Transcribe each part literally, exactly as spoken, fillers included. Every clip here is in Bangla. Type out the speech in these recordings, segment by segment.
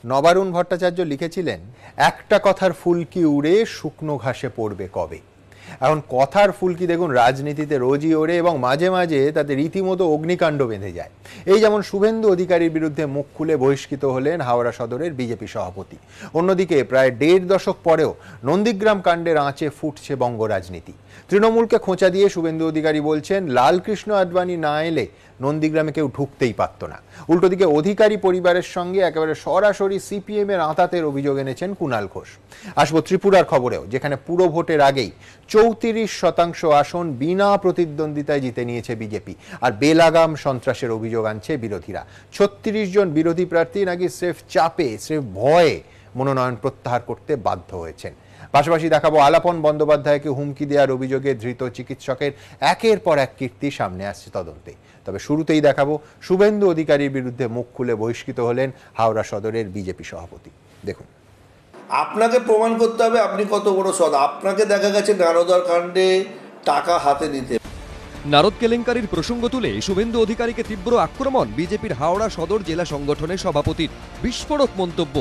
নবারুণ ভট্টাচার্য লিখেছিলেন, একটা কথার ফুলকি উড়ে শুকনো ঘাসে পড়বে কবে। এখন কথার ফুলকি দেখুন রাজনীতিতে রোজই ওড়ে এবং মাঝে মাঝে তাদের রীতিমতো অগ্নিকাণ্ড বেঁধে যায়। এই যেমন শুভেন্দু অধিকারীর বিরুদ্ধে মুখ খুলে বহিষ্কৃত হলেন হাওড়া সদরের বিজেপি সভাপতি। অন্যদিকে প্রায় দেড় দশক পরেও নন্দীগ্রাম কাণ্ডের আঁচে ফুটছে বঙ্গ রাজনীতি। তৃণমূলকে খোঁচা দিয়ে শুভেন্দু অধিকারী বলছেন, লালকৃষ্ণ আডবাণী না এলে নন্দীগ্রামে কেউ ঢুকতেই পারত না। উল্টো দিকে অধিকারী পরিবারের সঙ্গে একেবারে সরাসরি সিপিএম এর আঁতাতের অভিযোগ এনেছেন কুণাল ঘোষ। আসবো ত্রিপুরার খবরেও, যেখানে পুরো ভোটের আগেই চৌত্রিশ শতাংশ আসন বিনা প্রতিদ্বন্দ্বিতায় জিতে নিয়েছে বিজেপি, আর বেলাগাম সন্ত্রাসের অভিযোগ আনছে বিরোধীরা। ছত্রিশ জন বিরোধী প্রার্থী নাকি স্রেফ চাপে, স্রেফ ভয়ে মনোনয়ন প্রত্যাহার করতে বাধ্য হয়েছেন। পাশাপাশি দেখাবো আলাপন বন্দ্যোপাধ্যায়কে হুমকি দেওয়ার অভিযোগে ধৃত চিকিৎসকের একের পর এক কীর্তি সামনে আসছে তদন্তে। তবে শুরুতেই দেখাবো শুভেন্দু অধিকারীর বিরুদ্ধে মুখ খুলে বহিষ্কৃত হলেন হাওড়া সদরের বিজেপি সভাপতি। দেখুন, আপনাকে প্রমাণ করতে হবে আপনি কত বড় সৎ। আপনাকে দেখা গেছে নারদার কাণ্ডে টাকা হাতে নিতে। নারদ কেলেঙ্কারির প্রসঙ্গ তুলে শুভেন্দু অধিকারীকে তীব্র আক্রমণ বিজেপির হাওড়া সদর জেলা সংগঠনের সভাপতির। বিস্ফোরক মন্তব্য।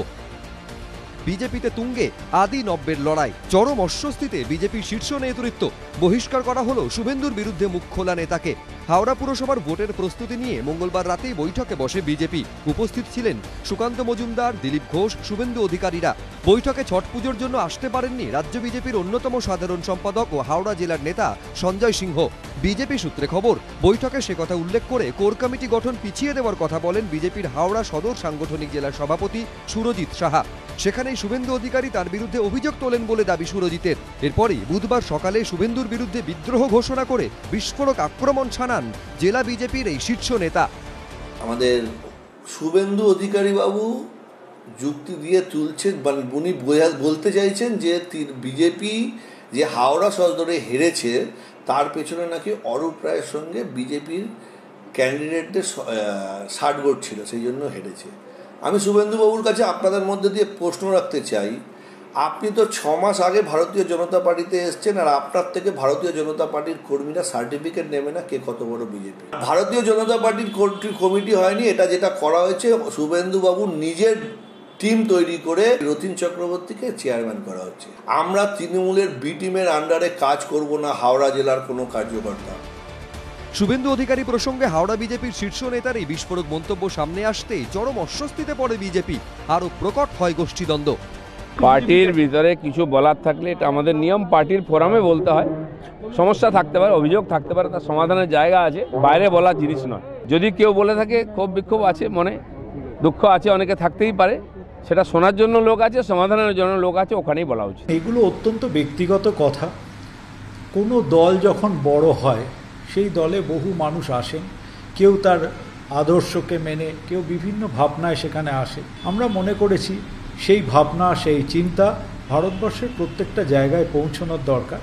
বিজেপিতে তুঙ্গে আদি নব্যের লড়াই, চরম অস্বস্তিতে বিজেপির শীর্ষ নেতৃত্ব। বহিষ্কার করা হলো শুভেন্দুর বিরুদ্ধে মুখ খোলা নেতাকে। হাওড়া পুরসভার ভোটের প্রস্তুতি নিয়ে মঙ্গলবার রাতেই বৈঠকে বসে বিজেপি। উপস্থিত ছিলেন সুকান্ত মজুমদার, দিলীপ ঘোষ, শুভেন্দু অধিকারীরা। বৈঠকে ছট পুজোর জন্য আসতে পারেননি রাজ্য বিজেপির অন্যতম সাধারণ সম্পাদক ও হাওড়া জেলার নেতা সঞ্জয় সিংহ। বিজেপি সূত্রে খবর, বৈঠকে সে কথা উল্লেখ করে কোর কমিটি গঠন পিছিয়ে দেওয়ার কথা বলেন বিজেপির হাওড়া সদর সাংগঠনিক জেলার সভাপতি সুরজিৎ সাহা। সেখানেই শুভেন্দু অধিকারী তার বিরুদ্ধে অভিযোগ তোলেন বলে দাবি সুরজিতের। এরপরই বুধবার সকালে শুভেন্দুর বিরুদ্ধে বিদ্রোহ ঘোষণা করে বিস্ফোরক আক্রমণ ছানান জেলা বিজেপির এই শীর্ষ নেতা। আমাদের শুভেন্দু অধিকারী বাবু যুক্তি দিয়ে তুলছেন, উনি বলতে চাইছেন যে বিজেপি যে হাওড়া সদরে হেরেছে তার পেছনে নাকি অরূপ রায়ের সঙ্গে বিজেপির ক্যান্ডিডেটদের ষাটগড় ছিল, সেই জন্য হেরেছে। আমি শুভেন্দুবাবুর কাছে আপনাদের মধ্যে দিয়ে প্রশ্ন রাখতে চাই, আপনি তো ছ মাস আগে ভারতীয় জনতা পার্টিতে এসছেন, আর আপনার থেকে ভারতীয় জনতা পার্টির কর্মীরা সার্টিফিকেট নেবে না কে কত বড় বিজেপি। ভারতীয় জনতা পার্টির কমিটি হয়নি, এটা যেটা করা হয়েছে শুভেন্দুবাবু নিজের টিম তৈরি করে রতিন চক্রবর্তীকে চেয়ারম্যান করা হচ্ছে। আমরা তৃণমূলের বি টিমের আন্ডারে কাজ করব না হাওড়া জেলার কোনো কার্যকর্তা। শুভেন্দু অধিকারী প্রসঙ্গে হাওড়া বিজেপির শীর্ষ নেতার এই বিস্ফোরক মন্তব্য সামনে আসতেই চরম অস্বস্তিতে পড়ে বিজেপি। আরও প্রকট হয় গোষ্ঠীদ্বন্দ্ব। পার্টির ভিতরে কিছু বলার থাকলে এটা আমাদের নিয়ম, পার্টির ফোরামে বলতে হয়। সমস্যা থাকতে পারে, অভিযোগ থাকতে পারে, তার সমাধানের জায়গা আছে, বাইরে বলার জিনিস নয়। যদি কেউ বলে থাকে ক্ষোভ বিক্ষোভ আছে, মনে দুঃখ আছে, অনেকে থাকতেই পারে, সেটা শোনার জন্য লোক আছে, সমাধানের জন্য লোক আছে, ওখানেই বলা উচিত। এগুলো অত্যন্ত ব্যক্তিগত কথা। কোনো দল যখন বড় হয় সেই দলে বহু মানুষ আসেন, কেউ তার আদর্শকে মেনে, কেউ বিভিন্ন ভাবনায় সেখানে আসে। আমরা মনে করেছি সেই ভাবনা, সেই চিন্তা ভারতবর্ষের প্রত্যেকটা জায়গায় পৌঁছানোর দরকার।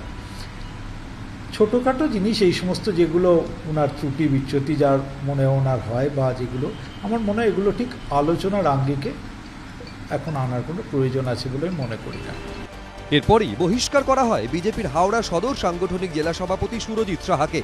ছোটোখাটো জিনিস এই সমস্ত যেগুলো ওনার ত্রুটি বিচ্যুতি যার মনে ওনার হয় বা যেগুলো, আমার মনে হয় এগুলো ঠিক আলোচনার আঙ্গিকে এখন আনার কোনো প্রয়োজন আছে বলে মনে করি না। এরপরই বহিষ্কার করা হয় বিজেপির হাওড়া সদর সাংগঠনিক জেলা সভাপতি সুরজিৎ সাহাকে।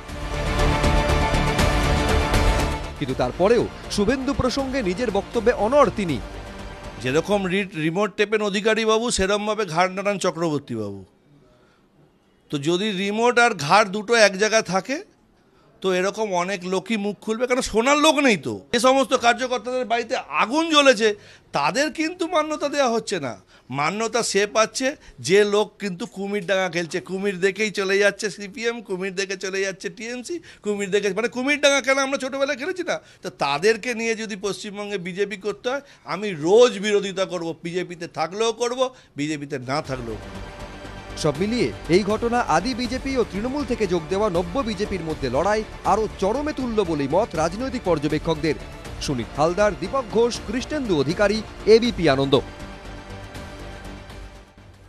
কিন্তু তারপরেও শুভেন্দু প্রসঙ্গে নিজের বক্তব্যে অনড় তিনি। যেরকম রিমোট টেপেন অধিকারী বাবু, সেরকমভাবে ঘাড় নাড়ান চক্রবর্তী বাবু। তো যদি রিমোট আর ঘাড় দুটো এক জায়গায় থাকে তো এরকম অনেক লোকই মুখ খুলবে, কারণ শোনার লোক নেই। তো যে সমস্ত কার্যকর্তাদের বাড়িতে আগুন জ্বলেছে তাদের কিন্তু মান্যতা দেওয়া হচ্ছে না। মান্যতা সে পাচ্ছে যে লোক কিন্তু কুমির ডাঙা খেলছে, কুমির দেখেই চলে যাচ্ছে সিপিএম, কুমির দেখে চলে যাচ্ছে টিএমসি, কুমির দেখে, মানে কুমির ডাঙা খেলা আমরা ছোটোবেলায় খেলেছি না? তো তাদেরকে নিয়ে যদি পশ্চিমবঙ্গে বিজেপি করতে হয়, আমি রোজ বিরোধিতা করব, বিজেপিতে থাকলেও করব, বিজেপিতে না থাকলেও করব। সব মিলিয়ে এই ঘটনা আদি বিজেপি ও তৃণমূল থেকে যোগ দেওয়া নব্য বিজেপির মধ্যে লড়াই আরও চরমে তুল্য বলেই মত রাজনৈতিক পর্যবেক্ষকদের। সুনীল হালদার, দীপক ঘোষ, কৃষ্ণেন্দু অধিকারী, এবিপি আনন্দ।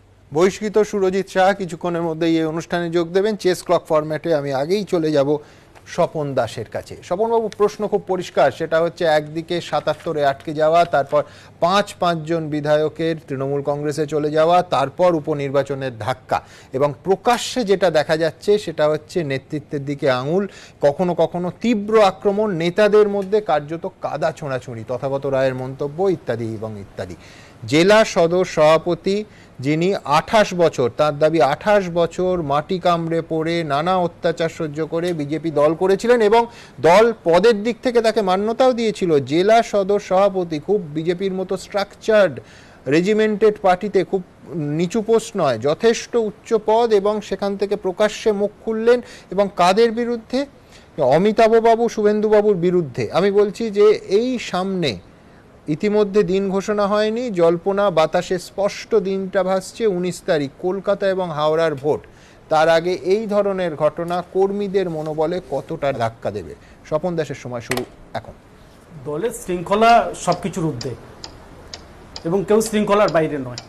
বহিষ্কৃত সুরজিৎ সাহা কিছুক্ষণের মধ্যেই এই অনুষ্ঠানে যোগ দেবেন চেস ক্লক ফরম্যাটে। আমি আগেই চলে যাব স্বপন দাসের কাছে। স্বপনবাবু, প্রশ্ন খুব পরিষ্কার, সেটা হচ্ছে একদিকে সাতাত্তরে আটকে যাওয়া, তারপর পাঁচ পাঁচজন বিধায়কের তৃণমূল কংগ্রেসে চলে যাওয়া, তারপর উপনির্বাচনের ধাক্কা, এবং প্রকাশ্যে যেটা দেখা যাচ্ছে সেটা হচ্ছে নেতৃত্বের দিকে আঙুল, কখনো কখনো তীব্র আক্রমণ, নেতাদের মধ্যে কার্যত কাদা ছোঁড়াছুঁড়ি, তথাগত রায়ের মন্তব্য ইত্যাদি এবং ইত্যাদি। জেলা সদর সভাপতি যিনি আঠাশ বছর, তার দাবি আঠাশ বছর মাটি কামড়ে পড়ে নানা অত্যাচার সহ্য করে বিজেপি দল করেছিলেন এবং দল পদের দিক থেকে তাকে মান্যতাও দিয়েছিল। জেলা সদর সভাপতি, খুব বিজেপির মতো স্ট্রাকচার্ড রেজিমেন্টেড পার্টিতে খুব নিচু পোস্ট নয়, যথেষ্ট উচ্চ পদ, এবং সেখান থেকে প্রকাশ্যে মুখ খুললেন এবং কাদের বিরুদ্ধে? অমিতাভবাবু শুভেন্দুবাবুর বিরুদ্ধে। আমি বলছি যে এই সামনে ইতিমধ্যে দিন ঘোষণা হয়নি, জল্পনা বাতাসে স্পষ্ট দিনটা ভাসছে উনিশ তারিখ কলকাতা এবং হাওড়ার ভোট। তার আগে এই ধরনের ঘটনা কর্মীদের মনোবলে কতটা ধাক্কা দেবে? স্বপন দাসের সময় শুরু এখন। দলের শৃঙ্খলা সবকিছুর ঊর্ধ্বে এবং কেউ শৃঙ্খলার বাইরে নয়,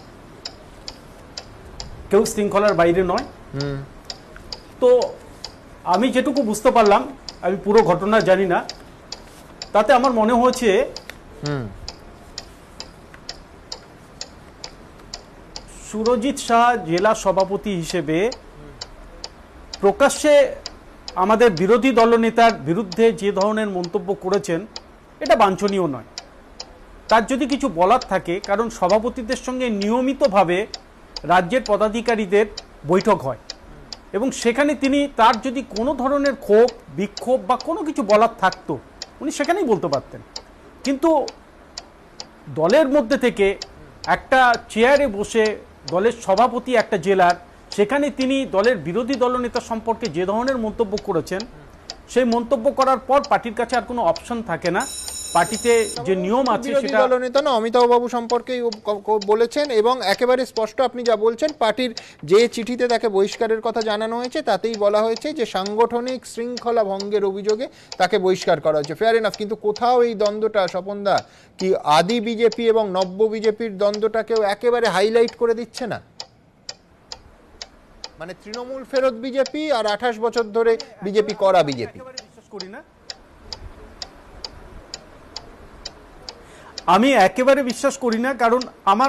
কেউ শৃঙ্খলার বাইরে নয়। তো আমি যেটুকু বুঝতে পারলাম, আমি পুরো ঘটনা জানি না, তাতে আমার মনে হয়েছে সুরজিৎ শাহ জেলা সভাপতি হিসেবে প্রকাশ্যে আমাদের বিরোধী দলনেতার বিরুদ্ধে যে ধরনের মন্তব্য করেছেন এটা বাঞ্ছনীয় নয়। তার যদি কিছু বলার থাকে, কারণ সভাপতিদের সঙ্গে নিয়মিতভাবে রাজ্যের পদাধিকারীদের বৈঠক হয় এবং সেখানে তিনি তার যদি কোনো ধরনের ক্ষোভ বিক্ষোভ বা কোনো কিছু বলার থাকতো উনি সেখানেই বলতে পারতেন। কিন্তু দলের মধ্যে থেকে একটা চেয়ারে বসে দলের সভাপতি একটা জেলার, সেখানে তিনি দলের বিরোধী দলনেতা সম্পর্কে যে ধরনের মন্তব্য করেছেন, সেই মন্তব্য করার পর পার্টির কাছে আর কোনো অপশন থাকে না। পার্টিতে যে নিয়ম আছে সেটা দলনেতা না, অমিতাভবাবু সম্পর্কেই বলেছেন এবং একেবারে স্পষ্ট আপনি যা বলছেন, পার্টির যে চিঠিতে তাকে বহিষ্কারের কথা জানানো হয়েছে তাতেই বলা হয়েছে যে সাংগঠনিক শৃঙ্খলা ভঙ্গের অভিযোগে তাকে বহিষ্কার করা হয়েছে। ফেয়ার এনাফ, কিন্তু কোথাও এই দ্বন্দ্বটা, স্বপনদা, কি আদি বিজেপি এবং নব্য বিজেপির দ্বন্দ্বটাকেও একেবারে হাইলাইট করে দিচ্ছে না? মানে তৃণমূল ফেরত বিজেপি আর আঠাশ বছর ধরে বিজেপি করা বিজেপি। বিশ্বাস করি না, আমি একেবারে বিশ্বাস করি না, কারণ আমার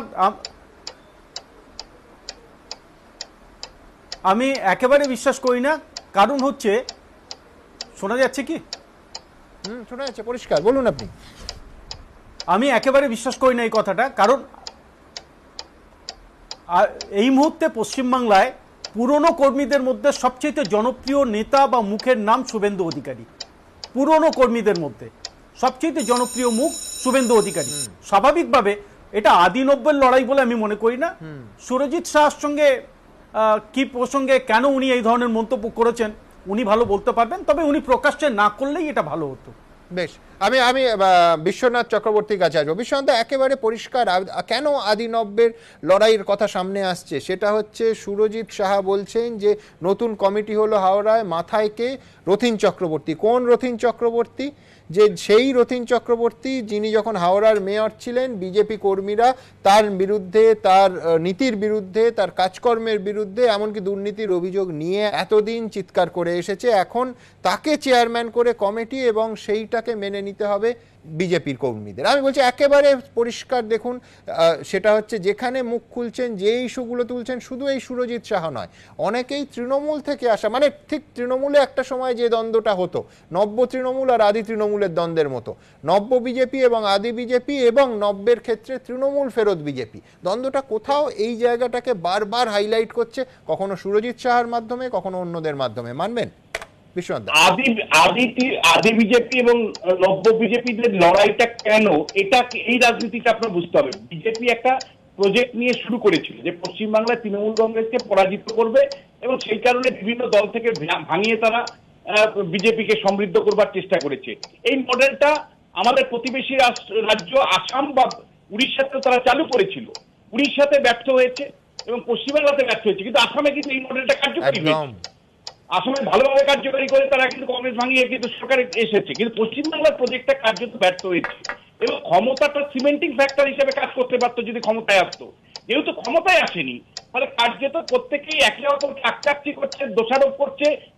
আমি একেবারে বিশ্বাস করি না কারণ হচ্ছে, শোনা যাচ্ছে কি? হুম, শোনা যাচ্ছে পরিষ্কার, বলুন আপনি। আমি একেবারে বিশ্বাস করি না এই কথাটা, কারণ এই মুহূর্তে পশ্চিমবাংলায় পুরনো কর্মীদের মধ্যে সবচেয়ে জনপ্রিয় নেতা বা মুখের নাম শুভেন্দু অধিকারী। পুরনো কর্মীদের মধ্যে সবচেয়ে জনপ্রিয় মুখ শুভেন্দু অধিকারী। স্বাভাবিকভাবে এটা আদি নব্যের লড়াই বলে আমি মনে করি না। সুরজিৎ শাহর সঙ্গে কি প্রসঙ্গে কেন উনি এই ধরনের মন্তব্য করেছেন উনি ভালো বলতে পারবেন, তবে উনি প্রকাশ্যে না করলেই এটা ভালো হতো। বেশ, আমি আমি বিশ্বনাথ চক্রবর্তীর কাছে আসবো। বিশ্বনাথ, একেবারে পরিষ্কার কেন আদি নব্যের লড়াইয়ের কথা সামনে আসছে, সেটা হচ্ছে সুরজিৎ সাহা বলছেন যে নতুন কমিটি হলো হাওড়ায়, মাথায় কে? রথীন চক্রবর্তী। কোন রথীন চক্রবর্তী? যে সেই রথীন চক্রবর্তী যিনি যখন হাওড়ার মেয়র ছিলেন বিজেপি কর্মীরা তার বিরুদ্ধে, তার নীতির বিরুদ্ধে, তার কাজকর্মের বিরুদ্ধে, এমনকি দুর্নীতির অভিযোগ নিয়ে এতদিন চিৎকার করে এসেছে। এখন তাকে চেয়ারম্যান করে কমিটি এবং সেইটাকে মেনে নিতে হবে বিজেপির কর্মীদের। আমি বলছি একেবারে পরিষ্কার, দেখুন, সেটা হচ্ছে যেখানে মুখ খুলছেন, যে ইস্যুগুলো তুলছেন, শুধু এই সুরজিৎ সাহা নয়, অনেকেই তৃণমূল থেকে আসা, মানে ঠিক তৃণমূলে একটা সময় যে দ্বন্দ্বটা হতো, নব্য তৃণমূল আর আদি তৃণমূলের দ্বন্দ্বের মতো, নব্য বিজেপি এবং আদি বিজেপি এবং নব্যের ক্ষেত্রে তৃণমূল ফেরত বিজেপি, দ্বন্দ্বটা কোথাও এই জায়গাটাকে বারবার হাইলাইট করছে, কখনো সুরজিৎ সাহার মাধ্যমে, কখনো অন্যদের মাধ্যমে। মানবেন আদি আদি আদি বিজেপি এবং নব্য বিজেপিদের লড়াইটা কেন, এটা এই রাজনীতিটা আপনার বুঝতে হবে। বিজেপি একটা প্রজেক্ট নিয়ে শুরু করেছিল যে পশ্চিমবাংলায় তৃণমূল কংগ্রেসকে পরাজিত করবে এবং সেই কারণে বিভিন্ন দল থেকে ভাঙিয়ে তারা বিজেপিকে সমৃদ্ধ করবার চেষ্টা করেছে। এই মডেলটা আমাদের প্রতিবেশী রাজ্য আসাম বা উড়িষ্যাতে তারা চালু করেছিল। উড়িষ্যাতে ব্যর্থ হয়েছে এবং পশ্চিমবাংলাতে ব্যর্থ হয়েছে, কিন্তু আসামে কিন্তু এই মডেলটা কার্যকরী হয়েছে। আসামে ভালোভাবে কার্যকরী করে তারা কিন্তু কংগ্রেস ভাঙিয়ে কিন্তু সরকারে এসেছে, কিন্তু পশ্চিমবাংলার প্রজেক্টটা কার্যত ব্যর্থ হয়েছে এবং ক্ষমতাটা সিমেন্টিং ফ্যাক্টর হিসেবে কাজ করতে পারতো যদি ক্ষমতায় আসতো। যেহেতু ক্ষমতায় আসেনি, ফলে কার্যত প্রত্যেকেই একে অপরকে আক্রান্তি করছে, দোষারোপ করছে,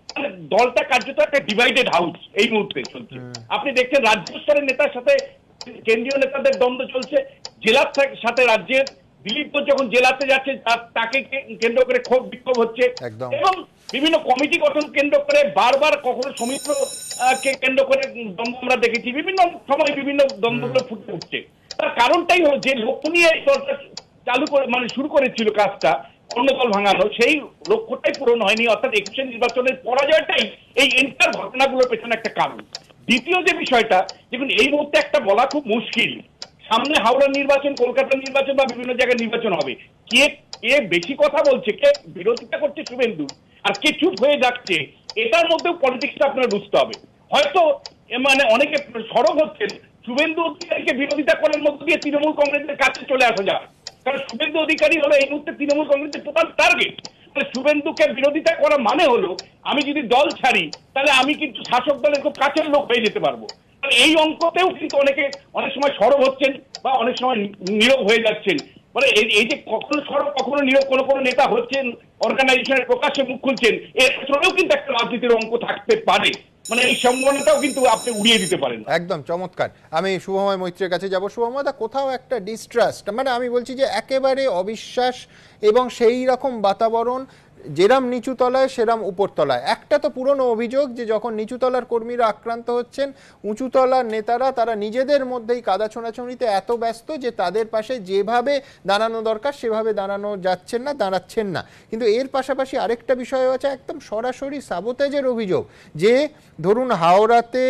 মানে দলটা কার্যত একটা ডিভাইডেড হাউস এই মুহূর্তে চলছে। আপনি দেখছেন রাজ্য স্তরের নেতার সাথে কেন্দ্রীয় নেতাদের দ্বন্দ্ব চলছে, জেলার সাথে রাজ্যের দিলীপ ঘোষ যখন জেলাতে যাচ্ছে তাকে কেন্দ্র করে ক্ষোভ বিক্ষোভ হচ্ছে, এবং বিভিন্ন কমিটি গঠন কেন্দ্র করে বারবার কখনো সমিত্র কে কেন্দ্র করে দ্বন্দ্ব আমরা দেখেছি, বিভিন্ন সময় বিভিন্ন দ্বন্দ্বগুলো ফুটে উঠছে। তার কারণটাই হল যে লক্ষ্য নিয়ে এই দলটা চালু করে মানে শুরু করেছিল কাজটা অন্য দল ভাঙানো, সেই লক্ষ্যটাই পূরণ হয়নি, অর্থাৎ একুশে নির্বাচনের পরাজয়টাই এই এন্টার ঘটনাগুলোর পেছনে একটা কারণ। দ্বিতীয় যে বিষয়টা, দেখুন এই মুহূর্তে একটা বলা খুব মুশকিল, সামনে হাওড়া নির্বাচন, কলকাতা নির্বাচন বা বিভিন্ন জায়গায় নির্বাচন হবে, কে কে বেশি কথা বলছে, কে বিরোধিতা করছে শুভেন্দু, আর কে চুপ হয়ে যাচ্ছে, এটার মধ্যেও পলিটিক্সটা আপনার বুঝতে হবে। হয়তো মানে অনেকে সরব হচ্ছেন শুভেন্দু অধিকারীকে বিরোধিতা করার মধ্য দিয়ে তৃণমূল কংগ্রেসের কাছে চলে আসা যায়, কারণ শুভেন্দু অধিকারী হলো এই মুহূর্তে তৃণমূল কংগ্রেসের টোটাল টার্গেট। শুভেন্দুকে বিরোধিতা করা মানে হলো আমি যদি দল ছাড়ি তাহলে আমি কিন্তু শাসক দলের খুব কাছের লোক হয়ে যেতে পারবো। এই অঙ্কতেও কিন্তু অনেকে অনেক সময় সরব হচ্ছেন বা অনেক সময় নীরব হয়ে যাচ্ছেন। মানে এই যে কখনো সরব কখনো নীরব কোনো কোনো নেতা হচ্ছেন, অর্গানাইজেশনের প্রকাশ্যে মুখ খুলছেন, এর পেছনেও কিন্তু একটা রাজনীতির অঙ্ক থাকতে পারে, মানে এই সম্ভাবনাটাও কিন্তু আপনি উড়িয়ে দিতে পারেন। একদম চমৎকার। আমি শুভময় মৈত্রের কাছে যাব। শুভময় দা, কোথাও একটা ডিস্ট্রাস্ট, মানে আমি বলছি যে একেবারে অবিশ্বাস এবং সেই রকম বাতাবরণ, যেরাম নিচুতলায় সেরাম উপরতলায়। একটা তো পুরনো অভিযোগ যে যখন নিচুতলার কর্মীরা আক্রান্ত হচ্ছেন, উঁচুতলার নেতারা তারা নিজেদের মধ্যেই কাদা ছোঁড়াছুঁড়িতে এত ব্যস্ত যে তাদের পাশে যেভাবে দাঁড়ানো দরকার সেভাবে দাঁড়ানো যাচ্ছেন না, দাঁড়াচ্ছেন না। কিন্তু এর পাশাপাশি আরেকটা বিষয় আছে, একদম সরাসরি সাবোতেজের অভিযোগ, যে ধরুন হাওড়াতে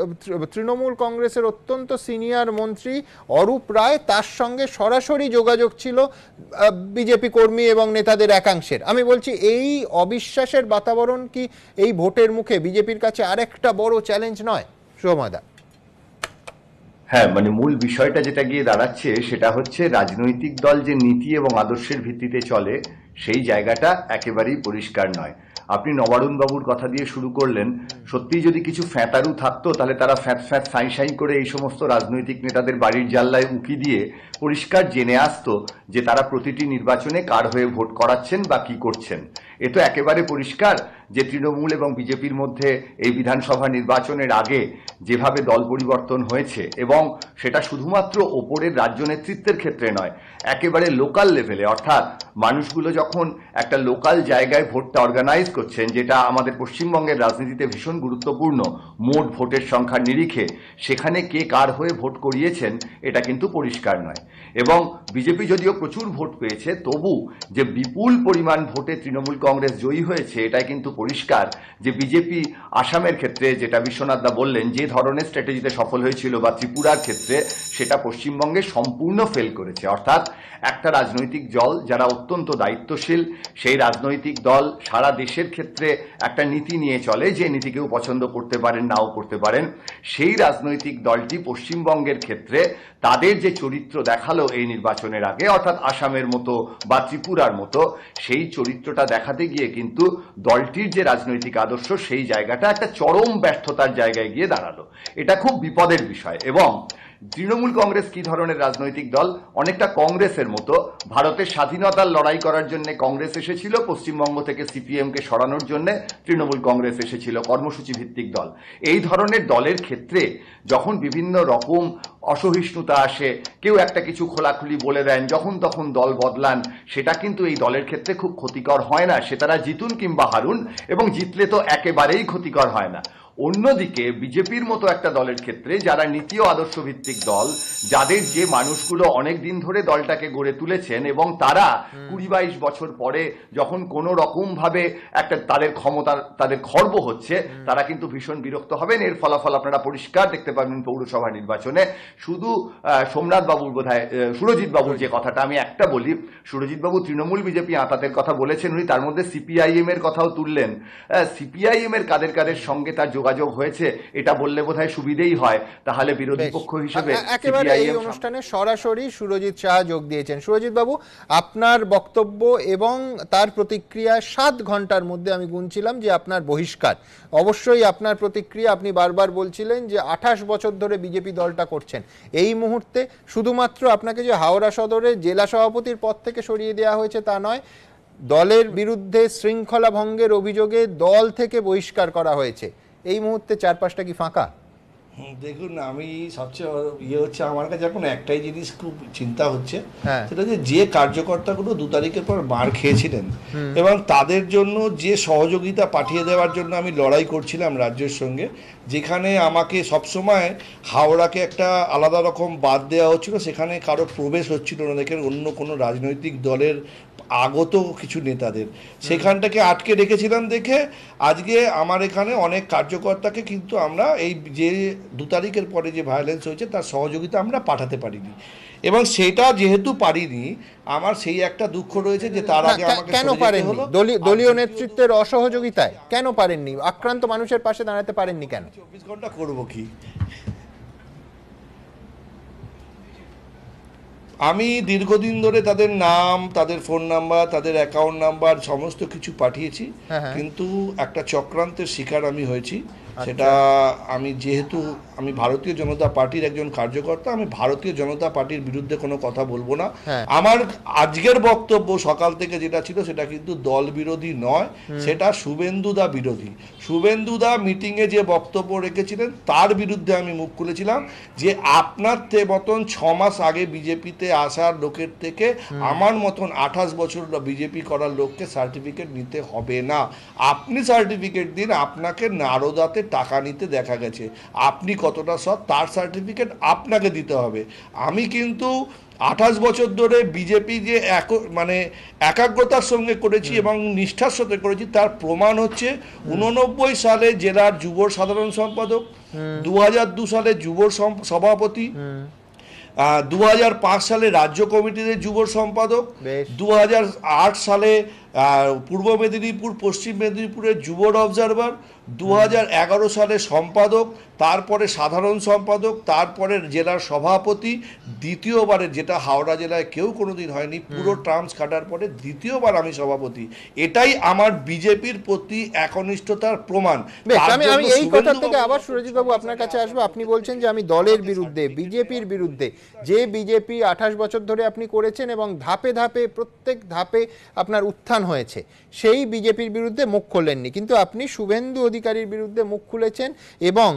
তৃণমূল কংগ্রেসের অত্যন্ত সিনিয়র মন্ত্রী অরূপ রায়, তার সঙ্গে সরাসরি যোগাযোগ ছিল বিজেপি কর্মী এবং নেতাদের একাংশের। আমি বলছি এই অবিশ্বাসের বাতাবরণ কি এই ভোটের মুখে বিজেপির কাছে আরেকটা বড় চ্যালেঞ্জ নয় শুভময়দা? হ্যাঁ, মানে মূল বিষয়টা যেটা গিয়ে দাঁড়াচ্ছে সেটা হচ্ছে রাজনৈতিক দল যে নীতি এবং আদর্শের ভিত্তিতে চলে সেই জায়গাটা একেবারেই পরিষ্কার নয়। আপনি নবারুণ বাবুর কথা দিয়ে শুরু করলেন, সত্যি যদি কিছু ফ্যাঁতারু থাকতো তাহলে তারা ফ্যাঁত ফ্যাঁত সাই সাই করে এই সমস্ত রাজনৈতিক নেতাদের বাড়ির জানলায় উঁকি দিয়ে পরিষ্কার জেনে আসতো যে তারা প্রতিটি নির্বাচনে কার হয়ে ভোট করাচ্ছেন বা কি করছেন। এ তো একেবারে পরিষ্কার যে তৃণমূল এবং বিজেপির মধ্যে এই বিধানসভা নির্বাচনের আগে যেভাবে দল পরিবর্তন হয়েছে, এবং সেটা শুধুমাত্র ওপরের রাজ্য নেতৃত্বের ক্ষেত্রে নয়, একেবারে লোকাল লেভেলে, অর্থাৎ মানুষগুলো যখন একটা লোকাল জায়গায় ভোটটা অর্গানাইজ করছেন, যেটা আমাদের পশ্চিমবঙ্গের রাজনীতিতে ভীষণ গুরুত্বপূর্ণ, মোট ভোটের সংখ্যার নিরিখে সেখানে কে কার হয়ে ভোট করিয়েছেন এটা কিন্তু পরিষ্কার নয়। এবং বিজেপি যদিও প্রচুর ভোট পেয়েছে, তবু যে বিপুল পরিমাণ ভোটে তৃণমূল কংগ্রেস জয়ী হয়েছে এটাই কিন্তু পরিষ্কার যে বিজেপি আসামের ক্ষেত্রে, যেটা বিশ্বনাথ দা বললেন, যে ধরনের স্ট্র্যাটেজিতে সফল হয়েছিল, বা ত্রিপুরার ক্ষেত্রে সেটা পশ্চিমবঙ্গে সম্পূর্ণ ফেল করেছে। অর্থাৎ একটা রাজনৈতিক দল যারা অত্যন্ত দায়িত্বশীল, সেই রাজনৈতিক দল সারা দেশের ক্ষেত্রে একটা নীতি নিয়ে চলে, যে নীতি কেউ পছন্দ করতে পারেন নাও করতে পারেন, সেই রাজনৈতিক দলটি পশ্চিমবঙ্গের ক্ষেত্রে তাদের যে চরিত্র দেখালো এই নির্বাচনের আগে, অর্থাৎ আসামের মতো বা ত্রিপুরার মতো, সেই চরিত্রটা দেখাতে গিয়ে কিন্তু দলটির যে রাজনৈতিক আদর্শ সেই জায়গাটা একটা চরম ব্যর্থতার জায়গায় গিয়ে দাঁড়ালো। এটা খুব বিপদের বিষয়। এবং তৃণমূল কংগ্রেস কি ধরনের রাজনৈতিক দল? অনেকটা কংগ্রেসের মতো। ভারতের স্বাধীনতার লড়াই করার জন্য কংগ্রেস এসেছিল, পশ্চিমবঙ্গ থেকে সিপিএম কে সরানোর জন্য তৃণমূল কংগ্রেস এসেছিল, কর্মসূচি ভিত্তিক দল। এই ধরনের দলের ক্ষেত্রে যখন বিভিন্ন রকম অসহিষ্ণুতা আসে, কেউ একটা কিছু খোলাখুলি বলে দেন, যখন তখন দল বদলান, সেটা কিন্তু এই দলের ক্ষেত্রে খুব ক্ষতিকর হয় না, সে তারা জিতুন কিংবা হারুন, এবং জিতলে তো একেবারেই ক্ষতিকর হয় না। অন্যদিকে বিজেপির মতো একটা দলের ক্ষেত্রে, যারা নীতি ও আদর্শ ভিত্তিক দল, যাদের যে মানুষগুলো অনেক দিন ধরে দলটাকে গড়ে তুলেছেন, এবং তারা কুড়ি বাইশ বছর পরে যখন কোনো রকম ভাবে একটা তাদের ক্ষমতা, তাদের খর্ব হচ্ছে, তারা কিন্তু ভীষণ বিরক্ত হবেন। এর ফলাফল আপনারা পরিষ্কার দেখতে পাবেন পৌরসভা নির্বাচনে। শুধু সোমনাথ বাবুর বোধহয় সুরজিৎ বাবুর যে কথাটা আমি একটা বলি, সুরজিৎ বাবু তৃণমূল বিজেপি আঁতাতের কথা বলেছেন, উনি তার মধ্যে সিপিআইএম এর কথাও তুললেন। সিপিআইএম এর কাদের কাদের সঙ্গে তার যোগাযোগ হয়েছে এটা বললে বোধহয় সুবিধেই হয়, তাহলে বিরোধী পক্ষ হিসেবে একেবারে এই অনুষ্ঠানে সরাসরি সুরজিৎ শাহ যোগ দিয়েছেন। সুরজিৎ বাবু, আপনার বক্তব্য এবং তার প্রতিক্রিয়া সাত ঘন্টার মধ্যে আমি গুনছিলাম যে আপনার বহিষ্কার, অবশ্যই আপনার প্রতিক্রিয়া, আপনি বারবার বলছিলেন যে আঠাশ বছর ধরে বিজেপি দলটা করছেন, এই মুহূর্তে শুধুমাত্র আপনাকে যে হাওড়া সদরের জেলা সভাপতির পদ থেকে সরিয়ে দেওয়া হয়েছে তা নয়, দলের বিরুদ্ধে শৃঙ্খলা ভঙ্গের অভিযোগে দল থেকে বহিষ্কার করা হয়েছে, এই মুহূর্তে চারপাশটা কি ফাঁকা? দেখুন, আমি সবচেয়ে ইয়ে হচ্ছে আমার কাছে এখন একটাই জিনিস খুব চিন্তা হচ্ছে, হ্যাঁ। সেটা যে যে কার্যকর্তাগুলো দু তারিখের পর মার খেয়েছিলেন এবং তাদের জন্য যে সহযোগিতা পাঠিয়ে দেওয়ার জন্য আমি লড়াই করছিলাম রাজ্যের সঙ্গে, যেখানে আমাকে সবসময় হাওড়াকে একটা আলাদা রকম বাদ দেওয়া হচ্ছিল, সেখানে কারো প্রবেশ হচ্ছিল না দেখে অন্য কোনো রাজনৈতিক দলের আগত কিছু নেতাদের, সেখানটাকে আটকে রেখেছিলাম দেখে আজকে আমার এখানে অনেক কার্যকর্তাকে কিন্তু আমরা এই যে দু তারিখের পরে যে ভায়োলেন্স হয়েছে তার সহযোগিতা আমরা পাঠাতে পারিনি, এবং সেটা যেহেতু পারিনি আমার সেই একটা দুঃখ রয়েছে যে তার আগে আমাকে কেন পারেননি? দলীয় নেতৃত্বের অসহযোগিতায় কেন পারেননি? আক্রান্ত মানুষের পাশে দাঁড়াতে পারেননি কেন? চব্বিশ ঘন্টা করবো কি? আমি দীর্ঘদিন ধরে তাদের নাম, তাদের ফোন নাম্বার, তাদের অ্যাকাউন্ট নাম্বার সমস্ত কিছু পাঠিয়েছি, কিন্তু একটা চক্রান্তের শিকার আমি হয়েছি। সেটা আমি যেহেতু আমি ভারতীয় জনতা পার্টির একজন কার্যকর্তা, আমি ভারতীয় জনতা পার্টির বিরুদ্ধে কোনো কথা বলবো না। আমার আজকের বক্তব্য সকাল থেকে যেটা ছিল সেটা কিন্তু দল বিরোধী নয়, সেটা শুভেন্দুদা বিরোধী। শুভেন্দুদা মিটিংয়ে যে বক্তব্য রেখেছিলেন তার বিরুদ্ধে আমি মুখ খুলেছিলাম যে আপনার তে মতন ছ মাস আগে বিজেপিতে আসার লোকের থেকে আমার মতন আঠাশ বছর বিজেপি করার লোককে সার্টিফিকেট নিতে হবে না। আপনি সার্টিফিকেট দিন, আপনাকে নারদাতে টাকা নিতে দেখা গেছে, আপনি কতটা সৎ তার সার্টিফিকেট আপনাকে দিতে হবে। আমি কিন্তু আঠাশ বছর ধরে বিজেপি যে এক মানে একাগ্রতার সঙ্গে করেছি এবং নিষ্ঠার সাথে করেছি তার প্রমাণ হচ্ছে উননব্বই সালে জেলার যুব সাধারণ সম্পাদক, দু হাজার দু সালে যুব সভাপতি, দু হাজার পাঁচ সালে রাজ্য কমিটিতে যুব সম্পাদক, দু হাজার আট সালে পূর্ব মেদিনীপুর পশ্চিম মেদিনীপুরের যুব অবজারভার, দু হাজার এগারো সালে সম্পাদক, তারপরে সাধারণ সম্পাদক, তারপরে জেলার সভাপতি, দ্বিতীয়বারের যেটা হাওড়া জেলায় কেউ কোনোদিন হয়নি, পুরো টার্মস কাটার পরে দ্বিতীয়বার আমি সভাপতি। এটাই আমার বিজেপির প্রতি একনিষ্ঠতার প্রমাণ। আমি আমি এই কথা থেকে আবার সুরজিৎ বাবু আপনার কাছে আসবো। আপনি বলছেন যে আমি দলের বিরুদ্ধে, বিজেপির বিরুদ্ধে, যে বিজেপি আঠাশ বছর ধরে আপনি করেছেন এবং ধাপে ধাপে প্রত্যেক ধাপে আপনার উত্থান হয়েছে, সেই বিজেপির বিরুদ্ধে মুখ খুললেননি, কিন্তু আপনি শুভেন্দু অধিকারীর বিরুদ্ধে মুখ খুলেছেন এবং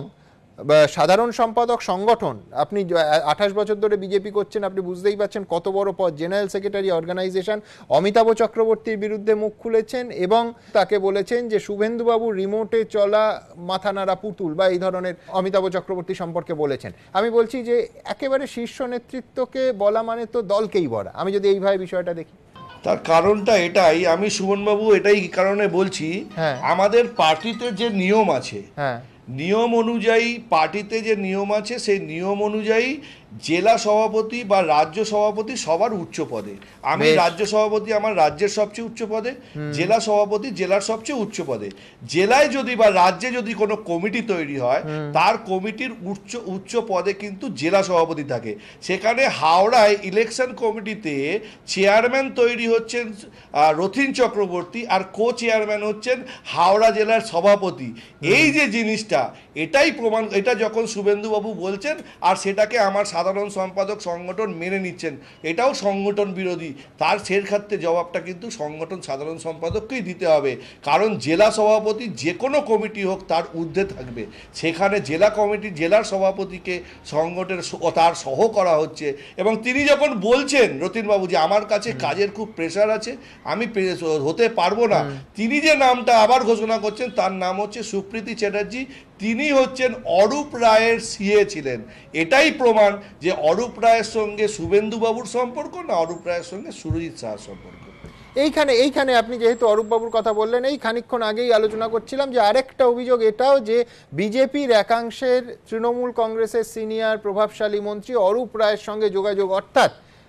সাধারণ সম্পাদক সংগঠন, আপনি আঠাশ বছর ধরে বিজেপি করছেন, আপনি বুঝতেই পারছেন কত বড় পদ, জেনারেল সেক্রেটারি অর্গানাইজেশন, অমিতাভ চক্রবর্তীর বিরুদ্ধে মুখ খুলেছেন এবং তাকে বলেছেন যে শুভেন্দুবাবু রিমোটে চলা মাথা নাড়া পুতুল বা এই ধরনের অমিতাভ চক্রবর্তী সম্পর্কে বলেছেন। আমি বলছি যে একেবারে শীর্ষ নেতৃত্বকে বলা মানে তো দলকেই বলা, আমি যদি এইভাবে বিষয়টা দেখি। তার কারণটা এটাই, আমি সুমনবাবু এটাই কারণে বলছি, আমাদের পার্টিতে যে নিয়ম আছে, নিয়ম অনুযায়ী পার্টিতে যে নিয়ম আছে সেই নিয়ম অনুযায়ী জেলা সভাপতি বা রাজ্য সভাপতি সবার উচ্চ পদে। আমি রাজ্য সভাপতি আমার রাজ্যের সবচেয়ে উচ্চ পদে, জেলা সভাপতি জেলার সবচেয়ে উচ্চ পদে। জেলায় যদি বা রাজ্যে যদি কোনো কমিটি তৈরি হয় তার কমিটির উচ্চ উচ্চ পদে কিন্তু জেলা সভাপতি থাকে। সেখানে হাওড়ায় ইলেকশন কমিটিতে চেয়ারম্যান তৈরি হচ্ছেন রথীন চক্রবর্তী আর কো চেয়ারম্যান হচ্ছেন হাওড়া জেলার সভাপতি। এই যে জিনিসটা, এটাই প্রমাণ, এটা যখন শুভেন্দুবাবু বলছেন আর সেটাকে আমার সাধারণ সম্পাদক সংগঠন মেনে নিচ্ছেন, এটাও সংগঠন বিরোধী। তার সেক্ষেত্রে জবাবটা কিন্তু সংগঠন সাধারণ সম্পাদককেই দিতে হবে, কারণ জেলা সভাপতি যে কোনো কমিটি হোক তার ঊর্ধ্বে থাকবে। সেখানে জেলা কমিটি জেলার সভাপতিকে সংগঠনের তার সহ করা হচ্ছে এবং তিনি যখন বলছেন রতিনবাবু যে আমার কাছে কাজের খুব প্রেশার আছে, আমি হতে পারবো না, তিনি যে নামটা আবার ঘোষণা করছেন তার নাম হচ্ছে সুপ্রীতি চ্যাটার্জি। তিনি হচ্ছেন অরূপ রায়ের সিএ ছিলেন। এটাই প্রমাণ যে অরূপ রায়ের সঙ্গে শুভেন্দুবাবুর সম্পর্ক না অরূপ রায়ের সঙ্গে সুরজিৎ সাহার সম্পর্ক। এইখানে এইখানে আপনি যেহেতু অরূপবাবুর কথা বললেন, এই খানিকক্ষণ আগেই আলোচনা করছিলাম যে আরেকটা অভিযোগ এটাও যে বিজেপির একাংশের তৃণমূল কংগ্রেসের সিনিয়র প্রভাবশালী মন্ত্রী অরূপ রায়ের সঙ্গে যোগাযোগ, অর্থাৎ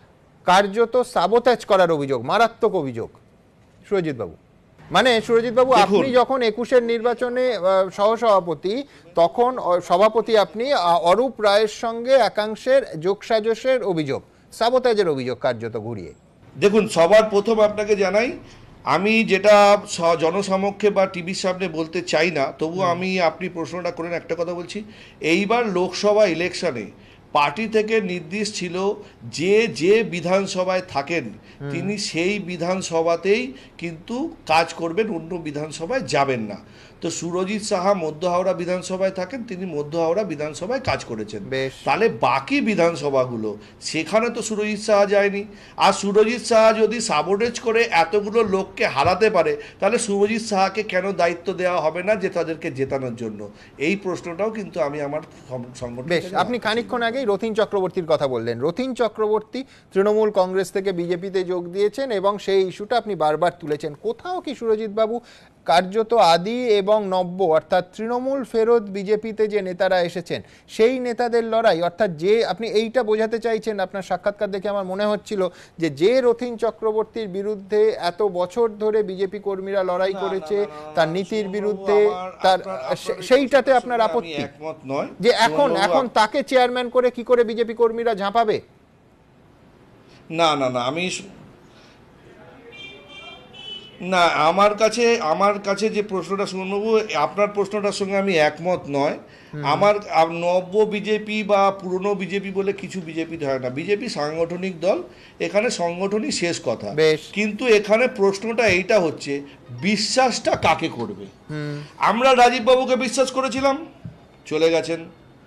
কার্যত সাবোতাজ করার অভিযোগ, মারাত্মক অভিযোগ। সুরজিৎ বাবু, মানে সুরজিৎ বাবু আপনি যখন একুশের নির্বাচনে সহসভাপতি, তখন সভাপতি আপনি অরূপ রায়ের সঙ্গে একাংশের যোগসাজশের অভিযোগ, সাবোতাজের অভিযোগ কার্যত ঘুরিয়ে। দেখুন, সবার প্রথম আপনাকে জানাই, আমি যেটা জনসমক্ষে বা টিভির সামনে বলতে চাই না, তবু আমি আপনি প্রশ্নটা করেন একটা কথা বলছি। এইবার লোকসভা ইলেকশনে পার্টি থেকে নির্দেশ ছিল যে যে বিধানসভায় থাকেন তিনি সেই বিধানসভাতেই কিন্তু কাজ করবেন, অন্য বিধানসভায় যাবেন না। তো সুরজিৎ সাহা মধ্য হাওড়া বিধানসভায় থাকেন, তিনি মধ্য হাওড়া বিধানসভায় কাজ করেছেন। তাহলে বাকি বিধানসভাগুলো সেখানে তো সুরজিৎ সাহা যায়নি। আর সুরজিৎ সাহা যদি সাবোটেজ করে এতগুলো লোককে হারাতে পারে তাহলে সুরজিৎ সাহাকে কেন দায়িত্ব দেওয়া হবে না যে তাদেরকে জেতানোর জন্য? এই প্রশ্নটাও কিন্তু আমি আমার সংগঠন। বেশ, আপনি খানিকক্ষণ আগেই রথীন চক্রবর্তীর কথা বললেন। রথীন চক্রবর্তী তৃণমূল কংগ্রেস থেকে বিজেপিতে যোগ দিয়েছেন এবং সেই ইস্যুটা আপনি বারবার তুলেছেন। কোথাও কি সুরজিৎ বাবু কার্যত আদি এবং নব্য অর্থাৎ তৃণমূল ফেরত বিজেপিতে যে নেতারা এসেছেন সেই নেতাদের লড়াই, অর্থাৎ যে আপনি এইটা বোঝাতে চাইছেন, আপনার সাক্ষাৎকার দেখে আমার মনে হচ্ছিল যে যে রথীন চক্রবর্তীর বিরুদ্ধে এত বছর ধরে বিজেপি কর্মীরা লড়াই করেছে তার নীতির বিরুদ্ধে, তার সেইটাতে আপনার আপত্তি একমত নয় যে এখন এখন তাকে চেয়ারম্যান করে কি করে বিজেপি কর্মীরা ঝাঁপাবে? না না না আমি না আমার কাছে আমার কাছে যে প্রশ্নটা শুনবো আপনার প্রশ্নটার সঙ্গে আমি একমত নয়। আমার নব্য বিজেপি বা পুরনো বিজেপি বলে কিছু বিজেপি হয় না। বিজেপি সাংগঠনিক দল, এখানে সংগঠনই শেষ কথা। কিন্তু এখানে প্রশ্নটা এইটা হচ্ছে বিশ্বাসটা কাকে করবে। আমরা রাজীব বাবুকে বিশ্বাস করেছিলাম, চলে গেছেন।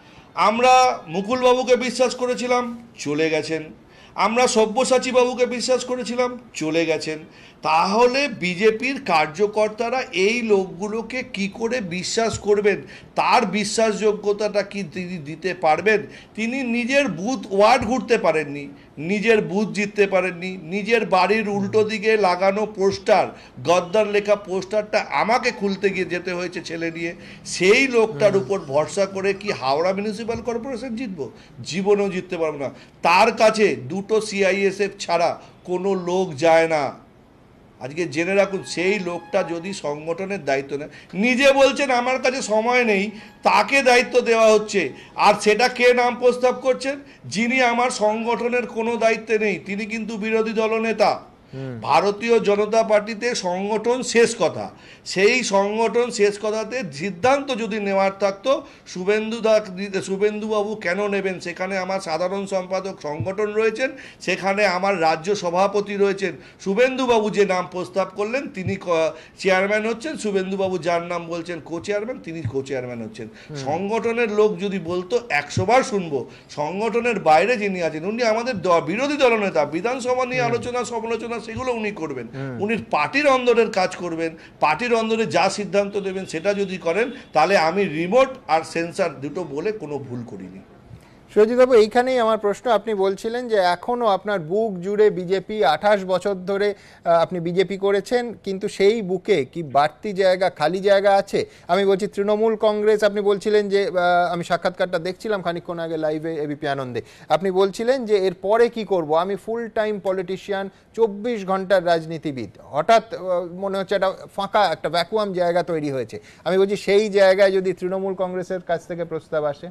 আমরা মুকুল বাবুকে বিশ্বাস করেছিলাম, চলে গেছেন। আমরা সব্যসাচী বাবুকে বিশ্বাস করেছিলাম, চলে গেছেন। তাহলে বিজেপির কার্যকর্তারা এই লোকগুলোকে কি করে বিশ্বাস করবেন? তার বিশ্বাসযোগ্যতাটা কি তিনি দিতে পারবেন? তিনি নিজের বুথ ওয়ার্ড ঘুরতে পারেননি, নিজের বুথ জিততে পারেননি, নিজের বাড়ির উল্টো দিকে লাগানো পোস্টার, গদ্দার লেখা পোস্টারটা আমাকে খুলতে গিয়ে যেতে হয়েছে ছেলে নিয়ে। সেই লোকটার উপর ভরসা করে কি হাওড়া মিউনিসিপ্যাল কর্পোরেশন জিতবো? জীবনেও জিততে পারবো না। তার কাছে দুটো সিআইএসএফ ছাড়া কোনো লোক যায় না। আজকে জেনে রাখুন, সেই লোকটা যদি সংগঠনের দায়িত্ব নেয়, নিজে বলছেন আমার কাছে সময় নেই, তাকে দায়িত্ব দেওয়া হচ্ছে। আর সেটা কে নাম প্রস্তাব করছেন? যিনি আমার সংগঠনের কোনো দায়িত্বে নেই, তিনি কিন্তু বিরোধী দলনেতা। ভারতীয় জনতা পার্টিতে সংগঠন শেষ কথা। সেই সংগঠন শেষ কথাতে সিদ্ধান্ত যদি নেওয়ার থাকতো শুভেন্দু দা শুভেন্দুবাবু কেন নেবেন? সেখানে আমার সাধারণ সম্পাদক সংগঠন রয়েছেন, সেখানে আমার রাজ্য সভাপতি রয়েছেন। শুভেন্দুবাবু যে নাম প্রস্তাব করলেন তিনি চেয়ারম্যান হচ্ছেন, শুভেন্দুবাবু যার নাম বলছেন কো চেয়ারম্যান তিনি কো চেয়ারম্যান হচ্ছেন। সংগঠনের লোক যদি বলতো একশো বার শুনবো। সংগঠনের বাইরে যিনি আছেন উনি আমাদের বিরোধী দলনেতা, বিধানসভা নিয়ে আলোচনা সমালোচনা সেগুলো উনি করবেন। উনি পার্টির অন্দরের কাজ করবেন, পার্টির অন্দরে যা সিদ্ধান্ত দেবেন সেটা যদি করেন তাহলে আমি রিমোট আর সেন্সার দুটো বলে কোনো ভুল করিনি। সুরজিৎবাবু, এইখানেই আমার প্রশ্ন। আপনি বলছিলেন যে এখনও আপনার বুক জুড়ে বিজেপি, আঠাশ বছর ধরে আপনি বিজেপি করেছেন, কিন্তু সেই বুকে কি বাড়তি জায়গা, খালি জায়গা আছে? আমি বলছি তৃণমূল কংগ্রেস, আপনি বলছিলেন যে আমি সাক্ষাৎকারটা দেখছিলাম খানিকক্ষণ আগে লাইভে এবিপি আনন্দে, আপনি বলছিলেন যে এর পরে কি করব, আমি ফুল টাইম পলিটিশিয়ান, চব্বিশ ঘন্টার রাজনীতিবিদ। হঠাৎ মনে হচ্ছে একটা ফাঁকা, একটা ভ্যাকুয়াম জায়গা তৈরি হয়েছে। আমি বলছি সেই জায়গায় যদি তৃণমূল কংগ্রেসের কাছ থেকে প্রস্তাব আসে?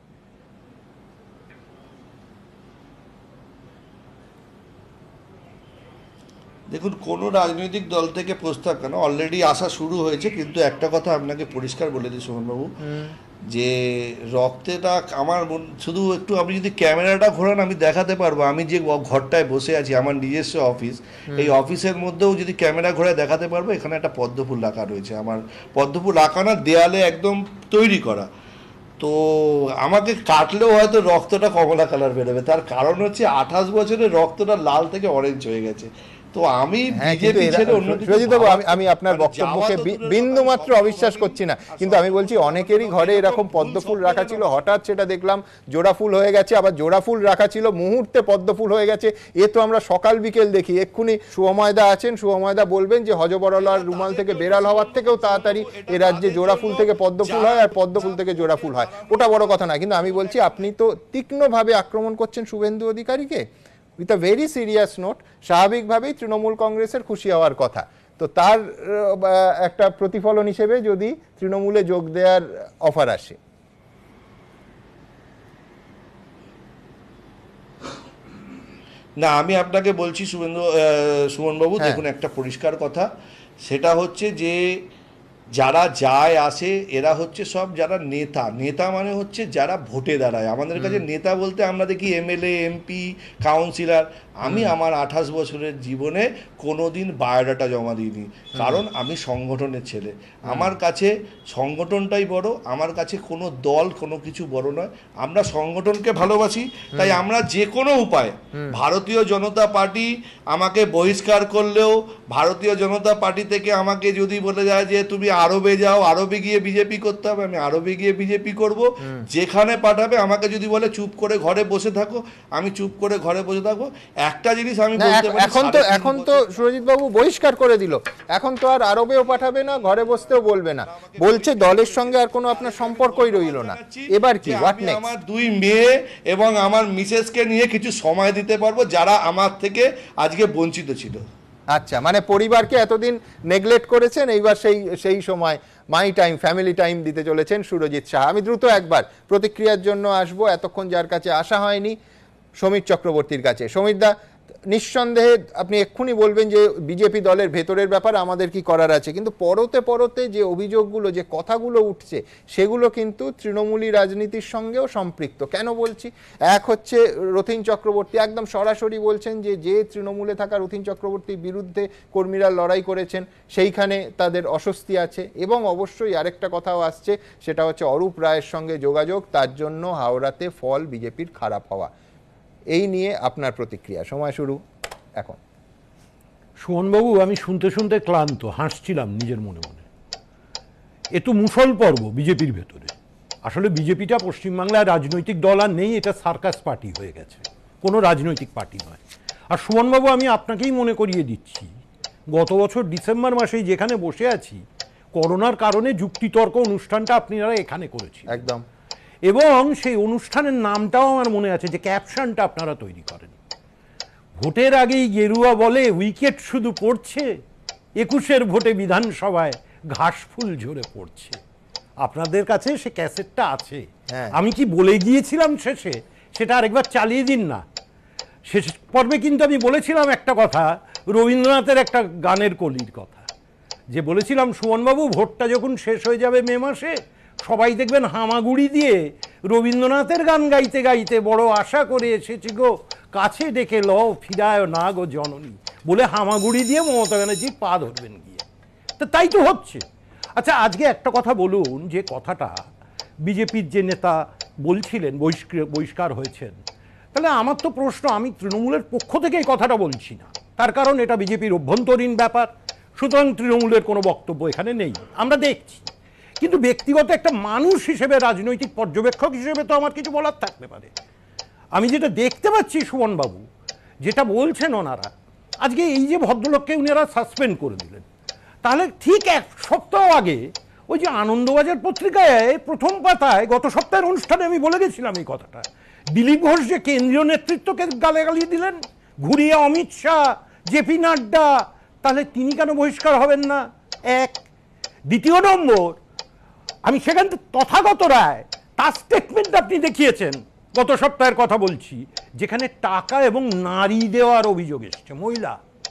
দেখুন, কোনো রাজনৈতিক দল থেকে প্রস্তাব কেন, অলরেডি আসা শুরু হয়েছে। কিন্তু একটা কথা আপনাকে পরিষ্কার বলে দিই সোহনবাবু, যে রক্তেটা আমার শুধু একটু আপনি যদি ক্যামেরাটা ঘোরান আমি দেখাতে পারবো আমি যে ঘরটায় বসে আছি, আমার নিজস্ব অফিস, এই অফিসের মধ্যেও যদি ক্যামেরা ঘোরায় দেখাতে পারবো এখানে একটা পদ্মফুল রাখা রয়েছে। আমার পদ্মফুল রাখা না, দেয়ালে একদম তৈরি করা। তো আমাকে কাটলেও হয়তো রক্তটা কমলা কালার বেরোবে, তার কারণ হচ্ছে আঠাশ বছরের রক্তটা লাল থেকে অরেঞ্জ হয়ে গেছে। তো আমি আমি আপনার বক্তব্যকে বিন্দু মাত্র অবিশ্বাস করছি না, কিন্তু আমি বলছি অনেকেরই ঘরে এরকম পদ্ম ফুল রাখা ছিল, হঠাৎ সেটা দেখলাম জোড়া ফুল হয়ে গেছে, আবার জোড়া ফুল রাখা ছিল মুহূর্তে পদ্ম ফুল হয়ে গেছে। এ তো আমরা সকাল বিকেল দেখি। এক্ষুনি শুভময়দা আছেন, শুভময়দা বলবেন যে হজবরলার রুমাল থেকে বেড়াল হওয়ার থেকেও তাড়াতাড়ি এ রাজ্যে জোড়া ফুল থেকে পদ্ম ফুল হয় আর পদ্ম ফুল থেকে জোড়া ফুল হয়, ওটা বড় কথা না। কিন্তু আমি বলছি আপনি তো তীক্ষ্ণভাবে আক্রমণ করছেন শুভেন্দু অধিকারীকে with a very serious note. স্বাভাবিকভাবেই তৃণমূল কংগ্রেসের খুশি হওয়ার কথা, তো তার একটা প্রতিফলন হিসেবে যদি তৃণমূলে যোগ দেওয়ার অফার আসে। না, আমি আপনাকে বলছি শুভেন্দু সুমনবাবু, দেখুন একটা পরিষ্কার কথা, সেটা হচ্ছে যে যারা যায় আসে এরা হচ্ছে সব যারা নেতা নেতা মানে হচ্ছে যারা ভোটে দাঁড়ায়। আমাদের কাছে নেতা বলতে আমরা দেখি এমএলএ, এমপি, কাউন্সিলর। আমি আমার আঠাশ বছরের জীবনে কোনোদিন বায়োডাটা জমা দিইনি, কারণ আমি সংগঠনের ছেলে। আমার কাছে সংগঠনটাই বড়, আমার কাছে কোনো দল কোনো কিছু বড় নয়। আমরা সংগঠনকে ভালোবাসি, তাই আমরা যে কোনো উপায়, ভারতীয় জনতা পার্টি আমাকে বহিষ্কার করলেও, ভারতীয় জনতা পার্টি থেকে আমাকে যদি বলে যায় যে তুমি আরবে যাও, আরবে গিয়ে বিজেপি করতে হবে, আমি আরবে গিয়ে বিজেপি করব। যেখানে পাঠাবে, আমাকে যদি বলে চুপ করে ঘরে বসে থাকো, আমি চুপ করে ঘরে বসে থাকবো। একটা জিনিস আমি বলতে পারি, এখন তো এখন তো সুরজিৎ বাবু বহিষ্কার করে দিল, এখন তো আর আরবেও পাঠাবে না, ঘরে বসতেও বলবে না, বলছে দলের সঙ্গে আর কোনো আপনার সম্পর্কই রইল না। এবার কি হোয়াট নেক্সট? আমার দুই মেয়ে এবং আমার মিসেসকে নিয়ে কিছু সময় দিতে পারবো, যারা আমার থেকে আজকে বঞ্চিত ছিল। আচ্ছা, মানে পরিবারকে এতদিন নেগলেক্ট করেছেন, এইবার সেই সেই সময় মাই টাইম, ফ্যামিলি টাইম দিতে চলেছেন সুরজিৎ সাহা। আমি দ্রুত একবার প্রতিক্রিয়ার জন্য আসবো, এতক্ষণ যার কাছে আসা হয়নি সমীর চক্রবর্তীর কাছে। সমীর দা, নিঃসন্দেহে আপনি এক্ষুনি বলবেন যে বিজেপি দলের ভেতরের ব্যাপার, আমাদের কি করার আছে, কিন্তু পরতে পরতে যে অভিযোগগুলো, যে কথাগুলো উঠছে, সেগুলো কিন্তু তৃণমূলী রাজনীতির সঙ্গেও সম্পৃক্ত। কেন বলছি? এক হচ্ছে রথীন চক্রবর্তী একদম সরাসরি বলছেন যে যে তৃণমূলে থাকা রথীন চক্রবর্তীর বিরুদ্ধে কর্মীরা লড়াই করেছেন, সেইখানে তাদের অস্বস্তি আছে। এবং অবশ্যই আরেকটা কথাও আসছে, সেটা হচ্ছে অরূপ রায়ের সঙ্গে যোগাযোগ, তার জন্য হাওড়াতে ফল বিজেপির খারাপ হওয়া। এই নিয়ে আপনার প্রতিক্রিয়া, সময় শুরু এখন। সুমনবাবু, আমি শুনতে শুনতে ক্লান্ত, হাসছিলাম নিজের মনে মনে। এ তো মুসল পর্ব বিজেপির ভেতরে। আসলে বিজেপিটা পশ্চিমবাংলায় রাজনৈতিক দল আর নেই, এটা সার্কাস পার্টি হয়ে গেছে, কোনো রাজনৈতিক পার্টি নয়। আর সুমনবাবু, আমি আপনাকেই মনে করিয়ে দিচ্ছি, গত বছর ডিসেম্বর মাসেই যেখানে বসে আছি, করোনার কারণে যুক্তিতর্ক অনুষ্ঠানটা আপনারা এখানে করেছেন একদম, এবং সেই অনুষ্ঠানের নামটাও আমার মনে আছে, যে ক্যাপশনটা আপনারা তৈরি করেন, ভোটের আগেই গেরুয়া বলে উইকেট শুধু পড়ছে, একুশের ভোটে বিধানসভায় ঘাস ফুল ঝরে পড়ছে। আপনাদের কাছে সে ক্যাসেটটা আছে। আমি কি বলে গিয়েছিলাম শেষে, সেটা আরেকবার চালিয়ে দিন না। শেষ পর্বে কিন্তু আমি বলেছিলাম একটা কথা, রবীন্দ্রনাথের একটা গানের কলির কথা, যে বলেছিলাম সুমনবাবু, ভোটটা যখন শেষ হয়ে যাবে মে মাসে, সবাই দেখবেন হামাগুড়ি দিয়ে রবীন্দ্রনাথের গান গাইতে গাইতে বড় আশা করে এসেছি গো, কাছে ডেকে লও ফিরায় না গো জননী, বলে হামাগুড়ি দিয়ে মমতা ব্যানার্জির পা ধরবেন গিয়ে। তো তাই তো হচ্ছে। আচ্ছা, আজকে একটা কথা বলুন, যে কথাটা বিজেপির যে নেতা বলছিলেন বহিষ্কার বহিষ্কার হয়েছেন, তাহলে আমার তো প্রশ্ন, আমি তৃণমূলের পক্ষ থেকে এই কথাটা বলছি না, তার কারণ এটা বিজেপির অভ্যন্তরীণ ব্যাপার, সুতরাং তৃণমূলের কোনো বক্তব্য এখানে নেই, আমরা দেখছি। কিন্তু ব্যক্তিগত একটা মানুষ হিসেবে, রাজনৈতিক পর্যবেক্ষক হিসেবে তো আমার কিছু বলার থাকতে পারে। আমি যেটা দেখতে পাচ্ছি সুমনবাবু, যেটা বলছেন ওনারা, আজকে এই যে ভদ্রলোককে উনারা সাসপেন্ড করে দিলেন, তাহলে ঠিক এক সপ্তাহ আগে ওই যে আনন্দবাজার পত্রিকায় প্রথম পাতায় গত সপ্তাহের অনুষ্ঠানে আমি বলে গেছিলাম এই কথাটা, দিলীপ ঘোষ যে কেন্দ্রীয় নেতৃত্বকে গালাগালি দিলেন, ঘুরিয়ে অমিত শাহ, জেপি নাড্ডা, তাহলে তিনি কেন বহিষ্কার হবেন না? এক। দ্বিতীয় নম্বর, আমি সেখান থেকে তথাগত রায় তার স্টেটমেন্ট আপনি দেখিয়েছেন, গত সপ্তাহের কথা বলছি, যেখানে টাকা এবং নারী দেওয়ার অভিযোগ এসছে, মহিলা,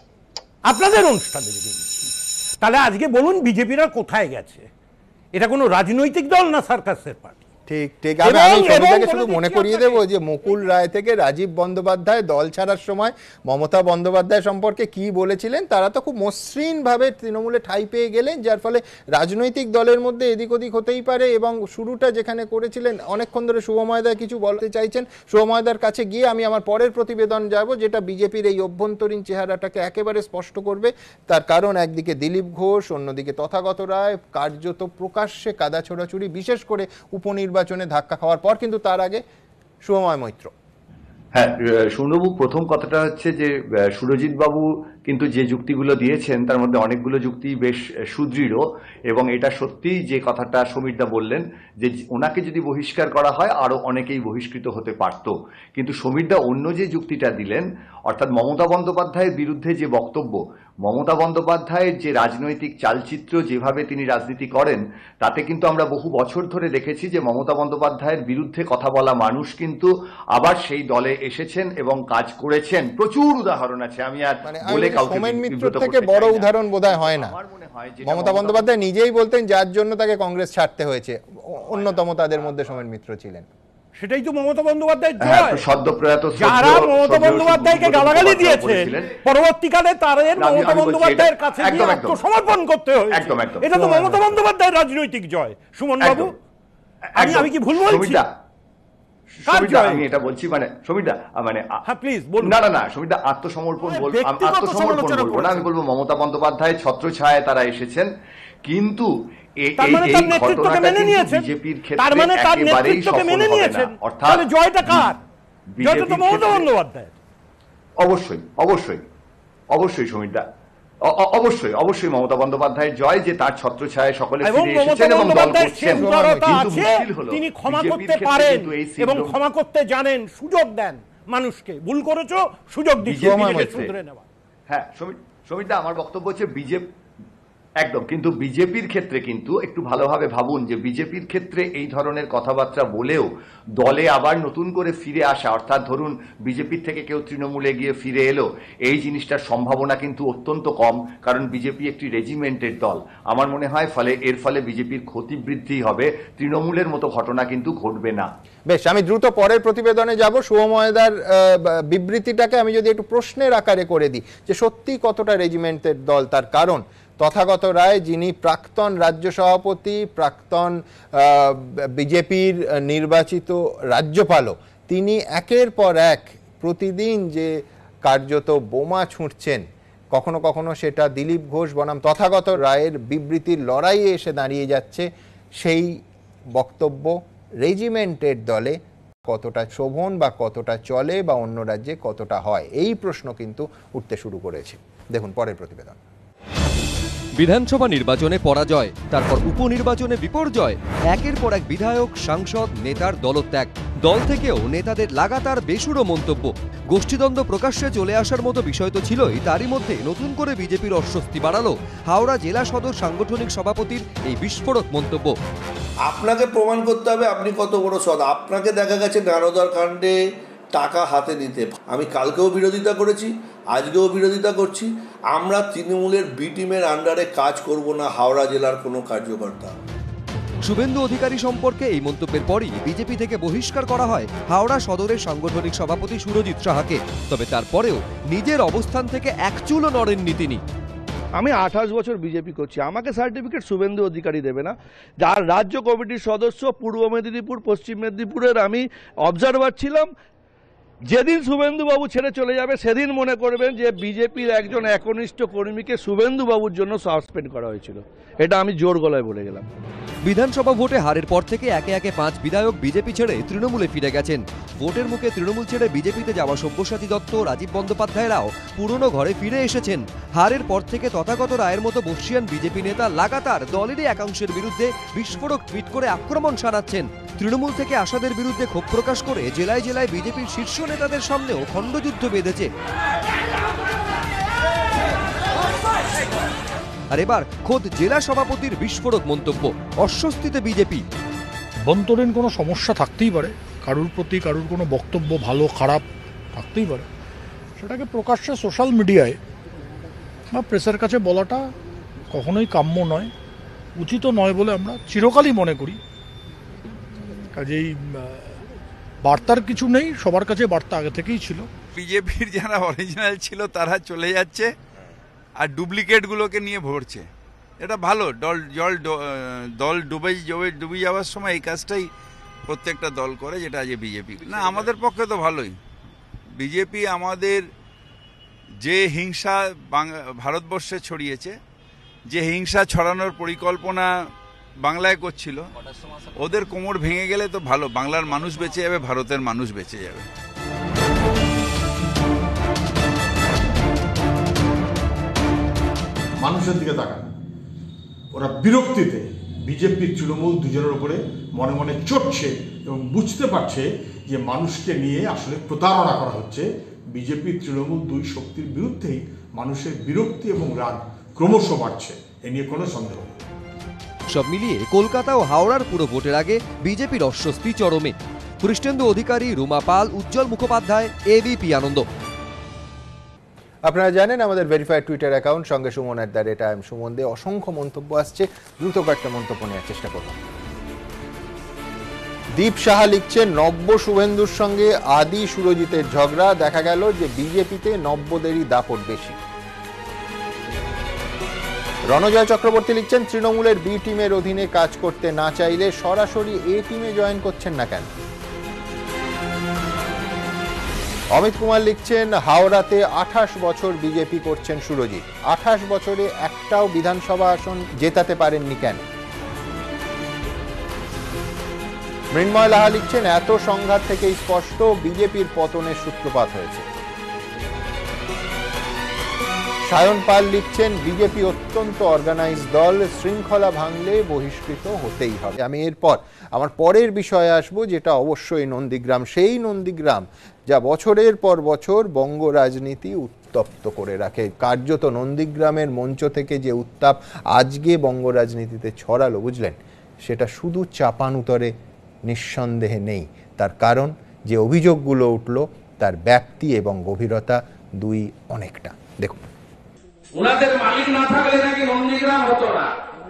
আপনাদের অনুষ্ঠানে দেখেছি। তাহলে আজকে বলুন বিজেপিরা কোথায় গেছে? এটা কোনো রাজনৈতিক দল না সার্কাসের পার্টি? ঠিক ঠিক। আমি আমি সবিতাকে শুধু মনে করিয়ে দেবো যে মুকুল রায় থেকে রাজীব বন্দ্যোপাধ্যায় দল ছাড়ার সময় মমতা বন্দ্যোপাধ্যায় সম্পর্কে কি বলেছিলেন, তারা তো খুব মসৃণভাবে তৃণমূলে ঠাঁই পেয়ে গেলেন, যার ফলে রাজনৈতিক দলের মধ্যে এদিক ওদিক হতেই পারে। এবং শুরুটা যেখানে করেছিলেন, অনেকক্ষণ ধরে শুভময়দা কিছু বলতে চাইছেন, শুভময়দার কাছে গিয়ে আমি আমার পরের প্রতিবেদন যাব, যেটা বিজেপির এই অভ্যন্তরীণ চেহারাটাকে একেবারে স্পষ্ট করবে। তার কারণ একদিকে দিলীপ ঘোষ, অন্যদিকে তথাগত রায় কার্যত প্রকাশ্যে কাদা ছোড়াছুড়ি, বিশেষ করে উপনির্বাচন নির্বাচনে ধাক্কা খাওয়ার পর। কিন্তু তার আগে শুভময় মৈত্র। হ্যাঁ সুনবু, প্রথম কথাটা হচ্ছে যে সুরজিৎ বাবু কিন্তু যে যুক্তিগুলো দিয়েছেন তার মধ্যে অনেকগুলো যুক্তি বেশ সুদৃঢ়, এবং এটা সত্যিই যে কথাটা সমীরদা বললেন যে ওনাকে যদি বহিষ্কার করা হয় আরো অনেকেই বহিষ্কৃত হতে পারত। কিন্তু সমীরদা অন্য যে যুক্তিটা দিলেন, অর্থাৎ মমতা বন্দ্যোপাধ্যায়ের বিরুদ্ধে যে বক্তব্য, মমতা বন্দ্যোপাধ্যায়ের যে রাজনৈতিক চালচিত্র, যেভাবে তিনি রাজনীতি করেন, তাতে কিন্তু আমরা বহু বছর ধরে দেখেছি যে মমতা বন্দ্যোপাধ্যায়ের বিরুদ্ধে কথা বলা মানুষ কিন্তু আবার সেই দলে এসেছেন এবং কাজ করেছেন। প্রচুর উদাহরণ আছে, আমি আর বলে কাউকে সোমেন মিত্র বিব্রত থেকে করতে বড় চাই না। উদাহরণ বোধহয় হয় না। আমার মনে হয় যেটা মমতা বন্দ্যোপাধ্যায় নিজেই বলতেন যার জন্য তাকে কংগ্রেস ছাড়তে হয়েছে, অন্যতম তাদের মধ্যে সোমেন মিত্র ছিলেন। সেটাই তো মমতা বন্দ্যোপাধ্যায়ের হ্যাঁ, জয়। তো সদ্য প্রয়াত যারা মমতা বন্দ্যোপাধ্যায়কে গালাগালি দিয়েছেন, পরবর্তীকালে তাদের না, আমি- মমতা আমি বলছি বন্দ্যোপাধ্যায়ের এটা- কাছে একদম, গিয়ে একদম। আত্মসমর্পণ করতে হয়েছে। একদম, একদম। এটা তো মমতা বন্দ্যোপাধ্যায়ের রাজনৈতিক জয়। সুমন বাবু, আমি আমি কি ভুল বলছি? সমিতা, কার সমিতা, জয়? আমি এটা বলছি মানে সমিতা মানে আ- হ্যাঁ, প্লিজ বলুন। না না না সমিতা, আত্মসমর্পণ বল ব্যক্তিগত আত্মসমর্পণ সমালোচনা বলবো না, আমি বলবো মমতা বন্দ্যোপাধ্যায় ছত্রছায়ায় তারা এসেছেন, কিন্তু এ- তার এই মানে এই তার নেতৃত্বকে ঘটনাটা মেনে কিন্তু নিয়েছেন। বিজেপির তার ক্ষেত্রে মানে তার একেবারেই নেতৃত্বকে সফল মেনে হবে নিয়েছেন। না। অর্থাৎ তাহলে জয়টা কার? জয়টা তো বিজেপির মমতা ক্ষেত্রে- বন্দ্যোপাধ্যায়। অবশ্যই অবশ্যই অবশ্যই সমিতা, অ- অ- অবশ্যই অবশ্যই মমতা বন্দ্যোপাধ্যায়ের জয় যে তার ছত্রছায়ায় সকলে এবং ফিরে মমতা এসেছেন এবং দল বন্দ্যোপাধ্যায়ের করছেন। সেই উদারতা কিন্তু আছে, মুশকিল হলো তিনি ক্ষমা বিজেপির করতে ক্ষেত্রে পারেন কিন্তু এই এবং syndrome- ক্ষমা করতে জানেন, সুযোগ দেন মানুষকে। ভুল করেছো, সুযোগ দিচ্ছি বিজেপির নিজেকে ক্ষেত্রে- শুধরে নেওয়া। হ্যাঁ সমিতা, আমার বক্তব্য হচ্ছে বিজেপি একদম, কিন্তু বিজেপির ক্ষেত্রে কিন্তু একটু ভালোভাবে ভাবুন যে বিজেপির ক্ষেত্রে এই ধরনের কথাবার্তা বলেও দলে আবার নতুন করে ফিরে আসা, অর্থাৎ ধরুন বিজেপির থেকে কেউ তৃণমূলে গিয়ে ফিরে এলো, এই জিনিসটার সম্ভাবনা কিন্তু অত্যন্ত কম, কারণ বিজেপি একটি রেজিমেন্টের দল। আমার মনে হয় ফলে এর ফলে বিজেপির ক্ষতি বৃদ্ধি হবে, তৃণমূলের মতো ঘটনা কিন্তু ঘটবে না। বেশ, আমি দ্রুত পরের প্রতিবেদনে যাব। শুভময়দার বিবৃতিটাকে আমি যদি একটু প্রশ্নের আকারে করে দিই যে সত্যি কতটা রেজিমেন্টের দল, তার কারণ তথাগত রায়, যিনি প্রাক্তন রাজ্য সভাপতি, প্রাক্তন বিজেপির নির্বাচিত রাজ্যপালও, তিনি একের পর এক প্রতিদিন যে কার্যত বোমা ছুঁড়ছেন, কখনো কখনো সেটা দিলীপ ঘোষ বনাম তথাগত রায়ের বিবৃতির লড়াইয়ে এসে দাঁড়িয়ে যাচ্ছে। সেই বক্তব্য রেজিমেন্টের দলে কতটা শোভন বা কতটা চলে বা অন্য রাজ্যে কতটা হয়, এই প্রশ্ন কিন্তু উঠতে শুরু করেছে। দেখুন পরের প্রতিবেদন। বিধানসভা নির্বাচনে পরাজয়, তারপর উপনির্বাচনে বিপর্যয়, একের পর এক বিধায়ক, সাংসদ, নেতার দলত্যাগ, দল থেকেও নেতাদের লাগাতার বেসুরো মন্তব্য, গোষ্ঠীদ্বন্দ্ব প্রকাশ্যে চলে আসার মতো বিষয় তো ছিলই, তারই মধ্যে নতুন করে বিজেপির অস্বস্তি বাড়ালো হাওড়া জেলা সদর সাংগঠনিক সভাপতির এই বিস্ফোরক মন্তব্য। আপনাকে প্রমাণ করতে হবে আপনি কত বড় সৎ। আপনাকে দেখা গেছে দানোদর কাণ্ডে টাকা হাতে নিতে। আমি কালকেও বিরোধিতা করেছি, আজকেও বিরোধিতা করছি। আমরা তৃণমূলের বি টিমের আন্ডারে কাজ করব না হাওড়া জেলার কোনো কার্যকর্তা। শুভেন্দু অধিকারী সম্পর্কে এই মন্তব্যের পরই বিজেপি থেকে বহিষ্কার করা হয় হাওড়া সদরের সাংগঠনিক সভাপতি সুরজিৎ সাহাকে। তবে তারপরেও নিজের অবস্থান থেকে এক চুলও নড়েননি তিনি। আমি আঠাশ বছর বিজেপি করছি, আমাকে সার্টিফিকেট শুভেন্দু অধিকারী দেবে না। যার রাজ্য কমিটির সদস্য, পূর্ব মেদিনীপুর, পশ্চিম মেদিনীপুরের আমি অবজারভার ছিলাম। যেদিন শুভেন্দুবাবু ছেড়ে চলে যাবে সেদিন মনে করবেন যে বিজেপির একজন একনিষ্ঠ কর্মীকে শুভেন্দুবাবুর জন্য সাসপেন্ড করা হয়েছিল। এটা আমি জোর গলায় বলে গেলাম। বিধানসভা ভোটে হারের পর থেকে একে একে পাঁচ বিধায়ক বিজেপি ছেড়ে তৃণমূলে ফিরে গেছেন। ভোটের মুখে তৃণমূল ছেড়ে বিজেপিতে যাওয়া সব্যসাচী দত্ত, রাজীব বন্দ্যোপাধ্যায়রাও পুরনো ঘরে ফিরে এসেছেন। হারের পর থেকে তথাগত রায়ের মতো বর্ষিয়ান বিজেপি নেতা লাগাতার দলেরই একাংশের বিরুদ্ধে বিস্ফোরক টুইট করে আক্রমণ সানাচ্ছেন। তৃণমূল থেকে আসাদের বিরুদ্ধে ক্ষোভ প্রকাশ করে জেলায় জেলায় বিজেপির শীর্ষ নেতাদের সামনেও খণ্ডযুদ্ধ বেঁধেছে। আর এবার খোদ জেলা সভাপতির বিস্ফোরক মন্তব্য, অস্বস্তিতে বিজেপি। অভ্যন্তরীণ কোনো সমস্যা থাকতেই পারে, কারুর প্রতি কারুর কোনো বক্তব্য ভালো খারাপ থাকতেই পারে, সেটাকে প্রকাশ্যে সোশ্যাল মিডিয়ায় বা প্রেসের কাছে বলাটা কখনোই কাম্য নয়, উচিত নয় বলে আমরা চিরকালই মনে করি। কাজেই বার্তার কিছু নেই, সবার কাছে বার্তা আগে থেকেই ছিল। বিজেপির যারা অরিজিনাল ছিল তারা চলে যাচ্ছে আর ডুপ্লিকেটগুলোকে নিয়ে ভরছে। এটা ভালো। দল জল দল ডুবে ডুবে যাওয়ার সময় এই কাজটাই প্রত্যেকটা দল করে, যেটা আজ বিজেপি না। আমাদের পক্ষে তো ভালোই। বিজেপি আমাদের যে হিংসা ভারতবর্ষে ছড়িয়েছে, যে হিংসা ছড়ানোর পরিকল্পনা বাংলায় করছিল, ওদের কোমর ভেঙে গেলে তো ভালো। বাংলার মানুষ বেঁচে যাবে, ভারতের মানুষ বেঁচে যাবে। মানুষের দিকে তাকান, ওরা বিরক্তিতে বিজেপির তৃণমূল দুজনের উপরে মনে মনে চটছে এবং বুঝতে পারছে যে মানুষকে নিয়ে আসলে প্রতারণা করা হচ্ছে। বিজেপির তৃণমূল দুই শক্তির বিরুদ্ধেই মানুষের বিরক্তি এবং রাগ ক্রমশ বাড়ছে, এ নিয়ে কোনো সন্দেহ নেই। সব মিলিয়ে কলকাতা ও হাওড়ার পুরো ভোটের আগে বিজেপির অস্বস্তি চরমে। কৃষ্ণেন্দু অধিকারী, রুমা পাল, উজ্জ্বল মুখোপাধ্যায়, এবিপি আনন্দ। আপনারা জানেন আমাদের ভেরিফাইড টুইটার অ্যাকাউন্ট সঙ্গে Suman at the rate I M Suman De. অসংখ্য মন্তব্য আসছে, দ্রুত কয়েকটা মন্তব্য নেওয়ার চেষ্টা করব। দীপ সাহা লিখছেন, নব্য শুভেন্দুর সঙ্গে আদি সুরজিতের ঝগড়া, দেখা গেল যে বিজেপিতে নব্যদেরই দাপট বেশি। রণজয় চক্রবর্তী লিখছেন, তৃণমূলের বি টিমের অধীনে কাজ করতে না চাইলে সরাসরি এ টিমে জয়েন করছেন না কেন? অমিত কুমার লিখছেন, হাওড়াতে আঠাশ বছর বিজেপি করছেন সুরজিৎ, আঠাশ বছরে একটাও বিধানসভা আসন জেতাতে পারেননি কেন? মৃন্ময় লাহা লিখছেন, এত সংঘাত থেকেই স্পষ্ট বিজেপির পতনের সূত্রপাত হয়েছে। সায়ন পাল লিখছেন, বিজেপি অত্যন্ত অর্গানাইজ দল, শৃঙ্খলা ভাঙলে বহিষ্কৃত হতেই হবে। আমি এরপর আমার পরের বিষয়ে আসবো, যেটা অবশ্যই নন্দীগ্রাম, সেই নন্দীগ্রাম যা বছরের পর বছর বঙ্গ রাজনীতি উত্তপ্ত করে রাখে। কার্যত নন্দীগ্রামের মঞ্চ থেকে যে উত্তাপ আজকে বঙ্গ রাজনীতিতে ছড়ালো, বুঝলেন, সেটা শুধু চাপানুতরে নিঃসন্দেহে নেই। তার কারণ যে অভিযোগগুলো উঠল তার ব্যাপ্তি এবং গভীরতা দুই অনেকটা। দেখুন, ওনাদের মালিক না থাকলে নাকি নন্দীগ্রাম হতো না।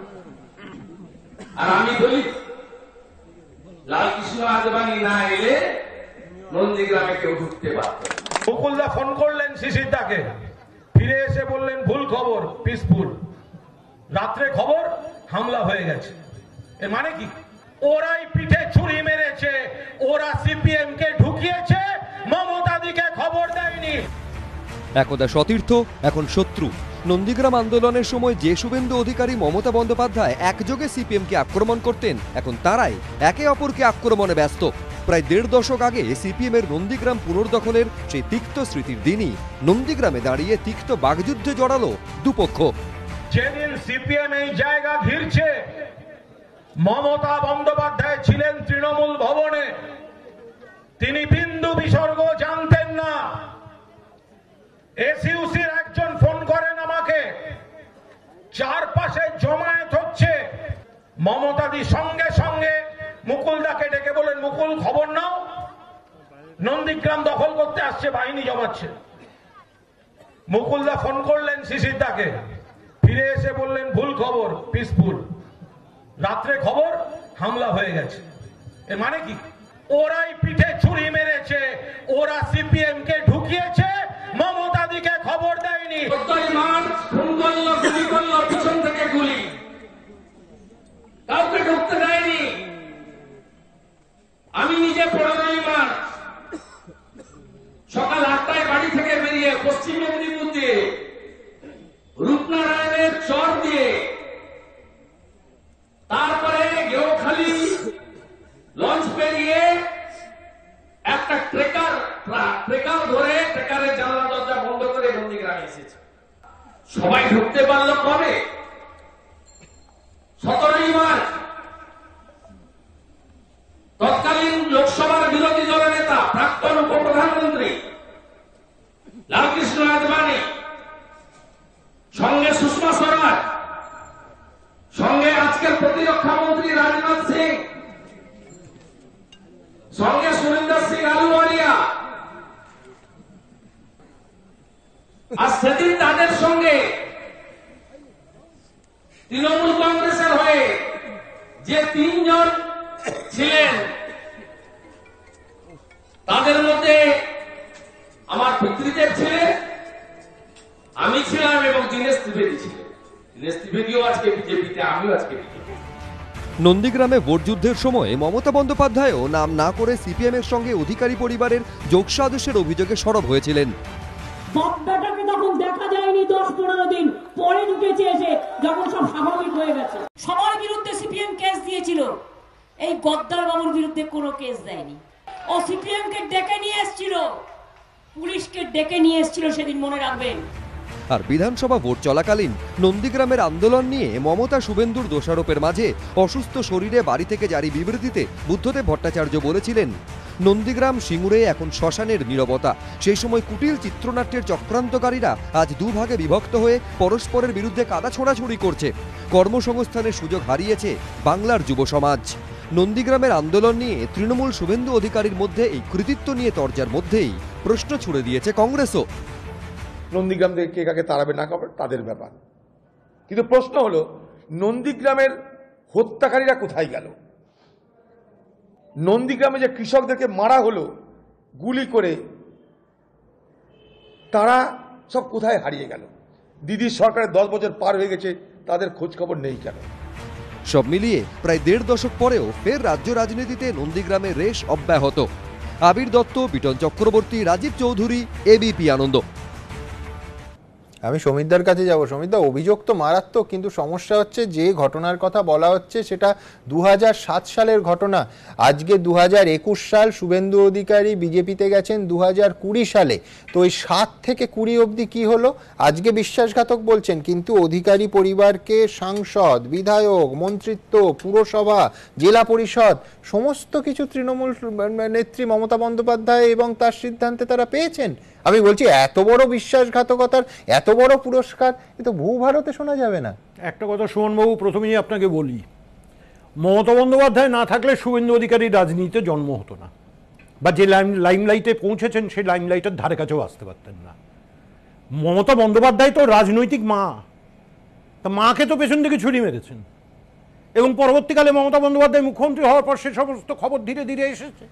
আর আমি বলি, লালকৃষ্ণ আদবানি না এলে নন্দীগ্রামে কেউ ঢুকতে পারত। মুকুলদা ফোন করলেন শিশির দাকে, ফিরে এসে বললেন ভুল খবর, পিসফুল। রাত্রে খবর হামলা হয়ে গেছে। এর মানে কি? ওরাই পিঠে ছুরি মেরেছে, ওরা সিপিএম কে ঢুকিয়েছে, মমতা দিকে খবর দেয়নি। একদা সতীর্থ, এখন শত্রু। নন্দীগ্রাম আন্দোলনের সময় যে শুভেন্দু অধিকারী, মমতা বন্দ্যোপাধ্যায় একযোগে সিপিএমকে আক্রমণ করতেন, এখন তারাই একে অপরকে আক্রমণে ব্যস্ত। প্রায় দেড় দশক আগে সিপিএম এর নন্দীগ্রাম পুনর্দখলের সেই তিক্ত স্মৃতির দিনই নন্দীগ্রামে দাঁড়িয়ে তিক্ত বাগযুদ্ধে জড়ালো দুপক্ষ। যেদিন সিপিএম এই জায়গা ঘিরছে, মমতা বন্দ্যোপাধ্যায় ছিলেন তৃণমূল ভবনে, তিনি বিন্দু বিসর্গ জানতেন না। এসইউসির একজন ফোন করেন আমাকে, চারপাশে জমায়েত হচ্ছে। মমতাদি সঙ্গে সঙ্গে মুকুলদাকে ডেকে বলেন, মুকুল খবর নাও, নন্দীগ্রাম দখল করতে আসছে, বাহিনী জমাচ্ছে। মুকুলদা ফোন করলেন শিশির দাকে, ফিরে এসে বললেন ভুল খবর, পিসফুল। রাত্রে খবর হামলা হয়ে গেছে। এর মানে কি? ওরাই পিঠে ছুরি মেরেছে, ওরা সিপিএম কে ঢুকিয়েছে, মমতা দিকে খবর দেয়নি। পিছন থেকে গুলি, কাউকে ঢুকতে দেয়নি। আমি নিজে পনেরোই মার্চ সকাল আটটায় বাড়ি থেকে বেরিয়ে পশ্চিম মেদিনীপুর দিয়ে রূপনারায়ণের চর দিয়ে, তারপরে গেওখালি লঞ্চ পেরিয়ে একটা ট্রেকার ট্রেকার ধরে ট্রেকারের জানলা দরজা বন্ধ করে নন্দীগ্রামে এসেছে। সবাই ঢুকতে পারল কবে? সতেরোই মার্চ তৎকালীন লোকসভার বিরোধী দলের নেতা, প্রাক্তন উপপ্রধানমন্ত্রী লালকৃষ্ণ আদবানি, সঙ্গে সুষমা স্বরাজ, সঙ্গে আজকের প্রতিরক্ষা মন্ত্রী রাজনাথ সিং, সঙ্গে সুরেন্দ্র সিং আলুওয়ালিয়া। আর সেদিন তাদের সঙ্গে তৃণমূল কংগ্রেসের হয়ে যে তিনজন ছিলেন, তাদের মধ্যে আমার পিতৃদেব ছিলেন, আমি ছিলাম এবং দীনেশ ত্রিবেদী ছিলেন। দীনেশ ত্রিবেদীও আজকে বিজেপিতে, আমিও আজকে বিজেপি। নন্দীগ্রামে ভোটযুদ্ধের সময় মমতা বন্দ্যোপাধ্যায়ও নাম না করে সিপিএম এর সঙ্গে অধিকারী পরিবারের যোগসাজশের অভিযোগে সরব হয়েছিলেন। বাপদাটাকে তখন দেখা যায়নি, দশ পনেরো দিন পরে ঢুকেছে এসে, যখন সব স্বাভাবিক হয়ে গেছে। সবার বিরুদ্ধে সিপিএম কেস দিয়েছিল, এই গদ্দার বাবুর বিরুদ্ধে কোনো কেস দেয়নি। ও সিপিএম কে ডেকে নিয়ে এসেছিল, পুলিশকে ডেকে নিয়ে এসেছিল, সেদিন মনে রাখবেন। আর বিধানসভা ভোট চলাকালীন নন্দীগ্রামের আন্দোলন নিয়ে মমতা শুভেন্দুর দোষারোপের মাঝে অসুস্থ শরীরে বাড়ি থেকে জারি বিবৃতিতে বুদ্ধদেব ভট্টাচার্য বলেছিলেন, নন্দীগ্রাম সিঙ্গুরে এখন শ্মশানের নীরবতা। সেই সময় কুটিল চিত্রনাট্যের চক্রান্তকারীরা আজ দুভাগে বিভক্ত হয়ে পরস্পরের বিরুদ্ধে কাদা ছোড়াছুড়ি করছে। কর্মসংস্থানের সুযোগ হারিয়েছে বাংলার যুব সমাজ। নন্দীগ্রামের আন্দোলন নিয়ে তৃণমূল শুভেন্দু অধিকারীর মধ্যে এই কৃতিত্ব নিয়ে তর্জার মধ্যেই প্রশ্ন ছুড়ে দিয়েছে কংগ্রেসও। নন্দীগ্রাম থেকে কে কাকে তাড়াবে না খাবে তাদের ব্যাপার। কিন্তু প্রশ্ন হলো নন্দীগ্রামের হত্যাকারীরা কোথায় গেল? নন্দীগ্রামে যে কৃষকদেরকে মারা হলো গুলি করে, তারা সব কোথায় হারিয়ে গেল? দিদির সরকারের দশ বছর পার হয়ে গেছে, তাদের খোঁজ খবর নেই কেন? সব মিলিয়ে প্রায় দেড় দশক পরেও ফের রাজ্য রাজনীতিতে নন্দীগ্রামে রেশ অব্যাহত। আবির দত্ত, বিটন চক্রবর্তী, রাজীব চৌধুরী, এবিপি আনন্দ। আমি সমিতদার কাছে যাব। সমিতদা, অভিযোগ তো মারাত্মক, কিন্তু সমস্যা হচ্ছে যে ঘটনার কথা বলা হচ্ছে সেটা দু হাজার সাত সালের ঘটনা। আজকে দু হাজার একুশ সাল, শুভেন্দু অধিকারী বিজেপিতে গেছেন দু হাজার কুড়ি সালে। তো ওই সাত থেকে কুড়ি অবধি কি হলো? আজকে বিশ্বাসঘাতক বলছেন, কিন্তু অধিকারী পরিবারকে সাংসদ, বিধায়ক, মন্ত্রিত্ব, পুরসভা, জেলা পরিষদ সমস্ত কিছু তৃণমূল নেত্রী মমতা বন্দ্যোপাধ্যায় এবং তার সিদ্ধান্তে তারা পেয়েছেন। আমি বলছি এত বড় বিশ্বাসঘাতকতার এত বড় পুরস্কার এ তো ভূ ভারতে শোনা যাবে না। একটা কথা সুমনবাবু প্রথমেই আপনাকে বলি, মমতা বন্দ্যোপাধ্যায় না থাকলে শুভেন্দু অধিকারীর রাজনীতিতে জন্ম হতো না, বা যে লাইম লাইমলাইটে পৌঁছেছেন সেই লাইমলাইটের ধারে কাছেও আসতে পারতেন না। মমতা বন্দ্যোপাধ্যায় তো রাজনৈতিক মা, তা মাকে তো পেছন থেকে ছুরি মেরেছেন, এবং পরবর্তীকালে মমতা বন্দ্যোপাধ্যায় মুখ্যমন্ত্রী হওয়ার পর সে সমস্ত খবর ধীরে ধীরে এসেছে।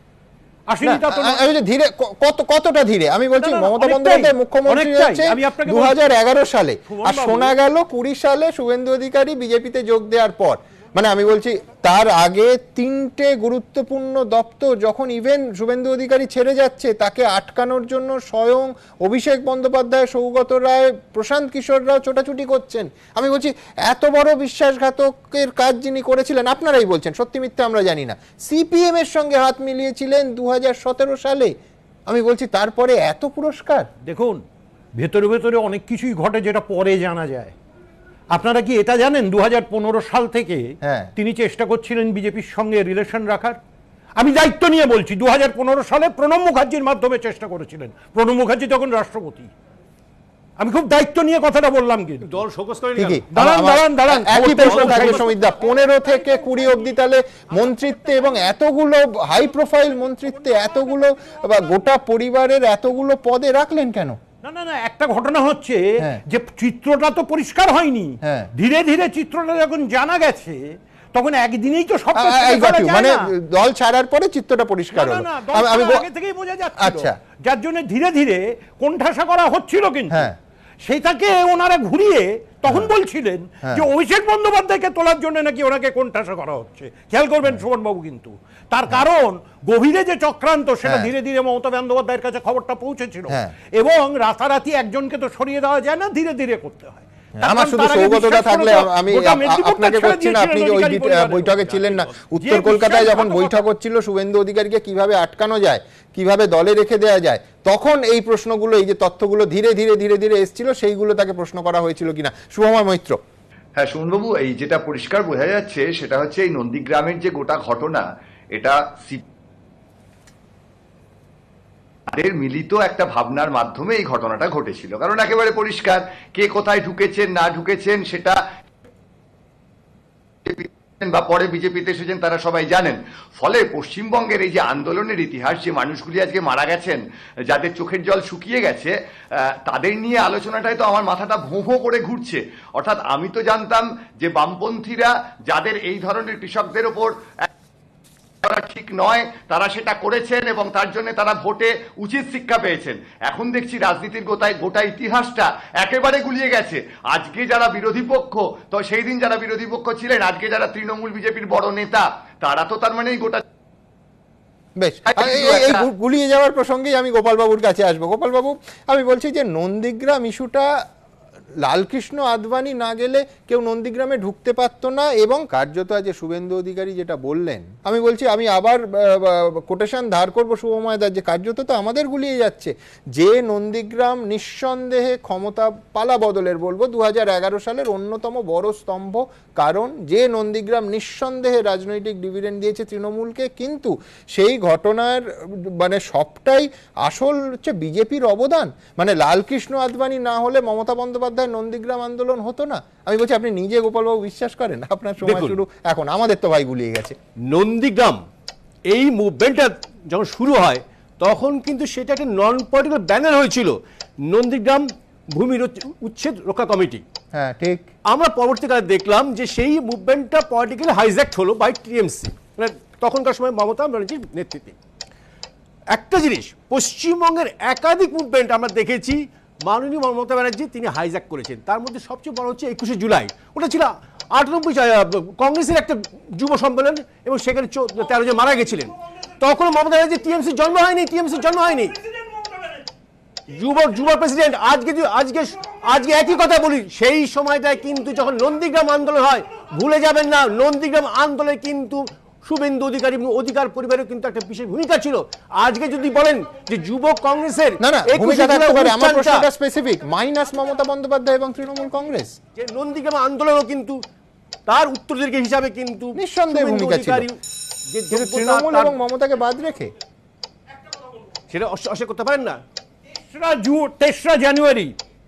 কতটা ধীরে? আমি বলছি মমতা বন্দ্যোপাধ্যায় মুখ্যমন্ত্রী হচ্ছে দু হাজার এগারো সালে, আর শোনা গেল কুড়ি সালে শুভেন্দু অধিকারী বিজেপিতে যোগ দেওয়ার পর। মানে আমি বলছি তার আগে তিনটে গুরুত্বপূর্ণ দপ্তর যখন ইভেন শুভেন্দু অধিকারী ছেড়ে যাচ্ছে, তাকে আটকানোর জন্য স্বয়ং অভিষেক বন্দ্যোপাধ্যায়, সৌগত রায়, প্রশান্ত কিশোর রাও ছোটাছুটি করছেন। আমি বলছি এত বড় বিশ্বাসঘাতকের কাজ যিনি করেছিলেন, আপনারাই বলছেন, সত্যি মিথ্যে আমরা জানি না, সিপিএম এর সঙ্গে হাত মিলিয়েছিলেন দু হাজার সতেরো সালে। আমি বলছি তারপরে এত পুরস্কার। দেখুন, ভেতরে ভেতরে অনেক কিছুই ঘটে যেটা পরে জানা যায়। আপনারা কি এটা জানেন দু হাজার পনেরো সাল থেকে তিনি চেষ্টা করছিলেন বিজেপির সঙ্গে রিলেশন রাখার? আমি দায়িত্ব নিয়ে বলছি, দু হাজার পনেরো সালে প্রণব মুখার্জির মাধ্যমে চেষ্টা করেছিলেন। প্রণব মুখার্জি তখন রাষ্ট্রপতি। আমি খুব দায়িত্ব নিয়ে কথাটা বললাম, কিন্তু দল শোকজ করে দাঁড়ান দাঁড়ান দাঁড়ান একই প্রশ্ন থাকবে সমিতদা। পনেরো থেকে কুড়ি অব্দি তাহলে মন্ত্রিত্বে এবং এতগুলো হাই প্রোফাইল মন্ত্রিত্বে এতগুলো গোটা পরিবারের এতগুলো পদে রাখলেন কেন? না না না একটা ঘটনা হচ্ছে যে চিত্রটা তো পরিষ্কার হয়নি। ধীরে ধীরে চিত্রটা যখন জানা গেছে তখন একদিনেই তো সব মানে দল ছাড়ার পরে চিত্রটা পরিষ্কার হলো। আমি আগে থেকেই বোঝা যাচ্ছে, আচ্ছা, যার জন্য ধীরে ধীরে কোণঠাসা করা হচ্ছিল, কিন্তু সেটাকে ওনারা ঘুরিয়ে তখন বলছিলেন যে অভিষেক বন্দ্যোপাধ্যায়কে তোলার জন্য নাকি ওনাকে কোণঠাসা করা হচ্ছে। খেয়াল করবেন সুমনবাবু, কিন্তু তার কারণ গভীরে যে চক্রান্ত সেটা ধীরে ধীরে মমতা বন্দ্যোপাধ্যায়ের কাছে খবরটা পৌঁছেছিল, এবং রাতারাতি একজনকে তো সরিয়ে দেওয়া যায় না, ধীরে ধীরে করতে হয়। আমার শুধু সৌগতটা থাকলে আমি আপনাকে বলছি না, আপনি ওই বৈঠকে ছিলেন না, উত্তর কলকাতায় যখন বৈঠক হচ্ছিল শুভেন্দু অধিকারীকে কিভাবে আটকানো যায়, কিভাবে দলে রেখে দেওয়া যায়, তখন এই প্রশ্নগুলো, এই যে তথ্যগুলো ধীরে ধীরে ধীরে ধীরে এসেছিল, সেইগুলো তাকে প্রশ্ন করা হয়েছিল কিনা। শুভময় মৈত্র। হ্যাঁ সুমনবাবু, এই যেটা পরিষ্কার বোঝা যাচ্ছে সেটা হচ্ছে এই নন্দীগ্রামের যে গোটা ঘটনা, এটা তাদের মিলিত একটা ভাবনার মাধ্যমে এই ঘটনাটা ঘটেছিল। কারণ একেবারে পরিষ্কার কে কোথায় ঢুকেছেন না ঢুকেছেন সেটা বা পরে বিজেপিতে এসেছেন তারা সবাই জানেন। ফলে পশ্চিমবঙ্গের এই যে আন্দোলনের ইতিহাস, যে মানুষগুলি আজকে মারা গেছেন, যাদের চোখের জল শুকিয়ে গেছে, তাদের নিয়ে আলোচনাটাই তো আমার মাথাটা ভোঁ ভোঁ করে ঘুরছে। অর্থাৎ আমি তো জানতাম যে বামপন্থীরা যাদের এই ধরনের কৃষকদের ওপর ঠিক নয় তারা সেটা করেছেন এবং তার জন্য তারা ভোটে উচিত শিক্ষা পেয়েছেন। এখন দেখছি রাজনীতির গোটায় গোটা ইতিহাসটা একেবারে গুলিয়ে গেছে। আজকে যারা বিরোধী পক্ষ, তো সেই দিন যারা বিরোধী পক্ষ ছিলেন, আজকে যারা তৃণমূল বিজেপির বড় নেতা, তারা তো তার মানে এই গোটা বেশ এই গুলিয়ে যাওয়ার প্রসঙ্গেই আমি গোপালবাবুর কাছে আসবো। গোপালবাবু, আমি বলছি যে নন্দীগ্রাম ইস্যুটা লালকৃষ্ণ আদবানি না গেলে কেউ নন্দীগ্রামে ঢুকতে পারতো না, এবং কার্যত আজ শুভেন্দু অধিকারী যেটা বললেন, আমি বলছি আমি আবার কোটেশন ধার করবো শুভময়দার, যে কার্যত তো আমাদের গুলিয়ে যাচ্ছে। যে নন্দীগ্রাম নিঃসন্দেহে ক্ষমতা পালা বদলের বলবো দু হাজার এগারো সালের অন্যতম বড় স্তম্ভ, কারণ যে নন্দীগ্রাম নিঃসন্দেহে রাজনৈতিক ডিভিডেন্ড দিয়েছে তৃণমূলকে, কিন্তু সেই ঘটনার মানে সবটাই আসল হচ্ছে বিজেপির অবদান। মানে লালকৃষ্ণ আদবানি না হলে মমতা বন্দ্যোপাধ্যায় নন্দীগ্রাম আন্দোলন হতো না। আমি বলছি আপনি নিজে গোপালবাবু বিশ্বাস করেন? আপনার সময় শুরু এখন, আমাদের তো ভাই গুলিয়ে গেছে। নন্দীগ্রাম এই মুভমেন্টটা যখন শুরু হয় তখন কিন্তু সেটা একটা নন পলিটিক্যাল ব্যানার হয়েছিল। নন্দীগ্রাম ভূমি উচ্ছেদ রক্ষা কমিটি। হ্যাঁ ঠিক। আমরা পরবর্তীকালে দেখলাম যে সেই মুভমেন্টটা পলিটিক্যালি হাইজ্যাক্ট হলো বাই টিএমসি, মানে তখনকার সময় মমতা ব্যানার্জির নেতৃত্বে। একটা জিনিস, পশ্চিমবঙ্গের একাধিক মুভমেন্ট আমরা দেখেছি মাননীয় মমতা ব্যানার্জি তিনি হাইজ্যাক করেছেন। তার মধ্যে সবচেয়ে বড় হচ্ছে একুশে জুলাই, ওটা ছিল আটানব্বই কংগ্রেসের একটা যুব সম্মেলন এবং সেখানে তেরো জন মারা গেছিলেন। তখন মমতা ব্যানার্জি টিএমসির জন্ম হয়নি, টিএমসির জন্ম হয়নি, যুব যুব প্রেসিডেন্ট। আজকে আজকে আজকে একই কথা বলি, সেই সময়টায় কিন্তু যখন নন্দীগ্রাম আন্দোলন হয়, ভুলে যাবেন না নন্দীগ্রাম আন্দোলনে কিন্তু শুভেন্দু অধিকারী অধিকার পরিবারের কিন্তু একটা বিশেষ ভূমিকা ছিল। আজকে যদি বলেন যে যুব কংগ্রেসের না না ভূমিকা থাকতে পারে, আমার প্রশ্নটা স্পেসিফিক, মাইনাস মমতা বন্দ্যোপাধ্যায় এবং তৃণমূল কংগ্রেস, যে নন্দীগ্রাম আন্দোলনও কিন্তু তার উত্তরদায়ী হিসাবে কিন্তু নিঃসন্দেহে ভূমিকা ছিল, কিন্তু তৃণমূল এবং মমতাকে বাদ রেখে সেটা অস্বীকার করতে পারেন না। তেসরা জানুয়ারি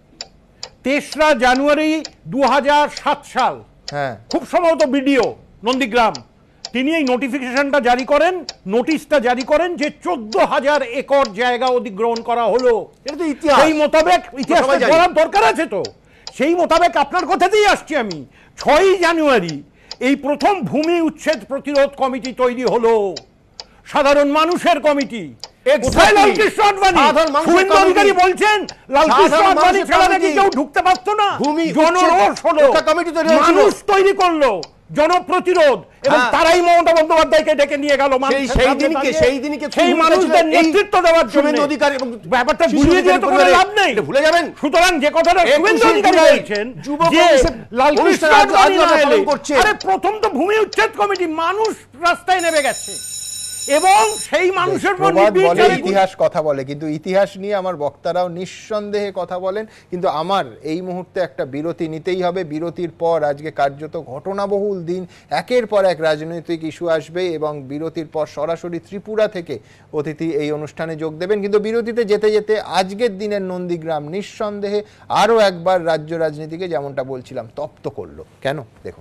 তেসরা জানুয়ারি দু হাজার সাত সাল, হ্যাঁ খুব সম্ভবত ভিডিও নন্দীগ্রাম, তিনি এই নোটিফিকেশনটা জারি করেন, নোটিশটা জারি করেন যে চোদ্দ হাজার একর জায়গা অধিগ্রহণ করা হলো। এটা তো ইতিহাস, সেই মোতাবেক ইতিহাস বলার দরকার আছে তো, সেই মোতাবেক আপনার কথাতেই আসছি আমি। ছয়ই জানুয়ারি এই প্রথম ভূমি উচ্ছেদ প্রতিরোধ কমিটি তৈরি হলো, সাধারণ মানুষের কমিটি। লালকৃষ্ণ আডবাণী শুভেন্দু অধিকারী বলছেন লালকৃষ্ণ আডবাণী ছাড়া নাকি কেউ ঢুকতে পারতো না। জনরোষ হলো, মানুষ তৈরি করলো জনপ্রতিরোধ, এবং তারাই মমতা বন্দ্যোপাধ্যায়কে ডেকে নিয়ে গেল সেই দিনকে সেই দিনকে সেই মানুষদের নেতৃত্ব দেওয়ার জন্য। শুভেন্দু অধিকারী এবং ব্যাপারটা বুঝিয়ে দিয়ে তো কোনো লাভ নেই, ভুলে যাবেন। সুতরাং যে কথাটা শুভেন্দু অধিকারী বলছেন যে লালকৃষ্ণ আডবাণী না এলে, আরে প্রথম তো ভূমি উচ্ছেদ কমিটি, মানুষ রাস্তায় নেমে গেছে এবং সেই মানুষের ইতিহাস কথা বলে, কিন্তু ইতিহাস নিয়ে আমার বক্তারাও নিঃসন্দেহে কথা বলেন। কিন্তু আমার এই মুহূর্তে একটা বিরতি নিতেই হবে। বিরতির পর আজকে কার্যত ঘটনাবহুল দিন, একের পর এক রাজনৈতিক ইস্যু আসবে এবং বিরতির পর সরাসরি ত্রিপুরা থেকে অতিথি এই অনুষ্ঠানে যোগ দেবেন। কিন্তু বিরতিতে যেতে যেতে আজকের দিনের নন্দীগ্রাম নিঃসন্দেহে আরও একবার রাজ্য রাজনীতিকে যেমনটা বলছিলাম তপ্ত করলো। কেন দেখুন।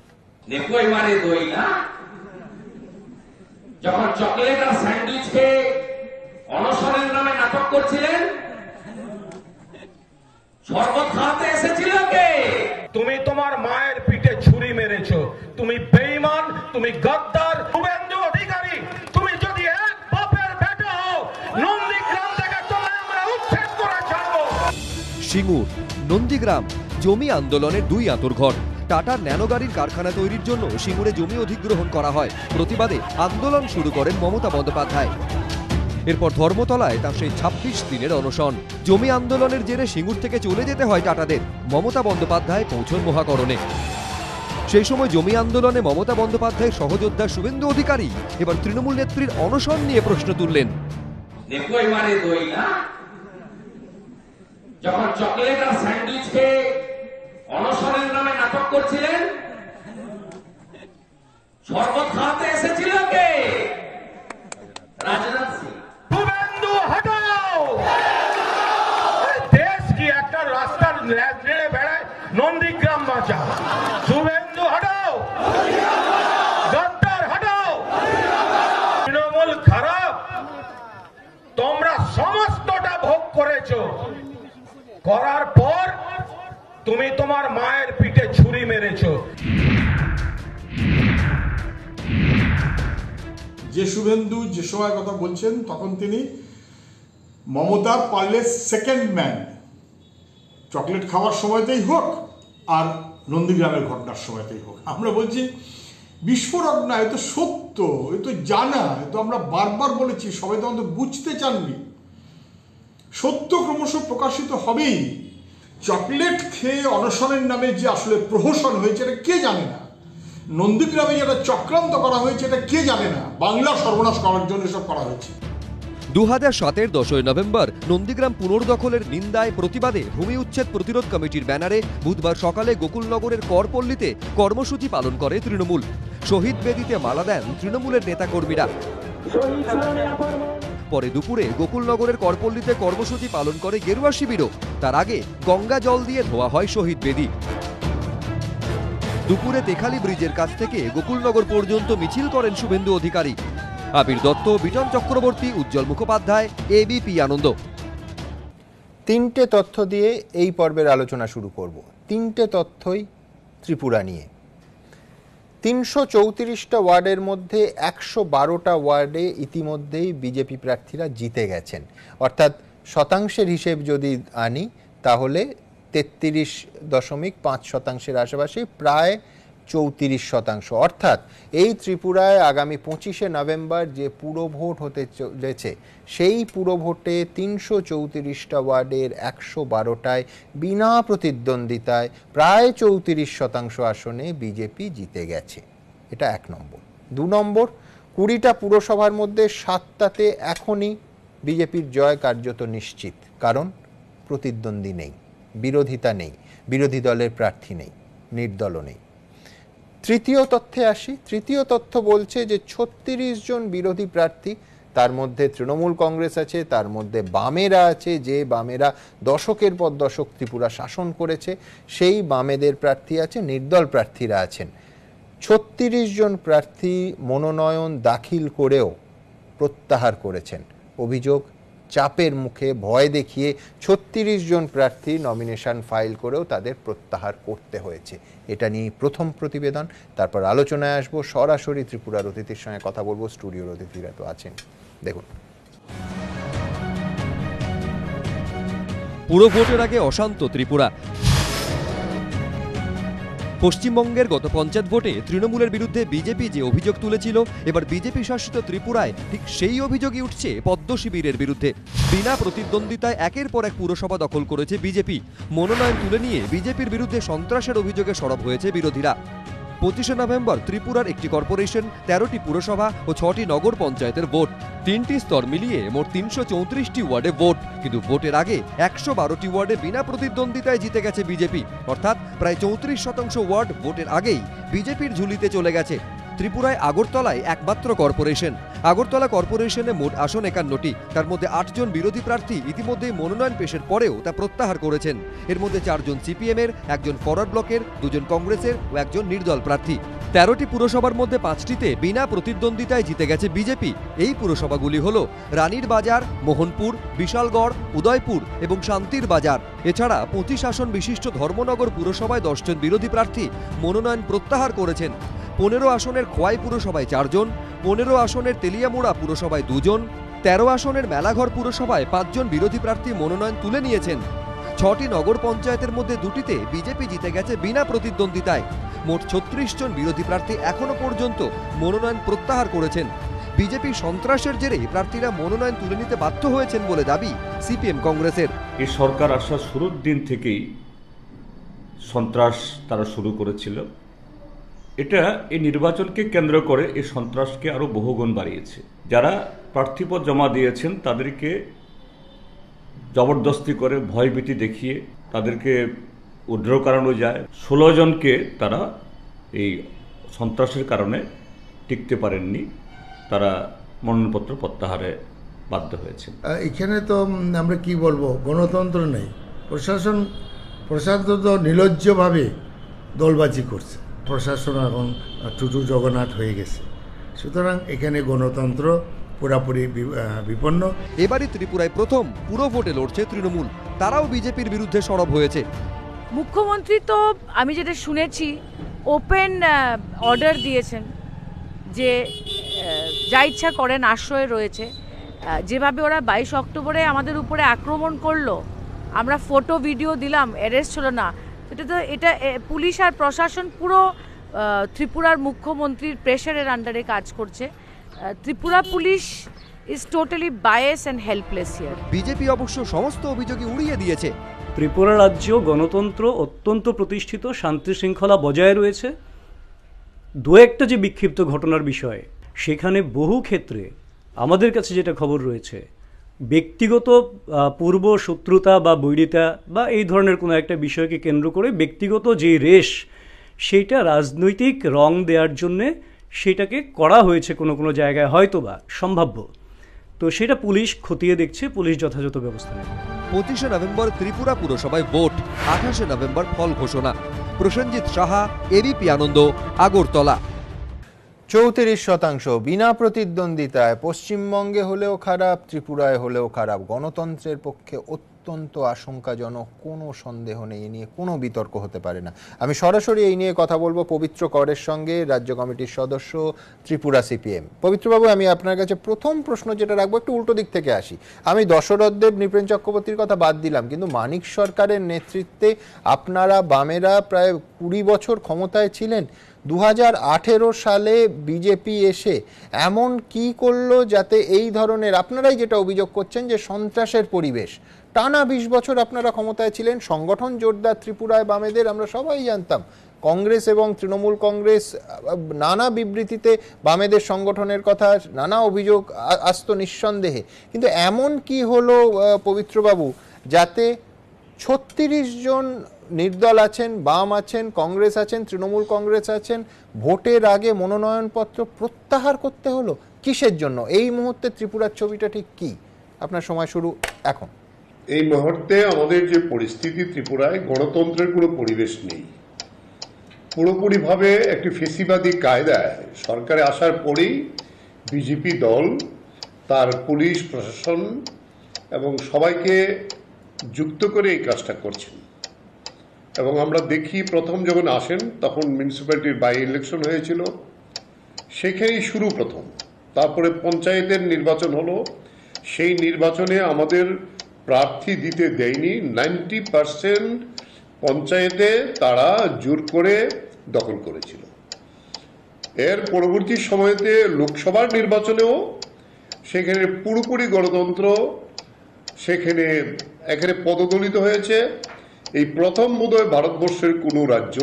যখন চকলেট আর স্যান্ডউইচ খেয়ে অনশনের নামে নাটক করছিলেন, শরবত খাওয়াতে এসেছিল কে? তুমি তোমার মায়ের পিঠে ছুরি মেরেছো, তুমি বেঈমান, তুমি গদ্দার। শুভেন্দু অধিকারী, তুমি যদি এক বাপের বেটা হও, নন্দীগ্রাম থেকে তোমায় আমরা উচ্ছেদ করে ছাড়বো। সিঙ্গুর নন্দীগ্রাম জমি আন্দোলনের দুই আঁতুড়ঘর। টাটার ন্যানো গাড়ির কারখানা তৈরির জন্য সিঙ্গুরে জমি অধিগ্রহণ করা হয়। প্রতিবাদে আন্দোলন শুরু করেন মমতা বন্দ্যোপাধ্যায়। এরপর ধর্মতলায় তার সেই ছাব্বিশ দিনের অনশন। জমি আন্দোলনের জেরে সিঙ্গুর থেকে চলে যেতে হয় টাটাদের। মমতা বন্দ্যোপাধ্যায় পৌঁছন মহাকরণে। সেই সময় জমি আন্দোলনে মমতা বন্দ্যোপাধ্যায়ের সহযোদ্ধা শুভেন্দু অধিকারী এবার তৃণমূল নেত্রীর অনশন নিয়ে প্রশ্ন তুললেন। যখন চকলেট আর স্যান্ডউইচ খেয়ে অনশনের নামে নাটক করছিলেন, শরবত খাওয়াতে এসেছিল কে? রাজনাথ সিং। শুভেন্দু হটাও, দেশ কি একটা রাস্তার নেড়ে বেড়ায়, নন্দীগ্রাম বাঁচা। শুভেন্দু হটাও, গদ্দার হটাও। তৃণমূল খারাপ, তোমরা সমস্তটা ভোগ করেছো, করার পর তুমি তোমার মায়ের পিঠে ছুরি মেরেছো। যে শুভেন্দু যে সময় কথা বলছেন তখন তিনি মমতার পারলে সেকেন্ড ম্যান, চকলেট খাওয়ার সময়তেই হোক আর নন্দীগ্রামের ঘটনার সময়তেই হোক। আমরা বলছি বিস্ফোরক না, এ তো সত্য, এ তো জানা, এ তো আমরা বারবার বলেছি, সবাই তো আমাদের বুঝতে চাননি। সত্য ক্রমশ প্রকাশিত হবেই। চকলেট খেয়ে অনশনের নামে যে আসলে প্রহসন হয়েছে এটা কে জানে না। নন্দীগ্রামে যেটা চক্রান্ত করা হয়েছে এটা কে জানে না। বাংলা সর্বনাশ করার জন্য এসব করা হয়েছে। দু হাজার সাতের দশই নভেম্বর নন্দীগ্রাম পুনর্দখলের নিন্দায় প্রতিবাদে ভূমি উচ্ছেদ প্রতিরোধ কমিটির ব্যানারে বুধবার সকালে গোকুলনগরের করপল্লীতে কর্মসূচি পালন করে তৃণমূল। শহীদ বেদিতে মালা দেন তৃণমূলের নেতাকর্মীরা। পরে দুপুরে গোকুলনগরের করপল্লীতে কর্মসূচি পালন করে গেরুয়া শিবিরও। তার আগে গঙ্গা জল দিয়ে ধোয়া হয় শহীদ বেদি। দুপুরে তেখালি ব্রিজের কাছ থেকে গোকুলনগর পর্যন্ত মিছিল করেন শুভেন্দু অধিকারী। আবির দত্ত, বিটন চক্রবর্তী, উজ্জ্বল মুখোপাধ্যায়, এবিপি আনন্দ। তিনটে তথ্য দিয়ে এই পর্বের আলোচনা শুরু করব। তিনটে তথ্যই ত্রিপুরা নিয়ে। তিনশো চৌত্রিশটা ওয়ার্ডের মধ্যে একশো বারোটা ওয়ার্ডে ইতিমধ্যেই বিজেপি প্রার্থীরা জিতে গেছেন, অর্থাৎ শতাংশের হিসেব যদি আনি তাহলে তেত্রিশ দশমিক পাঁচ শতাংশের আশেপাশে, প্রায় চৌত্রিশ শতাংশ। অর্থাৎ এই ত্রিপুরায় আগামী পঁচিশে নভেম্বর যে পুরো ভোট হতে চলেছে, সেই পুরো ভোটে তিনশো চৌত্রিশটা ওয়ার্ডের একশো বারোটায় বিনা প্রতিদ্বন্দ্বিতায় প্রায় চৌত্রিশ শতাংশ আসনে বিজেপি জিতে গেছে। এটা এক নম্বর। দু নম্বর, কুড়িটা পুরসভার মধ্যে সাতটাতে এখনই বিজেপির জয় কার্যত নিশ্চিত, কারণ প্রতিদ্বন্দ্বী নেই, বিরোধিতা নেই, বিরোধী দলের প্রার্থী নেই, নির্দলও নেই। তৃতীয় তথ্যে আসি। তৃতীয় তথ্য বলছে যে ছত্রিশ জন বিরোধী প্রার্থী, তার মধ্যে তৃণমূল কংগ্রেস আছে, তার মধ্যে বামেরা আছে, যে বামেরা দশকের পর দশক ত্রিপুরা শাসন করেছে, সেই বামেদের প্রার্থী আছে, নির্দল প্রার্থীরা আছেন। ছত্রিশ জন প্রার্থী মনোনয়ন দাখিল করেও প্রত্যাহার করেছেন। অভিযোগ, চাপের মুখে ভয় দেখিয়ে ছত্রিশ জন প্রার্থী নমিনেশন ফাইল করেও তাদের প্রত্যাহার করতে হয়েছে। এটা নিয়ে প্রথম প্রতিবেদন, তারপর আলোচনায় আসবো। সরাসরি ত্রিপুরার অতিথির সঙ্গে কথা বলবো, স্টুডিওর অতিথিরা তো আছেন। দেখুন, পুরো ভোটের আগে অশান্ত ত্রিপুরা। পশ্চিমবঙ্গের গত পঞ্চায়েত ভোটে তৃণমূলের বিরুদ্ধে বিজেপি যে অভিযোগ তুলেছিল, এবার বিজেপি শাসিত ত্রিপুরায় ঠিক সেই অভিযোগই উঠছে পদ্ম শিবিরের বিরুদ্ধে। বিনা প্রতিদ্বন্দ্বিতায় একের পর এক পুরসভা দখল করেছে বিজেপি। মনোনয়ন তুলে নিয়ে বিজেপির বিরুদ্ধে সন্ত্রাসের অভিযোগে সরব হয়েছে বিরোধীরা। পঁচিশে নভেম্বর ত্রিপুরার একটি কর্পোরেশন, তেরোটি পুরসভা ও ছটি নগর পঞ্চায়েতের ভোট। তিনটি স্তর মিলিয়ে মোট তিনশো চৌত্রিশটি ওয়ার্ডে ভোট। কিন্তু ভোটের আগে একশো বারোটি ওয়ার্ডে বিনা প্রতিদ্বন্দ্বিতায় জিতে গেছে বিজেপি, অর্থাৎ প্রায় চৌত্রিশ শতাংশ ওয়ার্ড ভোটের আগেই বিজেপির ঝুলিতে চলে গেছে। ত্রিপুরায় আগরতলায় একমাত্র কর্পোরেশন। আগরতলা কর্পোরেশনে মোট আসন একান্নটি, তার মধ্যে আটজন বিরোধী প্রার্থী ইতিমধ্যেই মনোনয়ন পেশের পরেও তা প্রত্যাহার করেছেন। এর মধ্যে চারজন সিপিএমের, একজন ফরওয়ার্ড ব্লকের, দুজন কংগ্রেসের ও একজন নির্দল প্রার্থী। তেরোটি পুরসভার মধ্যে পাঁচটিতে বিনা প্রতিদ্বন্দ্বিতায় জিতে গেছে বিজেপি। এই পুরসভাগুলি হল রানীর বাজার, মোহনপুর, বিশালগড়, উদয়পুর এবং শান্তির বাজার। এছাড়া পঁচিশ আসন বিশিষ্ট ধর্মনগর পুরসভায় দশজন বিরোধী প্রার্থী মনোনয়ন প্রত্যাহার করেছেন। পনেরো আসনের খোয়াই পুরসভায় চারজন, পনেরো আসনের তেলিয়ামুড়া পুরসভায় দুজন, তেরো আসনের মেলাঘর পুরসভায় পাঁচজন বিরোধী প্রার্থী মনোনয়ন তুলে নিয়েছেন। ছটি নগর পঞ্চায়েতের মধ্যে দুটিতে বিজেপি জিতে গেছে বিনা প্রতিদ্বন্দ্বিতায়। মোট ছত্রিশ জন বিরোধী প্রার্থী এখনো পর্যন্ত মনোনয়ন প্রত্যাহার করেছেন। বিজেপি সন্ত্রাসের জেরে প্রার্থীরা মনোনয়ন তুলে নিতে বাধ্য হয়েছেন বলে দাবি সিপিএম কংগ্রেসের। এই সরকার আসার শুরুর দিন থেকেই সন্ত্রাস তারা শুরু করেছিল। এটা এই নির্বাচনকে কেন্দ্র করে এই সন্ত্রাসকে আরও বহুগুণ বাড়িয়েছে। যারা প্রার্থীপদ জমা দিয়েছেন তাদেরকে জবরদস্তি করে ভয়ভীতি দেখিয়ে তাদেরকে উদ্র করানো যায়। ষোলো জনকে তারা এই সন্ত্রাসের কারণে টিকতে পারেননি, তারা মনোনয়নপত্র প্রত্যাহারে বাধ্য হয়েছে। এখানে তো আমরা কি বলবো, গণতন্ত্র নেই। প্রশাসন প্রশাসন তো নির্লজ্জভাবে দলবাজি করছে। প্রশাসন এখন টুটু জগন্নাথ হয়ে গেছে, সুতরাং এখানে গণতন্ত্র পুরাপুরি বিপন্ন। এবারই ত্রিপুরায় প্রথম পুরো ভোটে লড়ছে তৃণমূল, তারাও বিজেপির বিরুদ্ধে সরব হয়েছে। মুখ্যমন্ত্রী তো আমি যেটা শুনেছি ওপেন অর্ডার দিয়েছেন যে যা ইচ্ছা করেন, আশ্রয়ে রয়েছে। যেভাবে ওরা বাইশ অক্টোবরে আমাদের উপরে আক্রমণ করলো, আমরা ফটো ভিডিও দিলাম, অ্যারেস্ট হলো না, এটা তো এটা পুলিশ আর প্রশাসন পুরো ত্রিপুরার মুখ্যমন্ত্রীর প্রেশারের আন্ডারে কাজ করছে। Tripura police is totally bias and helpless here. BJP অবশ্য সমস্ত অভিযোগই উড়িয়ে দিয়েছে। ত্রিপুরা রাজ্য গণতন্ত্র অত্যন্ত প্রতিষ্ঠিত, শান্তি শৃঙ্খলা বজায় রয়েছে। দু একটা যে বিক্ষিপ্ত ঘটনার বিষয়, সেখানে বহু ক্ষেত্রে আমাদের কাছে যেটা খবর রয়েছে, ব্যক্তিগত পূর্ব শত্রুতা বা বৈরিতা বা এই ধরনের কোনো একটা বিষয়কে কেন্দ্র করে ব্যক্তিগত যে রেশ, সেইটা রাজনৈতিক রং দেওয়ার জন্যে সেটাকে করা হয়েছে কোনো কোনো জায়গায়, হয়তো বা সম্ভাব্য। তো সেটা পুলিশ খতিয়ে দেখছে, পুলিশ যথাযথ ব্যবস্থা নেবে। পঁচিশে নভেম্বর ত্রিপুরা পুরসভায় ভোট, আঠাশে নভেম্বর ফল ঘোষণা। প্রসেনজিৎ সাহা, এবিপি আনন্দ, আগরতলা। চৌত্রিশ শতাংশ বিনা প্রতিদ্বন্দ্বিতায় পশ্চিমবঙ্গে হলেও খারাপ, ত্রিপুরায় হলেও খারাপ। গণতন্ত্রের পক্ষে অত্যন্ত আশঙ্কাজনক, কোনো সন্দেহ নেই, এ নিয়ে কোনো বিতর্ক হতে পারে না। আমি সরাসরি এই নিয়ে কথা বলবো পবিত্র করের সঙ্গে, রাজ্য কমিটির সদস্য, ত্রিপুরা সিপিএম। পবিত্রবাবু, আমি আপনার কাছে প্রথম প্রশ্ন যেটা রাখবো, একটু উল্টো দিক থেকে আসি। আমি দশরথ দেব, নৃপেন চক্রবর্তীর কথা বাদ দিলাম, কিন্তু মানিক সরকারের নেতৃত্বে আপনারা বামেরা প্রায় কুড়ি বছর ক্ষমতায় ছিলেন। দু হাজার আঠেরো সালে বিজেপি এসে এমন কি করলো যাতে এই ধরনের, আপনারাই যেটা অভিযোগ করছেন যে সন্ত্রাসের পরিবেশ, টানা বিশ বছর আপনারা ক্ষমতায় ছিলেন, সংগঠন জোরদার ত্রিপুরায় বামেদের, আমরা সবাই জানতাম। কংগ্রেস এবং তৃণমূল কংগ্রেস নানা বিবৃতিতে বামেদের সংগঠনের কথা, নানা অভিযোগ আসতো নিঃসন্দেহে, কিন্তু এমন কি হলো পবিত্রবাবু যাতে ছত্রিশ জন নির্দল আছেন, বাম আছেন, কংগ্রেস আছেন, তৃণমূল কংগ্রেস আছেন, ভোটের আগে মনোনয়নপত্র প্রত্যাহার করতে হলো? কিসের জন্য? এই মুহূর্তে ত্রিপুরার ছবিটা ঠিক কি? আপনার সময় শুরু এখন। এই মুহূর্তে আমাদের যে পরিস্থিতি, ত্রিপুরায় গণতন্ত্রের কোনো পরিবেশ নেই। পুরোপুরিভাবে একটি ফেসিবাদী কায়দায় সরকারে আসার পরেই বিজেপি দল তার পুলিশ প্রশাসন এবং সবাইকে যুক্ত করে এই কাজটা করছেন। এবং আমরা দেখি প্রথম যখন আসেন তখন মিউনিসিপ্যালিটির বাই ইলেকশন হয়েছিল, সেখানেই শুরু প্রথম। তারপরে পঞ্চায়েতের নির্বাচন হলো, সেই নির্বাচনে আমাদের প্রার্থী দিতে দেয়নি। নাইনটি পার্সেন্ট পঞ্চায়েতে তারা জোর করে দখল করেছিল। এর পরবর্তী সময়তে লোকসভার নির্বাচনেও সেখানে পুরোপুরি গণতন্ত্র সেখানে এখানে পদদলিত হয়েছে। এই প্রথম বোধহয় ভারতবর্ষের কোনো রাজ্য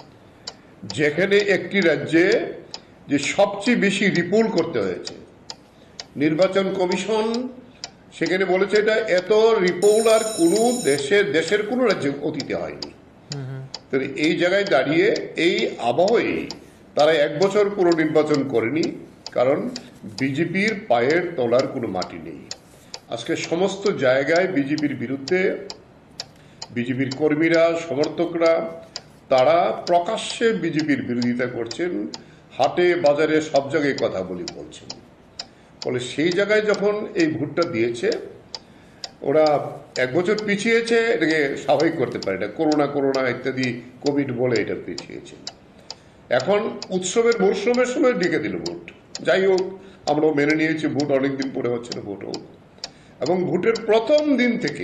যেখানে একটি রাজ্যে যে সবচেয়ে বেশি রিপোল করতে হয়েছে। নির্বাচন কমিশন সেখানে বলেছে এটা এত রিপোল আর কোনো দেশের দেশের কোনো রাজ্যে অতীতে হয়নি। তো এই জায়গায় দাঁড়িয়ে এই আবহে তারা এক বছর পুরো নির্বাচন করেনি, কারণ বিজেপির পায়ের তলার কোনো মাটি নেই। আজকে সমস্ত জায়গায় বিজেপির বিরুদ্ধে বিজেপির কর্মীরা, সমর্থকরা তারা প্রকাশ্যে বিজেপির বিরোধিতা করছেন, হাটে বাজারে সব জায়গায় কথা বলি বলছেন। ফলে সেই জায়গায় যখন এই ভোটটা দিয়েছে, ওরা এক বছর পিছিয়েছে, এটাকে স্বাভাবিক করতে পারে না, করোনা করোনা ইত্যাদি কোভিড বলে এটা পিছিয়েছে। এখন উৎসবের মরশুমের সময় ডেকে দিল ভোট। যাই হোক, আমরাও মেনে নিয়েছি ভোট অনেকদিন পরে হচ্ছে না, ভোট হোক। এবং ভোটের প্রথম দিন থেকে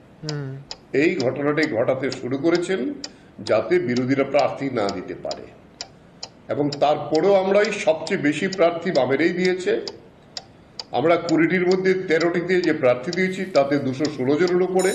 এই ঘটনাটি ঘটাতে শুরু করেছেন যাতে বিরোধীরা প্রার্থী না দিতে পারে। এবং তারপরেও আমরা এই সবচেয়ে বেশি প্রার্থী বামেরাই দিয়েছে। আমরা কুড়িটির মধ্যে তেরোটিতে যে প্রার্থী দিয়েছি তাতে দুশো ষোলো জনের উপরে,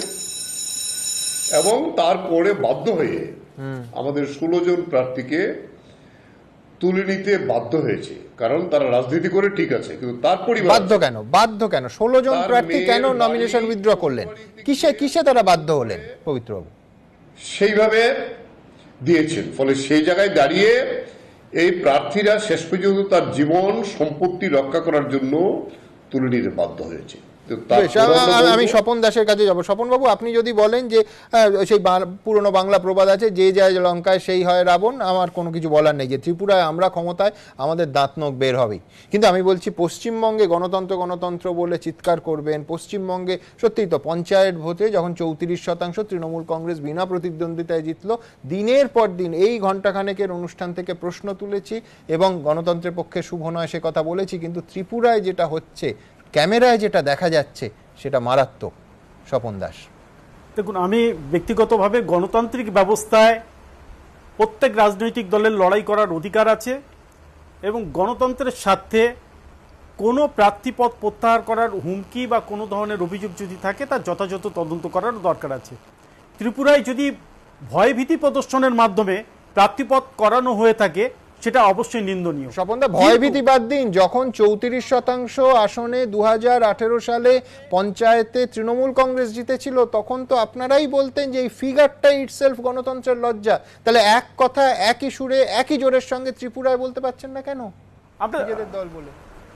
এবং তারপরে বাধ্য হয়ে আমাদের ষোলো জন প্রার্থীকে তুলে নিতে বাধ্য হয়েছে, কারণ তারা রাজনীতি করে ঠিক আছে, কিন্তু তার পরিবার বাধ্য কেন বাধ্য কেন ষোলো জন প্রার্থী কেন নমিনেশন উইথড্র করলেন? কিসে কিসে তারা বাধ্য হলেন পবিত্রবাবু? সেইভাবে দিয়েছেন। ফলে সেই জায়গায় দাঁড়িয়ে এই প্রার্থীরা শেষ পর্যন্ত তার জীবন সম্পত্তি রক্ষা করার জন্য তুলে নিতে বাধ্য হয়েছে। আমি স্বপন দাসের কাছে যাবো। স্বপন বাবু, আপনি যদি বলেন যে সেই পুরনো বাংলা প্রবাদ আছে, যে যায় লঙ্কায় সেই হয় রাবণ, আমার কোনো কিছু বলার নেই, যে ত্রিপুরায় আমরা ক্ষমতায় আমাদের দাঁত নখ বের হবেই। কিন্তু আমি বলছি পশ্চিমবঙ্গে গণতন্ত্র গণতন্ত্র বলে চিৎকার করবেন, পশ্চিমবঙ্গে সত্যিই তো পঞ্চায়েত ভোটে যখন চৌত্রিশ শতাংশ তৃণমূল কংগ্রেস বিনা প্রতিদ্বন্দ্বিতায় জিতলো, দিনের পর দিন এই ঘণ্টাখানেকের অনুষ্ঠান থেকে প্রশ্ন তুলেছি এবং গণতন্ত্রের পক্ষে শুভ নয় সে কথা বলেছি, কিন্তু ত্রিপুরায় যেটা হচ্ছে, ক্যামেরায় যেটা দেখা যাচ্ছে, সেটা মারাত্মক। স্বপন দাস, দেখুন, আমি ব্যক্তিগতভাবে গণতান্ত্রিক ব্যবস্থায় প্রত্যেক রাজনৈতিক দলের লড়াই করার অধিকার আছে এবং গণতন্ত্রের স্বার্থে কোনো প্রার্থীপদ প্রত্যাহার করার হুমকি বা কোনো ধরনের অভিযোগ যদি থাকে তার যথাযথ তদন্ত করার দরকার আছে। ত্রিপুরায় যদি ভয়ভীতি প্রদর্শনের মাধ্যমে প্রার্থীপদ করানো হয়ে থাকে সেটা অবশ্যই নিন্দনীয়। স্বপনদা, ভয়ভীতি বাদ দিন, যখন চৌত্রিশ শতাংশ আসনে দু হাজার আঠেরো সালে পঞ্চায়েতে তৃণমূল কংগ্রেস জিতেছিল, তখন তো আপনারাই বলতেন যে এই ফিগারটা ইটসেলফ গণতন্ত্রের লজ্জা। তাহলে এক কথা একই সুরে একই জোরের সঙ্গে ত্রিপুরায় বলতে পারছেন না কেন নিজেদের দল বলে?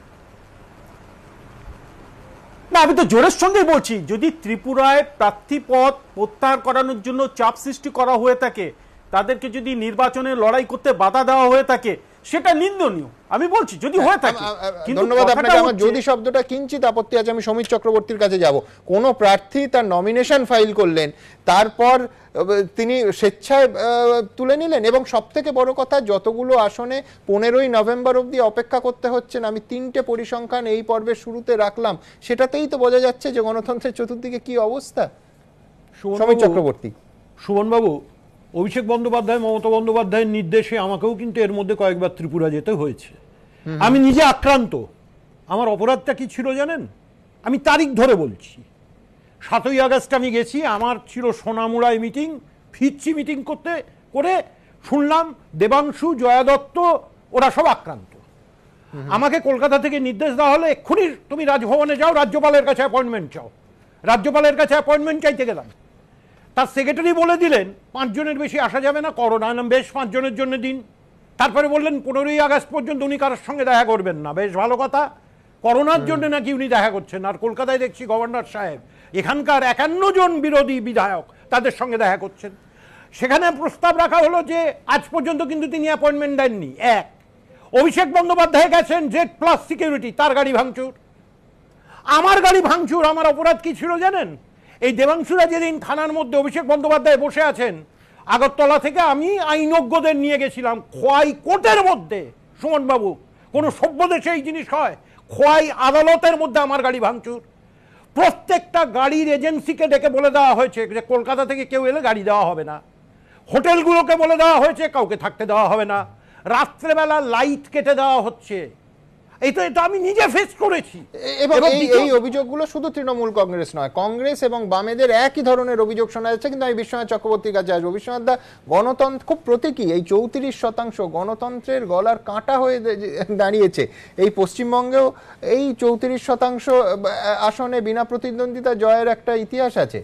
না, আমি তো জোরের সঙ্গে বলছি, যদি ত্রিপুরায় প্রার্থীপদ প্রত্যাহার করানোর জন্য চাপ সৃষ্টি করা হয়ে থাকে, তাদেরকে যদি নির্বাচনে লড়াই করতে বাধা দেওয়া হয়ে থাকে, সেটা নিন্দনীয়, আমি বলছি যদি হয়ে থাকে। ধন্যবাদ আপনাকে। আমার যদি শব্দটা কিঞ্চিত আপত্তি আছে, আমি সমীর চক্রবর্তীর কাছে যাব। কোন প্রার্থী তার নমিনেশন ফাইল করলেন, তারপর তিনি স্বেচ্ছায় তুলে নিলেন, এবং সব থেকে বড় কথা যতগুলো আসনে পনেরোই নভেম্বর অবধি অপেক্ষা করতে হচ্ছে, আমি তিনটে পরিসংখ্যান এই পর্বের শুরুতে রাখলাম, সেটাতেই তো বোঝা যাচ্ছে যে গণতন্ত্রের চতুর্দিকে কি অবস্থা। সমীর চক্রবর্তী। সুমনবাবু, অভিষেক বন্দ্যোপাধ্যায় মমতা বন্দ্যোপাধ্যায়ের নির্দেশে আমাকেও কিন্তু এর মধ্যে কয়েকবার ত্রিপুরা যেতে হয়েছে। আমি নিজে আক্রান্ত। আমার অপরাধটা কি ছিল জানেন? আমি তারিখ ধরে বলছি, সাতই আগস্ট আমি গেছি, আমার ছিল সোনামুড়ায় মিটিং, ফিরছি মিটিং করতে করে শুনলাম দেবাংশু, জয়া দত্ত ওরা সব আক্রান্ত। আমাকে কলকাতা থেকে নির্দেশ দেওয়া হলো এক্ষুনি তুমি রাজভবনে যাও, রাজ্যপালের কাছে অ্যাপয়েন্টমেন্ট চাও। রাজ্যপালের কাছে অ্যাপয়েন্টমেন্ট চাইতে গেলাম, তার সেক্রেটারি বলে দিলেন পাঁচজনের বেশি আসা যাবে না, করোনা নাম বেশ পাঁচজনের জন্য দিন। তারপরে বললেন পনেরোই আগস্ট পর্যন্ত উনি কারোর সঙ্গে দেখা করবেন না, বেশ ভালো কথা। করোনার জন্য নাকি উনি দেখা করছেন, আর কলকাতায় দেখছি গভর্নর সাহেব এখানকার একান্ন জন বিরোধী বিধায়ক তাদের সঙ্গে দেখা করছেন। সেখানে প্রস্তাব রাখা হলো যে আজ পর্যন্ত কিন্তু তিনি অ্যাপয়েন্টমেন্ট দেননি। এক, অভিষেক বন্দ্যোপাধ্যায় গেছেন জেড প্লাস সিকিউরিটি, তার গাড়ি ভাঙচুর। আমার গাড়ি ভাঙচুর, আমার অপরাধ কি ছিল জানেন? এই দেবাংশুরা যেদিন থানার মধ্যে অভিষেক বন্দ্যোপাধ্যায় বসে আছেন, আগরতলা থেকে আমি আইনজ্ঞদের নিয়ে গেছিলাম খোয়াই কোর্টের মধ্যে। সুমনবাবু, কোনো সভ্য দেশে এই জিনিস হয়? খোয়াই আদালতের মধ্যে আমার গাড়ি ভাঙচুর। প্রত্যেকটা গাড়ির এজেন্সিকে ডেকে বলে দেওয়া হয়েছে যে কলকাতা থেকে কেউ এলে গাড়ি দেওয়া হবে না। হোটেলগুলোকে বলে দেওয়া হয়েছে কাউকে থাকতে দেওয়া হবে না। রাত্রেবেলা লাইট কেটে দেওয়া হচ্ছে। এই তো এটা আমি নিজে ফেস করেছি। এবং এই অভিযোগগুলো শুধু তৃণমূল কংগ্রেস নয়, কংগ্রেস এবং বামেদের একই ধরনের অভিযোগ শোনা যাচ্ছে। কিন্তু আমি বিশ্বনাথ চক্রবর্তীর কাছে আসবো। বিশ্বনাথ দা, গণতন্ত্র খুব প্রতীকী, এই চৌত্রিশ শতাংশ গণতন্ত্রের গলার কাঁটা হয়ে দাঁড়িয়েছে। এই পশ্চিমবঙ্গেও এই চৌত্রিশ শতাংশ আসনে বিনা প্রতিদ্বন্দ্বিতা জয়ের একটা ইতিহাস আছে।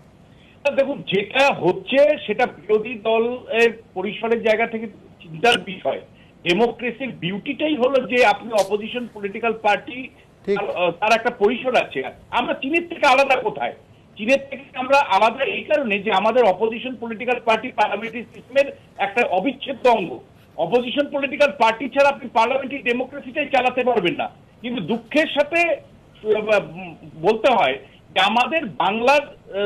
দেখুন, যেটা হচ্ছে সেটা বিরোধী দলের পরিসরের জায়গা থেকে চিন্তার বিষয়। ডেমোক্রেসির বিউটিটাই হলো যে আপনি অপোজিশন পলিটিক্যাল পার্টি, তার একটা পরিসর আছে। আমরা চীনের থেকে আলাদা কোথায়? চীনের থেকে আমরা আলাদা এই কারণে যে আমাদের অপোজিশন পলিটিক্যাল পার্টি পার্লামেন্টারি সিস্টেমের একটা অবিচ্ছেদ্য অঙ্গ। অপোজিশন পলিটিক্যাল পার্টি ছাড়া আপনি পার্লামেন্টারি ডেমোক্রেসিটাই চালাতে পারবেন না। কিন্তু দুঃখের সাথে বলতে হয় যে আমাদের বাংলার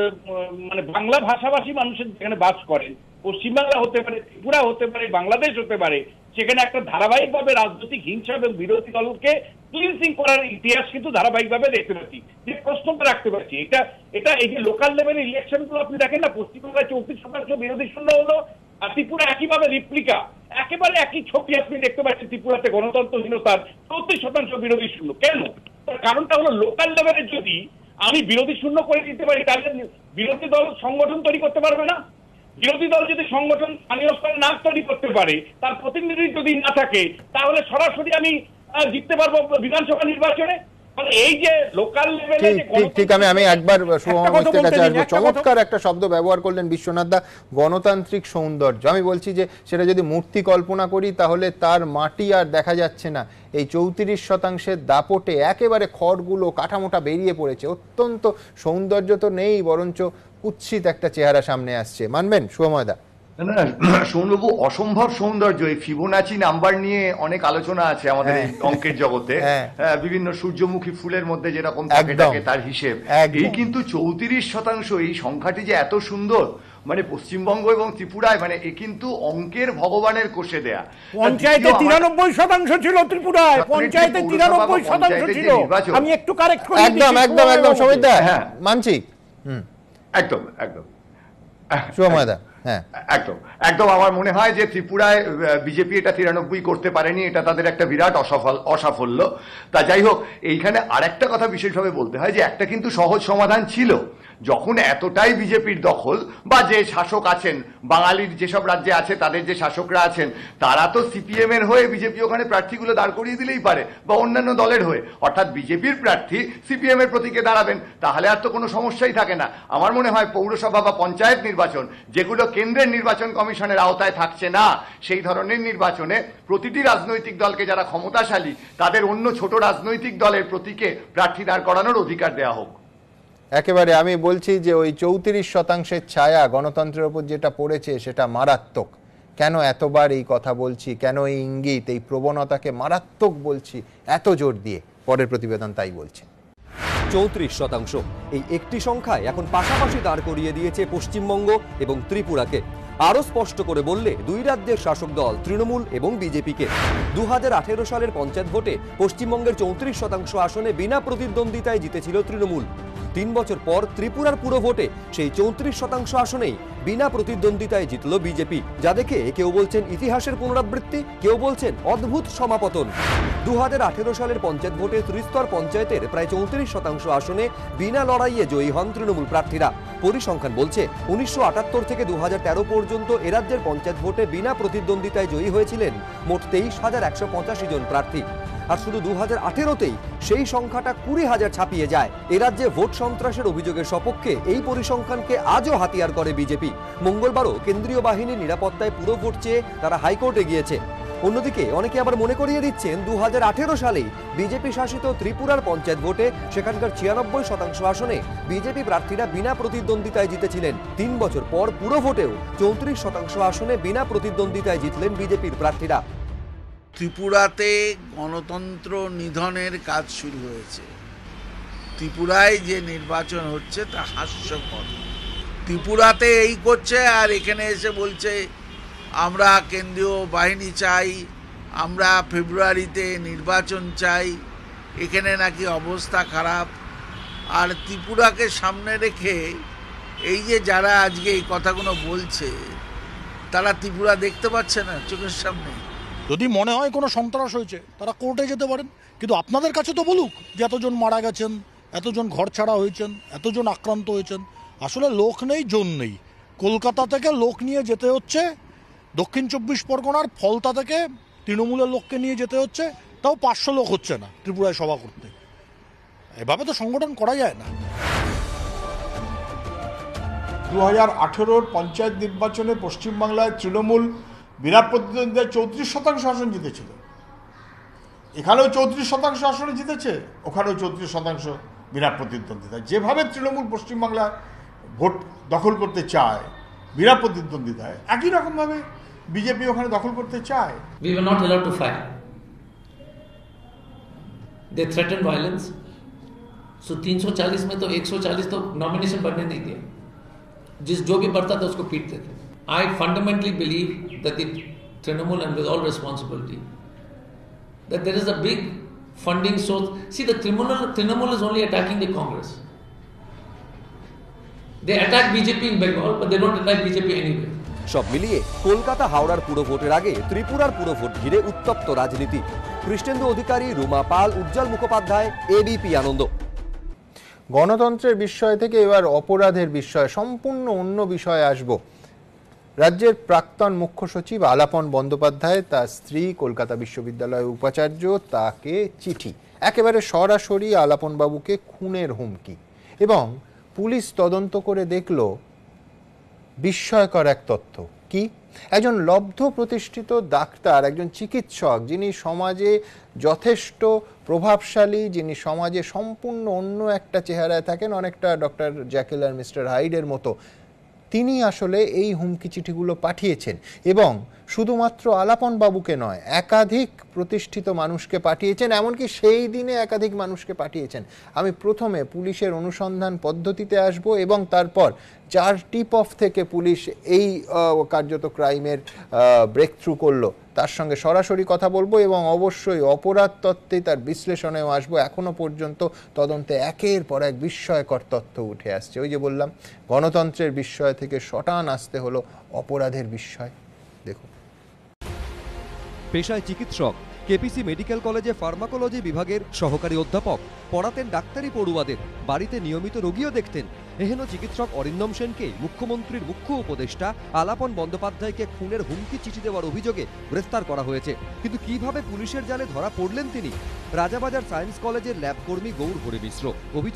মানে বাংলা ভাষাভাষী মানুষের যেখানে বাস করেন, পশ্চিমবাংলা হতে পারে, ত্রিপুরা হতে পারে, বাংলাদেশ হতে পারে, সেখানে একটা ধারাবাহিকভাবে রাজনৈতিক হিংসা এবং বিরোধী দলকে ক্লিনসিং করার ইতিহাস কিন্তু ধারাবাহিকভাবে দেখতে পাচ্ছি। যে প্রশ্নটা রাখতে পারছি, এটা এটা এই যে লোকাল লেভেলের ইলেকশনগুলো আপনি দেখেন না, পশ্চিমবঙ্গের চৌত্রিশ শতাংশ বিরোধী শূন্য হলো, আর ত্রিপুরা একইভাবে রিপ্লিকা, একেবারে একই ছবি আপনি দেখতে পাচ্ছেন। ত্রিপুরাতে গণতন্ত্রহীনতার চৌত্রিশ শতাংশ বিরোধী শূন্য। কেন? তার কারণটা হলো লোকাল লেভেলে যদি আমি বিরোধী শূন্য করে দিতে পারি, তাহলে বিরোধী দল সংগঠন তৈরি করতে পারবে না। বিরোধী দল যদি সংগঠন স্থানীয় স্তরে না তৈরি করতে পারে, তার প্রতিনিধি যদি না থাকে, তাহলে সরাসরি আমি জিততে পারবো বিধানসভা নির্বাচনে। এই যে লোকাল লেভেলে ঠিক আমি আমি একবার শুভমৈত্রের কাছে আসবো। চমৎকার একটা শব্দ ব্যবহার করলেন বিশ্বনাথ দা, গণতান্ত্রিক সৌন্দর্য। আমি বলছি যে সেটা যদি মূর্তি কল্পনা করি তাহলে তার মাটি আর দেখা যাচ্ছে না। এই চৌত্রিশ শতাংশের দাপটে একেবারে খড়গুলো কাঠামোটা বেরিয়ে পড়েছে। অত্যন্ত সৌন্দর্য তো নেই, বরঞ্চ কুৎসিত একটা চেহারা সামনে আসছে। মানবেন শুভময়দা? না না সৌনবাবু, অসম্ভব সৌন্দর্য। এই ফিবোনাচি নাম্বার নিয়ে অনেক আলোচনা আছে আমাদের এই অঙ্কের জগতে। বিভিন্ন সূর্যমুখী ফুলের মধ্যে যেরকম থাকে থাকে তার হিসেব। এই কিন্তু চৌত্রিশ শতাংশ, এই সংখ্যাটি যে এত সুন্দর, মানে পশ্চিমবঙ্গ এবং ত্রিপুরায়, মানে এ কিন্তু অঙ্কের ভগবানের কোষে দেয়া। পঞ্চায়েতে তিরানব্বই শতাংশ ছিল ত্রিপুরায়, পঞ্চায়েতে তিরানব্বই শতাংশ ছিল। আমি একটু কারেক্ট করি। একদম একদম একদম সমীরদা, হ্যাঁ মানছি। হুম একদম একদম শুভময়দা, হ্যাঁ একদম একদম আমার মনে হয় যে ত্রিপুরায় বিজেপি এটা তিরানব্বই করতে পারেনি, এটা তাদের একটা বিরাট অসফল অসাফল্য। তা যাই হোক, এইখানে আরেকটা কথা বিশেষভাবে বলতে হয় যে একটা কিন্তু সহজ সমাধান ছিল। যখন এতটাই বিজেপির দখল, বা যে শাসক আছেন বাঙালির যেসব রাজ্যে আছে তাদের যে শাসকরা আছেন, তারা তো সিপিএম এর হয়ে বিজেপি ওখানে প্রার্থীগুলো দাঁড় করিয়ে দিলেই পারে, বা অন্যান্য দলের হয়ে, অর্থাৎ বিজেপির প্রার্থী সিপিএম এর প্রতীকে দাঁড়াবেন, তাহলে আর তো কোনো সমস্যাই থাকে না। আমার মনে হয় পৌরসভা বা পঞ্চায়েত নির্বাচন, যেগুলো কেন্দ্রের নির্বাচন কমিশনের আওতায় থাকছে না, সেই ধরনের নির্বাচনে প্রতিটি রাজনৈতিক দলকে যারা ক্ষমতাশালী তাদের অন্য ছোট রাজনৈতিক দলের প্রতীকে প্রার্থী দাঁড় করানোর অধিকার দেওয়া হোক। একেবারে আমি বলছি যে ওই চৌত্রিশ শতাংশের ছায়া গণতন্ত্রের উপর যেটা পড়েছে সেটা মারাত্মক। কেন এতবার এই কথা বলছি, কেন এই ইঙ্গিত, এই প্রবণতাকে মারাত্মক বলছি এত জোর দিয়ে? পরের প্রতিবেদন তাই বলছে। চৌত্রিশ শতাংশ এই একটি সংখ্যায় এখন পাশাপাশি দাঁড় করিয়ে দিয়েছে পশ্চিমবঙ্গ এবং ত্রিপুরাকে। আরো স্পষ্ট করে বললে দুই রাজ্যের শাসক দল তৃণমূল এবং বিজেপিকে। দু হাজার আঠেরো সালের পঞ্চায়েত ভোটে পশ্চিমবঙ্গের চৌত্রিশ শতাংশ আসনে বিনা প্রতিদ্বন্দ্বিতায় জিতেছিল তৃণমূল। তিন বছর পর ত্রিপুরার পুরো ভোটে সেই চৌত্রিশ শতাংশ আসনেই বিনা প্রতিদ্বন্দ্বিতায় জিতল বিজেপি, যা দেখে কেউ বলছেন ইতিহাসের পুনরাবৃত্তি, কেউ বলছেন অদ্ভুত সমাপতন। দু হাজার আঠেরো সালের পঞ্চায়েত ভোটে ত্রিস্তর পঞ্চায়েতের প্রায় চৌত্রিশ শতাংশ আসনে বিনা লড়াইয়ে জয়ী হন তৃণমূল প্রার্থীরা। পরিসংখ্যান বলছে উনিশশো আটাত্তর থেকে দু হাজার তেরো পর্যন্ত এরাজ্যের পঞ্চায়েত ভোটে বিনা প্রতিদ্বন্দ্বিতায় জয়ী হয়েছিলেন মোট তেইশ হাজার একশো পঁচাশি জন প্রার্থী। আর শুধু দু হাজার আঠেরোতেই সেই সংখ্যাটা কুড়ি হাজার ছাপিয়ে যায়। এরাজ্যে ভোট সন্ত্রাসের অভিযোগের সপক্ষে এই পরিসংখ্যানকে আজও হাতিয়ার করে বিজেপি। মঙ্গলবারও কেন্দ্রীয় বাহিনীর নিরাপত্তায় পুরো ভোট চেয়ে তারা হাইকোর্টে গিয়েছে। অন্যদিকে অনেকে আবার মনে করিয়ে দিচ্ছেন দু হাজার আঠেরো সালেই বিজেপি শাসিত ত্রিপুরার পঞ্চায়েত ভোটে সেখানকার ছিয়ানব্বই শতাংশ আসনে বিজেপি প্রার্থীরা বিনা প্রতিদ্বন্দ্বিতায় জিতেছিলেন। তিন বছর পর পুরো ভোটেও চৌত্রিশ শতাংশ আসনে বিনা প্রতিদ্বন্দ্বিতায় জিতলেন বিজেপির প্রার্থীরা। ত্রিপুরাতে গণতন্ত্র নিধনের কাজ শুরু হয়েছে। ত্রিপুরায় যে নির্বাচন হচ্ছে তা হাস্যকর। ত্রিপুরাতে এই করছে আর এখানে এসে বলছে আমরা কেন্দ্রীয় বাহিনী চাই, আমরা ফেব্রুয়ারিতে নির্বাচন চাই, এখানে নাকি অবস্থা খারাপ। আর ত্রিপুরাকে সামনে রেখে এই যে যারা আজকে এই কথাগুলো বলছে তারা ত্রিপুরা দেখতে পাচ্ছে না চোখের সামনে। যদি মনে হয় কোনো সন্ত্রাস হয়েছে তারা কোর্টে যেতে পারেন, কিন্তু আপনাদের কাছে তো বলুক যে এতজন মারা গেছেন, এতজন ঘর ছাড়া হয়েছেন, এতজন আক্রান্ত হয়েছেন। আসলে লোক নেই, জন নেই। কলকাতা থেকে লোক নিয়ে যেতে হচ্ছে, দক্ষিণ চব্বিশ পরগনার ফলতা থেকে তৃণমূলের লোককে নিয়ে যেতে হচ্ছে, তাও পাঁচশো লোক হচ্ছে না ত্রিপুরায় সভা করতে। এভাবে তো সংগঠন করা যায় না। দু হাজার আঠেরোর পঞ্চায়েত নির্বাচনে পশ্চিমবাংলায় তৃণমূল বিনা প্রতিদ্বন্দ্বিতায় চৌত্রিশ শতাংশ আসন জিতেছিল। এখানেও চৌত্রিশ শতাংশ আসনে জিতেছে, ওখানেও চৌত্রিশ শতাংশ বিনা প্রতিদ্বন্দ্বিতায়। যেভাবে তৃণমূল পশ্চিমবাংলায় ভোট দখল করতে চায় বিনা প্রতিদ্বন্দ্বিতায়, একই রকমভাবে বিজেপি ওখানে দখল করতে চায়। We were not allowed to fight. They threatened violence. So तीन सौ चालीस में तो एक सौ चालीस तो नॉमिनेशन बढ़ने नहीं दिया। जिस जो भी बढ़ता था उसको पीटते थे। I fundamentally believe that the Trinamool, and with all responsibility, that there is a big funding source. See, the Trinamool, Trinamool is only attacking the Congress. They attack B J P in Bengal, but they don't attack B J P anyway. সব মিলিয়ে কলকাতা হাওড়ার পুরো ভোটের আগে ত্রিপুরার পুরো ভোট ঘিরে উত্তপ্ত রাজনীতি। কৃষ্ণেন্দু অধিকারী, রুমা পাল, উজ্জ্বল মুখোপাধ্যায়, এবিপি আনন্দ। গণতন্ত্রের বিষয় থেকে এবার অপরাধের বিষয়, সম্পূর্ণ অন্য বিষয়ে আসব। রাজ্যের প্রাক্তন মুখ্য সচিব আলাপন বন্দ্যোপাধ্যায়, তার স্ত্রী কলকাতা বিশ্ববিদ্যালয়ের উপাচার্য, তাকে চিঠি, একেবারে সরাসরি আলাপন বাবুকে খুনের হুমকি। এবং পুলিশ তদন্ত করে দেখল বিস্ময়কর এক তথ্য। কি? একজন লব্ধ প্রতিষ্ঠিত ডাক্তার, একজন চিকিৎসক, যিনি সমাজে যথেষ্ট প্রভাবশালী, যিনি সমাজে সম্পূর্ণ অন্য একটা চেহারায় থাকেন, অনেকটা ডক্টর জ্যাকিল আর মিস্টার হাইডের মতো, তিনি আসলে এই হুমকি চিঠিগুলো পাঠিয়েছেন। এবং শুধুমাত্র আলাপন বাবুকে নয়, একাধিক প্রতিষ্ঠিত মানুষকে পাঠিয়েছেন, এমনকি সেই দিনে একাধিক মানুষকে পাঠিয়েছেন। আমি প্রথমে পুলিশের অনুসন্ধান পদ্ধতিতে আসব এবং তারপর যার টিপ অফ থেকে পুলিশ এই কার্যত ক্রাইমের ব্রেক থ্রু করলো তার সঙ্গে সরাসরি কথা বলবো এবং অবশ্যই অপরাধ তত্ত্বে তার বিশ্লেষণেও আসবো। এখনো পর্যন্ত তদন্তে একের পর এক বিস্ময়কর তথ্য উঠে আসছে। ওই যে বললাম, গণতন্ত্রের বিস্ময় থেকে শটান আসতে হলো অপরাধের বিস্ময়। দেখুন, পেশায় চিকিৎসক, কেপিসি মেডিকেল কলেজে ফার্মাকোলজি বিভাগের সহকারী অধ্যাপক, পড়াতেন ডাক্তারি পড়ুয়াদের, বাড়িতে নিয়মিত রোগীও দেখতেন। এহেন চিকিৎসক অরিন্দম সেনকে মুখ্যমন্ত্রীর মুখ্য উপদেষ্টা আলাপন বন্দ্যোপাধ্যায়কে খুনের হুমকি চিঠি দেওয়ার অভিযোগে গ্রেফতার করা হয়েছে। কিন্তু কিভাবে পুলিশের জালে ধরা পড়লেন তিনি? রাজাবাজার সায়েন্স কলেজের ল্যাবকর্মী গৌর হরি মিশ্র। অভিযোগ,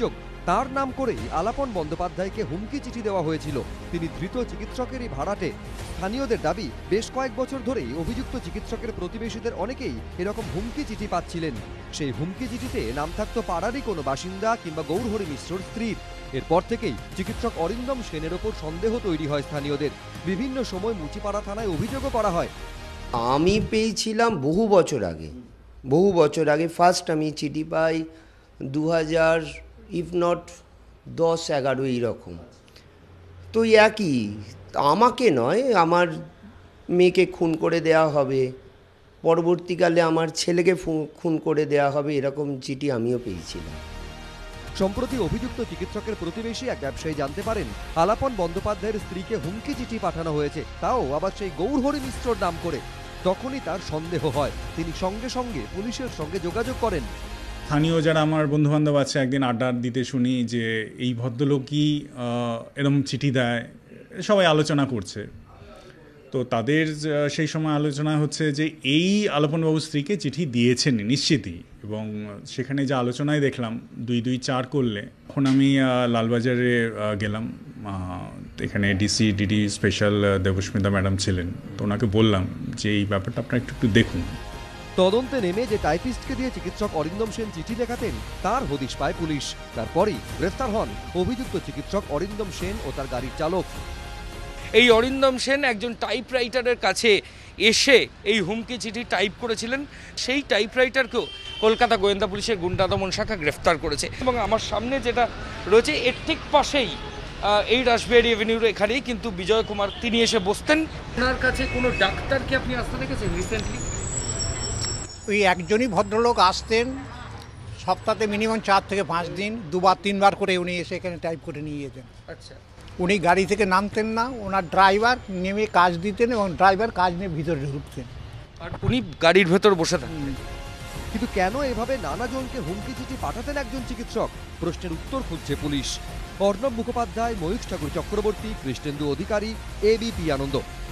তার নাম করেই আলাপন বন্দ্যোপাধ্যায়কে হুমকি চিঠি দেওয়া হয়েছিল। তিনি ধৃত চিকিৎসকেরই ভাড়াটে। স্থানীয়দের দাবি, বেশ কয়েক বছর ধরেই অভিযুক্ত চিকিৎসকের প্রতিবেশীদের অনেকেই এরকম হুমকি চিঠি পাচ্ছিলেন। সেই হুমকি চিঠিতে নাম থাকতো পাড়ারই কোনো বাসিন্দা কিংবা গৌরহরি মিশ্রর স্ত্রীর। এরপর থেকেই চিকিৎসক অরিন্দম সেনের ওপর সন্দেহ তৈরি হয় স্থানীয়দের। বিভিন্ন সময় মুচিপাড়া থানায় অভিযোগও করা হয়। আমি পেয়েছিলাম বহু বছর আগে, বহু বছর আগে ফার্স্ট আমি চিঠি পাই দু হাজার ইফ নট দশ এগারো এইরকম। তো একই, আমাকে নয়, আমার মেয়েকে খুন করে দেয়া হবে, পরবর্তীকালে আমার ছেলেকে খুন করে দেয়া হবে, এরকম চিঠি আমিও পেয়েছিলাম। সম্প্রতি অভিযুক্ত চিকিৎসকের প্রতিবেশী এক ব্যবসায়ী জানতে পারেন আলাপন বন্দ্যোপাধ্যায়ের স্ত্রীকে হুমকি চিঠি পাঠানো হয়েছে, তাও আবার সেই গৌরহরি মিশ্রর নাম করে। তখনই তার সন্দেহ হয়। তিনি সঙ্গে সঙ্গে পুলিশের সঙ্গে যোগাযোগ করেন। স্থানীয় যারা আমার বন্ধুবান্ধব আছে, একদিন আড্ডা দিতে শুনি যে এই ভদ্রলোকই এরম চিঠি দেয়, সবাই আলোচনা করছে। তো তাদের সেই সময় আলোচনা হচ্ছে যে এই আলাপনবাবুর স্ত্রীকে চিঠি দিয়েছেন নিশ্চিতই, এবং সেখানে যে আলোচনায় দেখলাম দুই দুই চার করলে। এখন আমি লালবাজারে গেলাম, এখানে DC DD special Debasmita madam ছিলেন, তো ওনাকে বললাম যে এই ব্যাপারটা আপনারা একটু একটু দেখুন। তদন্তে নেমে যে টাইপিস্টকে দিয়ে চিকিৎসক অরিন্দম সেন চিঠি লেখাতেন তার হদিশ পায় পুলিশ। তারপরই গ্রেফতার হন অভিযুক্ত চিকিৎসক অরিন্দম সেন ও তার গাড়ির চালক। এই অরিন্দম সেন একজন টাইপরাইটারের কাছে এসে এই হুমকি চিঠি টাইপ করেছিলেন। সেই টাইপরাইটারকেও কলকাতা গোয়েন্দা পুলিশের গুন্ডা দমন শাখা গ্রেফতার করেছে। এবং আমার সামনে যেটা রয়েছে এর ঠিক পাশেই এই রাসবিহারী এভিনিউর এখানেই কিন্তু বিজয় কুমার তিনি এসে বসতেন। ওনার কাছে কোনো ডাক্তারকে আপনি আসতে দেখেছেন রিসেন্টলি? ওই একজনই ভদ্রলোক আসতেন সপ্তাহে মিনিমাম চার থেকে পাঁচ দিন, দুবার তিনবার করে উনি এসে এখানে টাইপ করে নিয়ে যেতেন। আচ্ছা, উনি গাড়ি থেকে নামতেন না, ওনার ড্রাইভার নেমে কাজ দিতেন এবং ড্রাইভার কাজ নিয়ে ভিতরে ঢুকতেন, আর উনি গাড়ির ভেতর বসে থাকতেন। কিন্তু কেন এভাবে নানা জনকে হুমকি চিঠি পাঠাতেন একজন চিকিৎসক? প্রশ্নের উত্তর খুঁজছে পুলিশ। অর্ণব মুখোপাধ্যায়, ময়ূখ ঠাকুর চক্রবর্তী, কৃষ্ণেন্দু অধিকারী, এবিপি আনন্দ।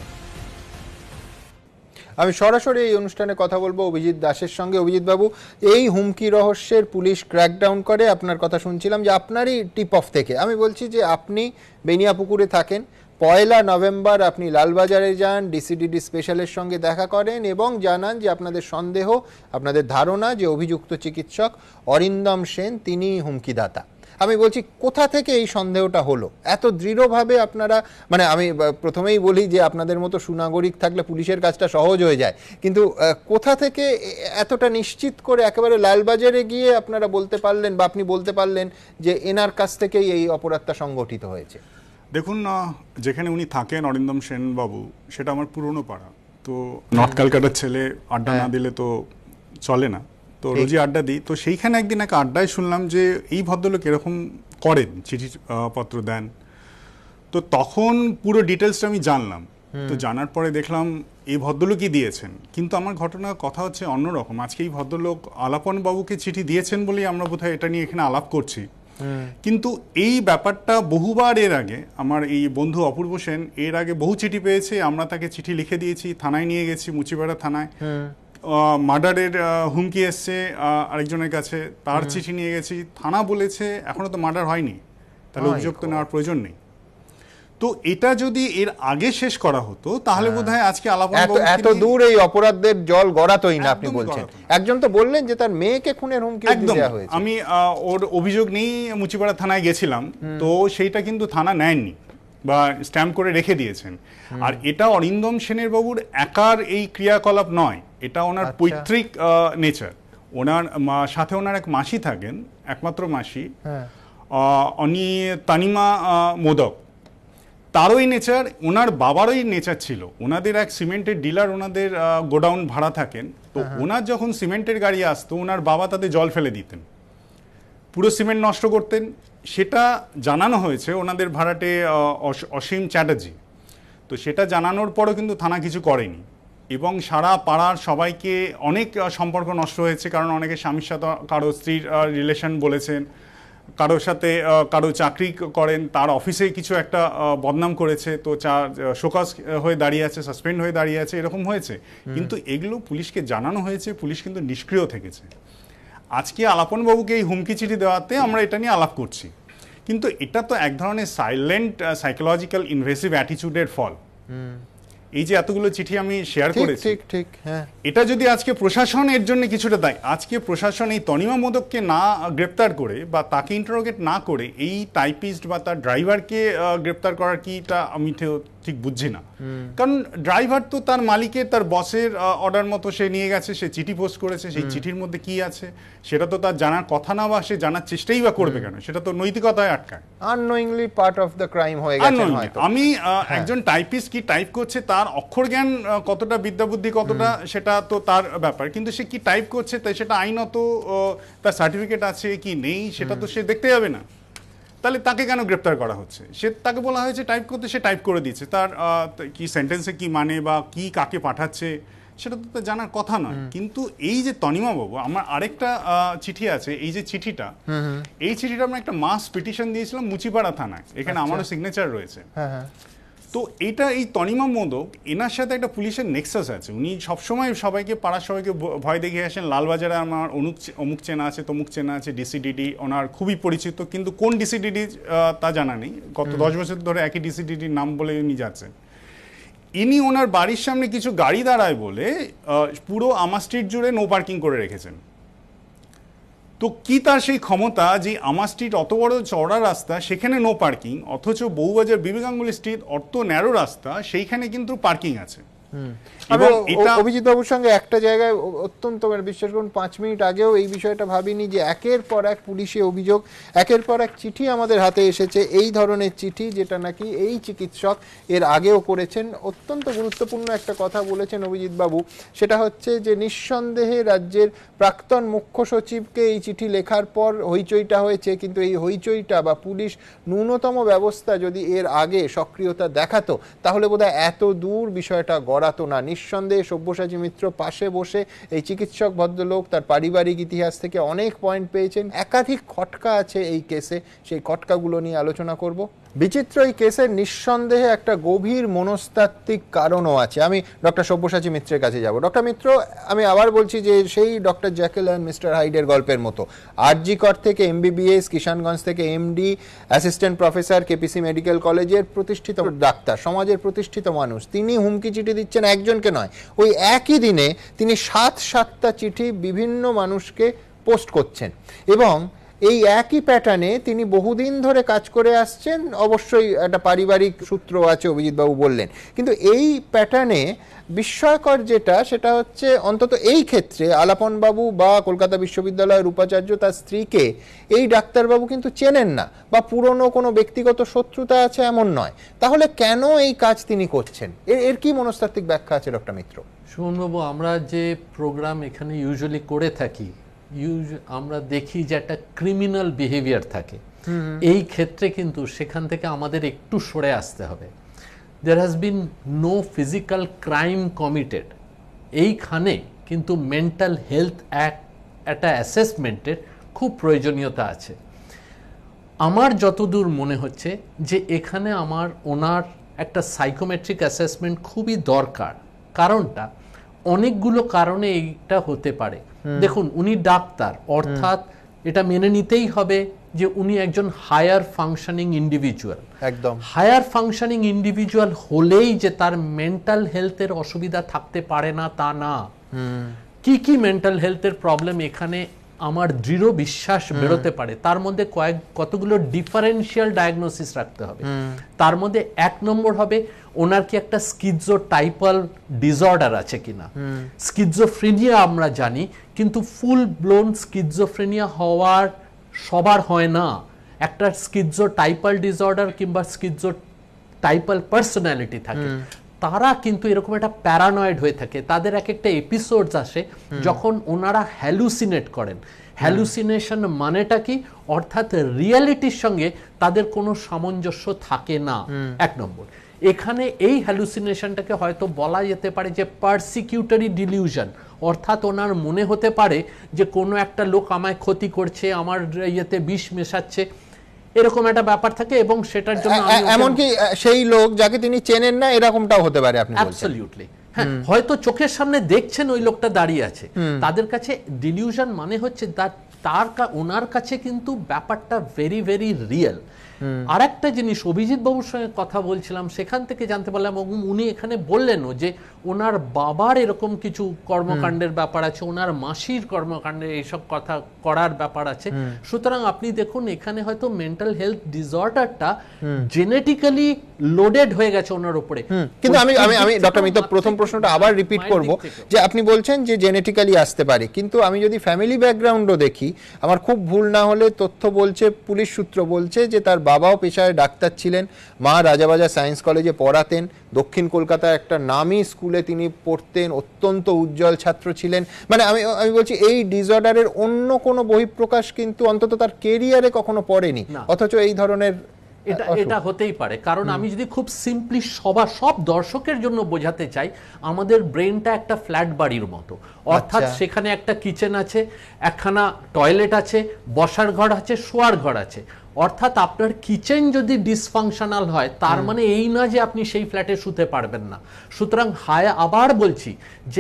আমি সরাসরি এই অনুষ্ঠানে কথা বলবো অভিজিৎ দাসের সঙ্গে। অভিজিৎ বাবু, এই হুমকি রহস্যের পুলিশ ক্র্যাকডাউন করে, আপনার কথা শুনছিলাম যে আপনারই টিপ অফ থেকে। আমি বলছি যে আপনি বেনিয়াপুকুরে থাকেন, পয়লা নভেম্বর আপনি লালবাজারে যান, ডিসিডিডি স্পেশালের সঙ্গে দেখা করেন এবং জানান যে আপনাদের সন্দেহ, আপনাদের ধারণা যে অভিযুক্ত চিকিৎসক অরিন্দম সেন তিনি হুমকিদাতা। আমি বলছি কোথা থেকে এই সন্দেহটা হলো এত দৃঢ়ভাবে আপনারা? মানে আমি প্রথমেই বলি যে আপনাদের মতো সুনাগরিক থাকলে পুলিশের কাজটা সহজ হয়ে যায়, কিন্তু কোথা থেকে এতটা নিশ্চিত করে একেবারে লালবাজারে গিয়ে আপনারা বলতে পারলেন বা আপনি বলতে পারলেন যে এনার কাছ থেকেই এই অপরাধটা সংগঠিত হয়েছে? দেখুন, যেখানে উনি থাকেন অরিন্দম সেন বাবু, সেটা আমার পুরনো পাড়া। তো নর্থ ক্যালকাটার ছেলে, আড্ডা না দিলে তো চলে না, তো রোজই আড্ডা দিই। তো সেইখানে একদিন এক আড্ডায় শুনলাম যে এই ভদ্রলোক এরকম করেন, চিঠি পত্র দেন। তো তখন পুরো ডিটেলসটা আমি জানলাম। তো জানার পরে দেখলাম এই ভদ্রলোকই দিয়েছেন। কিন্তু আমার ঘটনার কথা হচ্ছে অন্যরকম। আজকে এই ভদ্রলোক আলাপন বাবুকে চিঠি দিয়েছেন বলেই আমরা বোধহয় এটা নিয়ে এখানে আলাপ করছি। কিন্তু এই ব্যাপারটা বহুবার এর আগে আমার এই বন্ধু অপূর্ব সেন এর আগে বহু চিঠি পেয়েছে, আমরা তাকে চিঠি লিখে দিয়েছি, থানায় নিয়ে গেছি, মুচিপাড়া থানায়। মার্ডারের হুমকি এসছে আরেকজনের কাছে, তার চিঠি নিয়ে গেছি, থানা বলেছে এখনো তো মার্ডার হয়নি, তাহলে অভিযোগ তো নেওয়ার প্রয়োজন নেই। তো এটা যদি এর আগে শেষ করা হতো তাহলে বোধহয় আজকে আলাপন এত দূর এই অপরাধের জল গড়াতোই না। আপনি বলছেন, একজন তো বললেন যে তার মেয়েকে খুনের হুমকি দেওয়া হয়েছে। আমি ওর অভিযোগ নেই মুচিপাড়া থানায় গেছিলাম, তো সেইটা কিন্তু থানা নেয়নি বা স্ট্যাম্প করে রেখে দিয়েছেন। আর এটা অরিন্দম সেনের বাবুর একার এই ক্রিয়াকলাপ নয়, এটা ওনার পৈতৃক নেচার। ওনার সাথে ওনার এক মাসি থাকেন, একমাত্র মাসি, অনি তানিমা মোদক, তারই নেচার, ওনার বাবারই নেচার ছিল। ওনাদের এক সিমেন্টের ডিলার, ওনাদের গোডাউন ভাড়া থাকেন। তো ওনার যখন সিমেন্টের গাড়ি আসতো, ওনার বাবা তাতে জল ফেলে দিতেন, পুরো সিমেন্ট নষ্ট করতেন। সেটা জানানো হয়েছে ওনাদের ভাড়াটে অসীম চ্যাটার্জি। তো সেটা জানানোর পরও কিন্তু থানা কিছু করেনি, এবং সারা পাড়ার সবাইকে অনেক সম্পর্ক নষ্ট হয়েছে। কারণ অনেকে স্বামীর সাথে কারো স্ত্রীর রিলেশন বলেছেন, কারোর সাথে কারো চাকরি করেন, তার অফিসে কিছু একটা বদনাম করেছে, তো চা শোকজ হয়ে দাঁড়িয়ে আছে, সাসপেন্ড হয়ে দাঁড়িয়ে আছে, এরকম হয়েছে। কিন্তু এগুলো পুলিশকে জানানো হয়েছে, পুলিশ কিন্তু নিষ্ক্রিয় থেকেছে। আজকে আলাপন বাবুকে এই হুমকি চিঠি দেওয়াতে আমরা এটা নিয়ে আলাপ করছি। কিন্তু এটা তো এক ধরনের সাইলেন্ট সাইকোলজিক্যাল ইনভেসিভ অ্যাটিটিউডের ফল। এই যে এতগুলো চিঠি আমি শেয়ার করেছি, ঠিক ঠিক হ্যাঁ, এটা যদি আজকে প্রশাসন এর জন্য কিছুটা দায়ী, আজকে প্রশাসন এই তনিমা মোদককে না গ্রেপ্তার করে বা তাকে ইন্টারোগেট না করে এই টাইপিস্ট বা তার ড্রাইভারকে গ্রেপ্তার করার কিটা আমি ঠিক বুঝছি না। কারণ ড্রাইভার তো তার মালিকের, তার বসের অর্ডার মতো সে নিয়ে গেছে, সে চিঠি পোস্ট করেছে, সেই চিঠির মধ্যে কি আছে সেটা তো তার জানার কথা না, বা সে জানার চেষ্টাই বা করবে কেন? সেটা তো নৈতিকতায় আটকায়। Unknowingly part of the crime হয়ে গেছে হয়তো। আমি একজন টাইপিস্ট কি টাইপ করছে, তার অক্ষর জ্ঞান কতটা, বিদ্যা বুদ্ধি কতটা, সেটা তো তার ব্যাপার, কিন্তু সে কি টাইপ করছে তাই সেটা আইনত তার সার্টিফিকেট আছে কি নেই সেটা তো সে দেখতে যাবে না। তাহলে তাকে কেন গ্রেপ্তার করা হচ্ছে? সে তাকে বলা হয়েছে টাইপ করতে, সে টাইপ করে দিচ্ছে, তার কি সেন্টেন্সে কি মানে বা কি কাকে পাঠাচ্ছে সেটা তো জানার কথা নয়। কিন্তু এই যে তনিমা বাবু, আমার আরেকটা চিঠি আছে, এই যে চিঠিটা, এই চিঠিটা আমরা একটা মাস পিটিশন দিয়েছিলাম মুচিপাড়া থানায়, এখানে আমারও সিগনেচার রয়েছে। তো এটা এই তনিমা মোদক, এনার সাথে একটা পুলিশের নেক্সাস আছে। উনি সবসময় সবাইকে, পাড়ার সবাইকে ভয় দেখিয়ে আসেন। লালবাজারে আমার অনুক অমুক চেনা আছে, তমুক চেনা আছে, ডিসিডিডি ওনার খুবই পরিচিত, কিন্তু কোন ডিসিডিডি তা জানা নেই। গত দশ বছর ধরে একই ডিসিডিডির নাম বলে উনি যাচ্ছেন। ইনি ওনার বাড়ির সামনে কিছু গাড়ি দাঁড়ায় বলে পুরো আমা স্ট্রিট জুড়ে নো পার্কিং করে রেখেছেন। তো কি তার সেই ক্ষমতা যে আমা স্ট্রিট অত বড় চওড়া রাস্তা, সেখানে নো পার্কিং, অথচ বউবাজার বিবেকাঙ্গুলি স্ট্রিট অত ন্যারো রাস্তা, সেইখানে কিন্তু পার্কিং আছে। অভিজিৎ বাবুর সঙ্গে একটা জায়গায় অত্যন্ত, বিশ্বাস করুন পাঁচ মিনিট আগেও এই বিষয়টা ভাবিনি যে একের পর এক পুলিশে অভিযোগ, একের পর এক চিঠি আমাদের হাতে এসেছে, এই ধরনের চিঠি যেটা নাকি এই চিকিৎসক এর আগেও করেছেন। অত্যন্ত গুরুত্বপূর্ণ একটা কথা বলেছেন অভিজিৎ বাবু, সেটা হচ্ছে যে নিঃসন্দেহে রাজ্যের প্রাক্তন মুখ্য সচিবকে এই চিঠি লেখার পর হইচইটা হয়েছে, কিন্তু এই হইচইটা বা পুলিশ ন্যূনতম ব্যবস্থা যদি এর আগে সক্রিয়তা দেখাতো তাহলে বোধহয় এত দূর বিষয়টা গড়াতো না। নিঃসন্দেহে সব্যসাচী মিত্র পাশে বসে এই চিকিৎসক ভদ্রলোক তার পারিবারিক ইতিহাস থেকে অনেক পয়েন্ট পেয়েছেন। একাধিক খটকা আছে এই কেসে, সেই খটকাগুলো নিয়ে আলোচনা করব। বিচিত্র এই কেসের নিঃসন্দেহে একটা গভীর মনস্তাত্ত্বিক কারণও আছে। আমি ডক্টর সব্যসাচী মিত্রের কাছে যাব। ডক্টর মিত্র, আমি আবার বলছি যে সেই ডক্টর জ্যাকেল অ্যান্ড মিস্টার হাইডের গল্পের মতো আরজি কর থেকে এমবিবিএস, কিষানগঞ্জ থেকে MD, assistant professor, KPC medical কলেজের প্রতিষ্ঠিত ডাক্তার, সমাজের প্রতিষ্ঠিত মানুষ, তিনি হুমকি চিঠি দিচ্ছেন একজনকে নয়, ওই একই দিনে তিনি সাত সাতটা চিঠি বিভিন্ন মানুষকে পোস্ট করছেন, এবং এই একই প্যাটার্নে তিনি বহুদিন ধরে কাজ করে আসছেন। অবশ্যই একটা পারিবারিক সূত্র আছে, অভিজিৎবাবু বললেন, কিন্তু এই প্যাটার্নে বিস্ময়কর যেটা, সেটা হচ্ছে অন্তত এই ক্ষেত্রে আলাপনবাবু বা কলকাতা বিশ্ববিদ্যালয়ের উপাচার্য তার স্ত্রীকে এই ডাক্তারবাবু কিন্তু চেনেন না, বা পুরনো কোনো ব্যক্তিগত শত্রুতা আছে এমন নয়। তাহলে কেন এই কাজ তিনি করছেন? এর এর কি মনস্তাত্ত্বিক ব্যাখ্যা আছে ডক্টর মিত্র? সুমনবাবু, আমরা যে প্রোগ্রাম এখানে ইউজুয়ালি করে থাকি, ইউজ আমরা দেখি যে একটা ক্রিমিনাল বিহেভিয়ার থাকে। এই ক্ষেত্রে কিন্তু সেখান থেকে আমাদের একটু সরে আসতে হবে। There has been no physical crime committed. এইখানে কিন্তু মেন্টাল হেলথ অ্যাক্ট একটা অ্যাসেসমেন্টের খুব প্রয়োজনীয়তা আছে। আমার যতদূর মনে হচ্ছে যে এখানে আমার ওনার একটা সাইকোমেট্রিক অ্যাসেসমেন্ট খুবই দরকার। কারণটা, অনেকগুলো কারণে এইটা হতে পারে। দেখুন, উনি ডাক্তার, অর্থাৎ এটা মেনে নিতেই হবে যে উনি একজন হায়ার ফাংশনিং ইন্ডিভিজুয়াল। একদম হায়ার ফাংশনিং ইন্ডিভিজুয়াল হলেই যে তার মেন্টাল হেলথের অসুবিধা থাকতে পারে না তা না। কি কি মেন্টাল হেলথের প্রবলেম এখানে আমার দৃঢ় বিশ্বাস বেরোতে পারে, তার মধ্যে কয়েক কতগুলো ডিফারেন্সিয়াল ডায়াগনোসিস রাখতে হবে। তার মধ্যে এক নম্বর হবে ওনার কি একটা স্কিজোটাইপাল ডিসঅর্ডার আছে কিনা। স্কিজোফ্রেনিয়া আমরা জানি, কিন্তু ফুল ব্লোন স্কিজোফ্রেনিয়া হওয়ার সবার হয় না। একটা স্কিজোটাইপাল ডিসঅর্ডার কিংবা স্কিজোটাইপাল পার্সোনালিটি থাকে, তারা কিন্তু এরকম একটা প্যারানয়েড হয়ে থাকে। তাদের এক একটা এপিসোডস আসে যখন ওনারা হ্যালুসিনেট করেন। হ্যালুসিনেশন মানেটা কি? অর্থাৎ রিয়েলিটির সঙ্গে তাদের কোনো সামঞ্জস্য থাকে না। এক নম্বর, এখানে এই হ্যালুসিনেশনটাকে হয়তো বলা যেতে পারে যে পারসিকিউটরি ডিলিউশন, অর্থাৎ ওনার মনে হতে পারে যে কোনো একটা লোক আমায় ক্ষতি করছে, আমার ইয়েতে বিষ মেশাচ্ছে, এরকম একটা ব্যাপার থাকে। এবং সেটার জন্য এমনকি সেই লোক যাকে তিনি চেনেন না, এরকমটাও হতে পারে। আপনি বলছেন অ্যাবসলিউটলি হ্যাঁ, হয়তো চোখের সামনে দেখছেন ওই লোকটা দাঁড়িয়ে আছে। তাদের কাছে ডিলিউশন মানে হচ্ছে তার ওনার কাছে কিন্তু ব্যাপারটা ভেরি ভেরি রিয়েল। আর একটা জিনিস অভিজিৎ বাবুর সঙ্গে কথা বলছিলাম, সেখান থেকে জানতে পারলাম উনি এখানে বললেনও যে ওনার বাবার এরকম কিছু কর্মকাণ্ডের ব্যাপার আছে, ওনার মাসির কর্মকাণ্ডের এইসব কথা করার ব্যাপার আছে। সুতরাং আপনি দেখুন এখানে হয়তো মেন্টাল হেলথ ডিসঅর্ডারটা জেনেটিক্যালি লোডেড হয়ে গেছে ওনার উপরে। কিন্তু আমি আমি আমি ডক্টর মিত্র প্রথম প্রশ্নটা আবার রিপিট করব, যে আপনি বলছেন যে জেনেটিক্যালি আসতে পারে, কিন্তু আমি যদি ফ্যামিলি ব্যাকগ্রাউন্ডও দেখি, আমার খুব ভুল না হলে তথ্য বলছে, পুলিশ সূত্র বলছে যে তার বাবাও পেশায় ডাক্তার ছিলেন, মা রাজাবাজার সায়েন্স কলেজে পড়াতেন, দক্ষিণ কলকাতার একটা নামী স্কুলে তিনি পড়তেন, অত্যন্ত উজ্জ্বল ছাত্র ছিলেন। মানে আমি আমি বলছি এই ডিসঅর্ডারের অন্য কোনো বহিঃপ্রকাশ কিন্তু অন্তত তার কেরিয়ারে কখনো পড়েনি, অথচ এই ধরনের এটা এটা হতেই পারে। কারণ আমি যদি খুব সিম্পলি সবার সব দর্শকের জন্য বোঝাতে চাই, আমাদের ব্রেনটা একটা ফ্ল্যাট বাড়ির মতো, অর্থাৎ সেখানে একটা কিচেন আছে, একখানা টয়লেট আছে, বসার ঘর আছে, শোয়ার ঘর আছে। অর্থাৎ আপনার কিচেন যদি ডিসফাংশনাল হয় তার মানে এই না যে আপনি সেই ফ্ল্যাটে শুতে পারবেন না। সুতরাং হায় আবার বলছি যে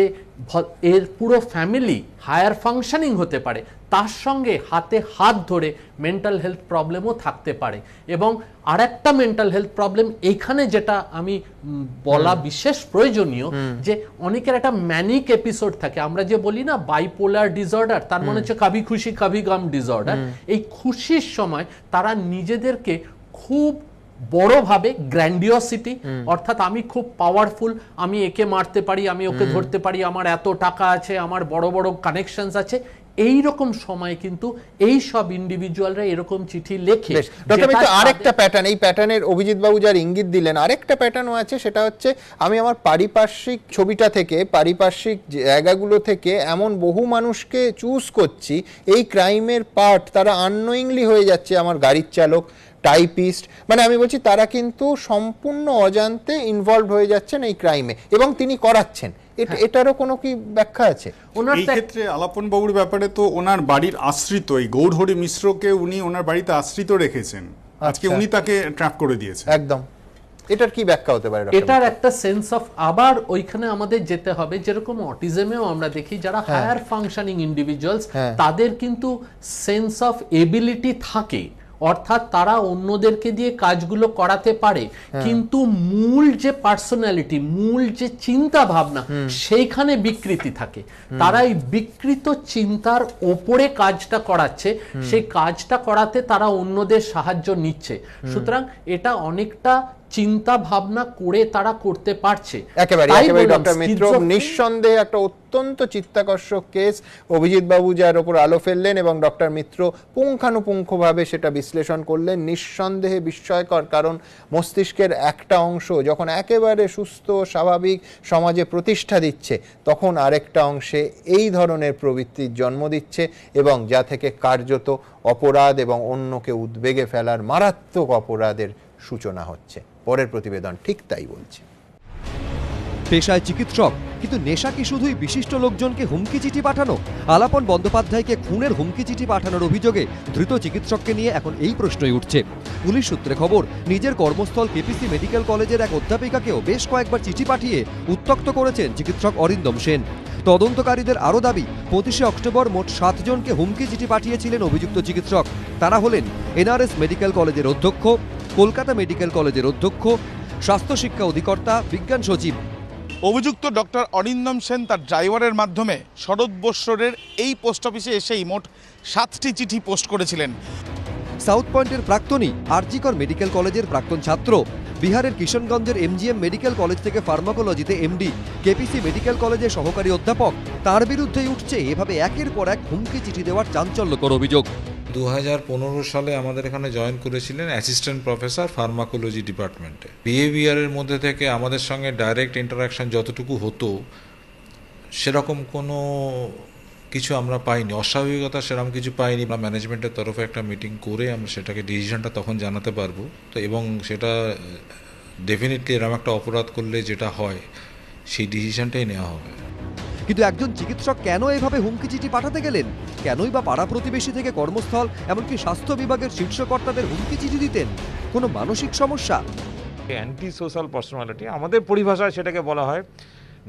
এর পুরো ফ্যামিলি হায়ার ফাংশনিং হতে পারে, তার সঙ্গে হাতে হাত ধরে মেন্টাল হেলথ প্রবলেমও থাকতে পারে। এবং আর একটা মেন্টাল হেলথ প্রবলেম এখানে যেটা আমি বলা বিশেষ প্রয়োজনীয়, যে অনেকের একটা ম্যানিক এপিসোড থাকে, আমরা যে বলি না বাইপোলার ডিসঅর্ডার, তার মানে হচ্ছে কাভি খুশি কাভি গাম ডিসঅর্ডার। এই খুশির সময় তারা নিজেদেরকে খুব বড়ভাবে গ্র্যান্ডিওসিটি, অর্থাৎ আমি খুব পাওয়ারফুল, আমি একে মারতে পারি, আমি ওকে ধরতে পারি, আমার এত টাকা আছে, আমার বড় বড় কানেকশনস আছে, এই রকম সময় কিন্তু এই সব ইন্ডিভিজুয়ালরা এরকম চিঠি লেখে। আরেকটা প্যাটার্ন, এই প্যাটার্নের অভিজিৎ বাবু যার ইঙ্গিত দিলেন, আরেকটা প্যাটার্নও আছে, সেটা হচ্ছে আমি আমার পারিপার্শ্বিক ছবিটা থেকে, পারিপার্শ্বিক জায়গাগুলো থেকে এমন বহু মানুষকে চুজ করছি, এই ক্রাইমের পার্ট তারা আননোয়িংলি হয়ে যাচ্ছে, আমার গাড়ির চালক, টাইপিস্ট, মানে আমি বলছি তারা কিন্তু সম্পূর্ণ অজান্তে ইনভলভ হয়ে যাচ্ছেন এই ক্রাইমে, এবং তিনি করাচ্ছেন। এটারও কোনো কি ব্যাখ্যা আছে? এই ক্ষেত্রে আলাপন বাবুর ব্যাপারে তো ওনার বাড়ির আশ্রিত এই গৌরহরি মিশ্রকে উনি ওনার বাড়িতে আশ্রিত রেখেছেন, আজকে উনি তাকে ট্র্যাপ করে দিয়েছেন। একদম, এটার কি ব্যাখ্যা হতে পারে? এটার একটা সেন্স অফ, আবার ওইখানে আমাদের যেতে হবে, যেরকম অটিজমেও আমরা দেখি যারা হায়ার ফাংশনিং ইন্ডিভিজুয়ালস, তাদের কিন্তু সেন্স অফ এবিলিটি থাকে, অর্থাৎ তারা অন্যদেরকে দিয়ে কাজগুলো করাতে পারে, কিন্তু মূল যে পার্সোনালিটি, মূল যে চিন্তা ভাবনা, সেইখানে বিকৃতি থাকে। তারা এই বিকৃত চিন্তার ওপরে কাজটা করাচ্ছে, সেই কাজটা করাতে তারা অন্যদের সাহায্য নিচ্ছে। সুতরাং এটা অনেকটা চিন্তা ভাবনা করে তারা করতে পারছে। একেবারে একেবারে ডক্টর মিত্র, নিঃসন্দেহে একটা অত্যন্ত চিত্তাকর্ষক কেস অভিজিৎ বাবু যার উপর আলো ফেললেন, এবং ডক্টর মিত্র পুঙ্খানুপুঙ্খভাবে সেটা বিশ্লেষণ করলেন। নিঃসন্দেহে বিস্ময়কর, কারণ মস্তিষ্কের একটা অংশ যখন একেবারে সুস্থ স্বাভাবিক সমাজে প্রতিষ্ঠা দিচ্ছে, তখন আরেকটা অংশে এই ধরনের প্রবৃত্তির জন্ম দিচ্ছে, এবং যা থেকে কার্যত অপরাধ এবং অন্যকে উদ্বেগে ফেলার মারাত্মক অপরাধের সূচনা হচ্ছে। পরের প্রতিবেদন ঠিক তাই বলছে। পেশায় চিকিৎসক, কিন্তু নেশা কি শুধুই বিশিষ্ট লোকজনকে হুমকি চিঠি পাঠানো? আলাপন বন্দ্যোপাধ্যায়কে খুনের হুমকি চিঠি পাঠানোর অভিযোগে ধৃত চিকিৎসককে নিয়ে এখন এই প্রশ্নই উঠছে। পুলিশ সূত্রে খবর, নিজের কর্মস্থল কেপিসি মেডিকেল কলেজের এক অধ্যাপিকাকেও বেশ কয়েকবার চিঠি পাঠিয়ে উত্ত্যক্ত করেছেন চিকিৎসক অরিন্দম সেন। তদন্তকারীদের আরও দাবি, পঁচিশে অক্টোবর মোট সাতজনকে হুমকি চিঠি পাঠিয়েছিলেন অভিযুক্ত চিকিৎসক। তারা হলেন এনআরএস মেডিকেল কলেজের অধ্যক্ষ, কলকাতা মেডিকেল কলেজের অধ্যক্ষ, স্বাস্থ্য শিক্ষা অধিকর্তা, বিজ্ঞান সচিব। অভিযুক্ত ডক্টর অরিন্দম সেন তার ড্রাইভারের মাধ্যমে শরৎ বস্ত্রের এই পোস্ট অফিসে এসেই মোট সাতটি চিঠি পোস্ট করেছিলেন। সাউথ পয়েন্টের প্রাক্তনী, আরজিকর মেডিকেল কলেজের প্রাক্তন ছাত্র, বিহারের কিশনগঞ্জের এমজিএম মেডিকেল কলেজ থেকে ফার্মাকোলজিতে এমডি, কেপিসি মেডিকেল কলেজের সহকারী অধ্যাপক, তার বিরুদ্ধেই উঠছে এভাবে একের পর এক হুমকি চিঠি দেওয়ার চাঞ্চল্যকর অভিযোগ। দু হাজার পনেরো সালে আমাদের এখানে জয়েন করেছিলেন অ্যাসিস্ট্যান্ট প্রফেসর ফার্মাকোলজি ডিপার্টমেন্টে। বিহেভিয়ারের মধ্যে থেকে আমাদের সঙ্গে ডাইরেক্ট ইন্টারাকশন যতটুকু হতো সেরকম কোনো কিছু আমরা পাইনি, অস্বাভাবিকতা সেরকম কিছু পাইনি। আমরা ম্যানেজমেন্টের তরফে একটা মিটিং করে আমরা সেটাকে ডিসিশনটা তখন জানাতে পারবো তো, এবং সেটা ডেফিনেটলি এরকম একটা অপরাধ করলে যেটা হয় সেই ডিসিশনটাই নেওয়া হবে। কিন্তু একজন চিকিৎসক কেন এভাবে হুমকি চিঠি পাঠাতে গেলেন? কেনই বা পাড়া প্রতিবেশী থেকে কর্মস্থল, এমনকি স্বাস্থ্য বিভাগের শীর্ষ কর্তাদের হুমকি চিঠি দিতেন? কোনো মানসিক সমস্যা? অ্যান্টি সোশ্যাল পার্সোনালিটি, আমাদের পরিভাষায় সেটাকে বলা হয়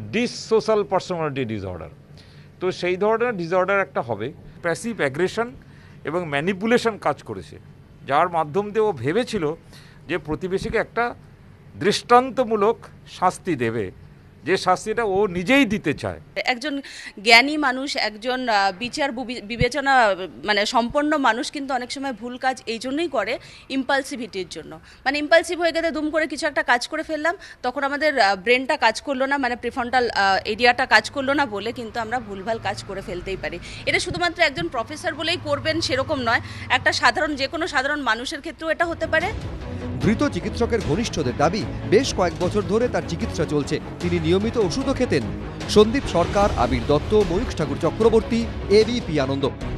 ডিসসোশ্যাল পার্সোনালিটি ডিসঅর্ডার। তো সেই ধরনের ডিসঅর্ডার একটা হবে, প্যাসিভ অ্যাগ্রেশন এবং ম্যানিপুলেশন কাজ করেছে, যার মাধ্যম দিয়ে ও ভেবেছিল যে প্রতিবেশীকে একটা দৃষ্টান্তমূলক শাস্তি দেবে, যে শাস্তিটা ও নিজেই দিতে চায়। একজন জ্ঞানী মানুষ, একজন বিচার বিবেচনা মানে সম্পন্ন মানুষ কিন্তু অনেক সময় ভুল কাজ এই জন্যই করে, ইম্পালসিভিটির জন্য। মানে ইম্পালসিভ হয়ে গেলে দুম করে কিছু একটা কাজ করে ফেললাম, তখন আমাদের ব্রেনটা কাজ করলো না, মানে প্রিফ্রন্টাল এরিয়াটা কাজ করলো না বলে কিন্তু আমরা ভুলভাল কাজ করে ফেলতেই পারি। এটা শুধুমাত্র একজন প্রফেসর বলেই করবেন সেরকম নয়, একটা সাধারণ যে কোনো সাধারণ মানুষের ক্ষেত্রেও এটা হতে পারে। ধৃত চিকিৎসকের ঘনিষ্ঠদের দাবি, বেশ কয়েক বছর ধরে তার চিকিৎসা চলছে, তিনি নিয়মিত ওষুধও খেতেন। সন্দীপ সরকার, আবির দত্ত, ময়ূখ ঠাকুর চক্রবর্তী, এবিপি আনন্দ।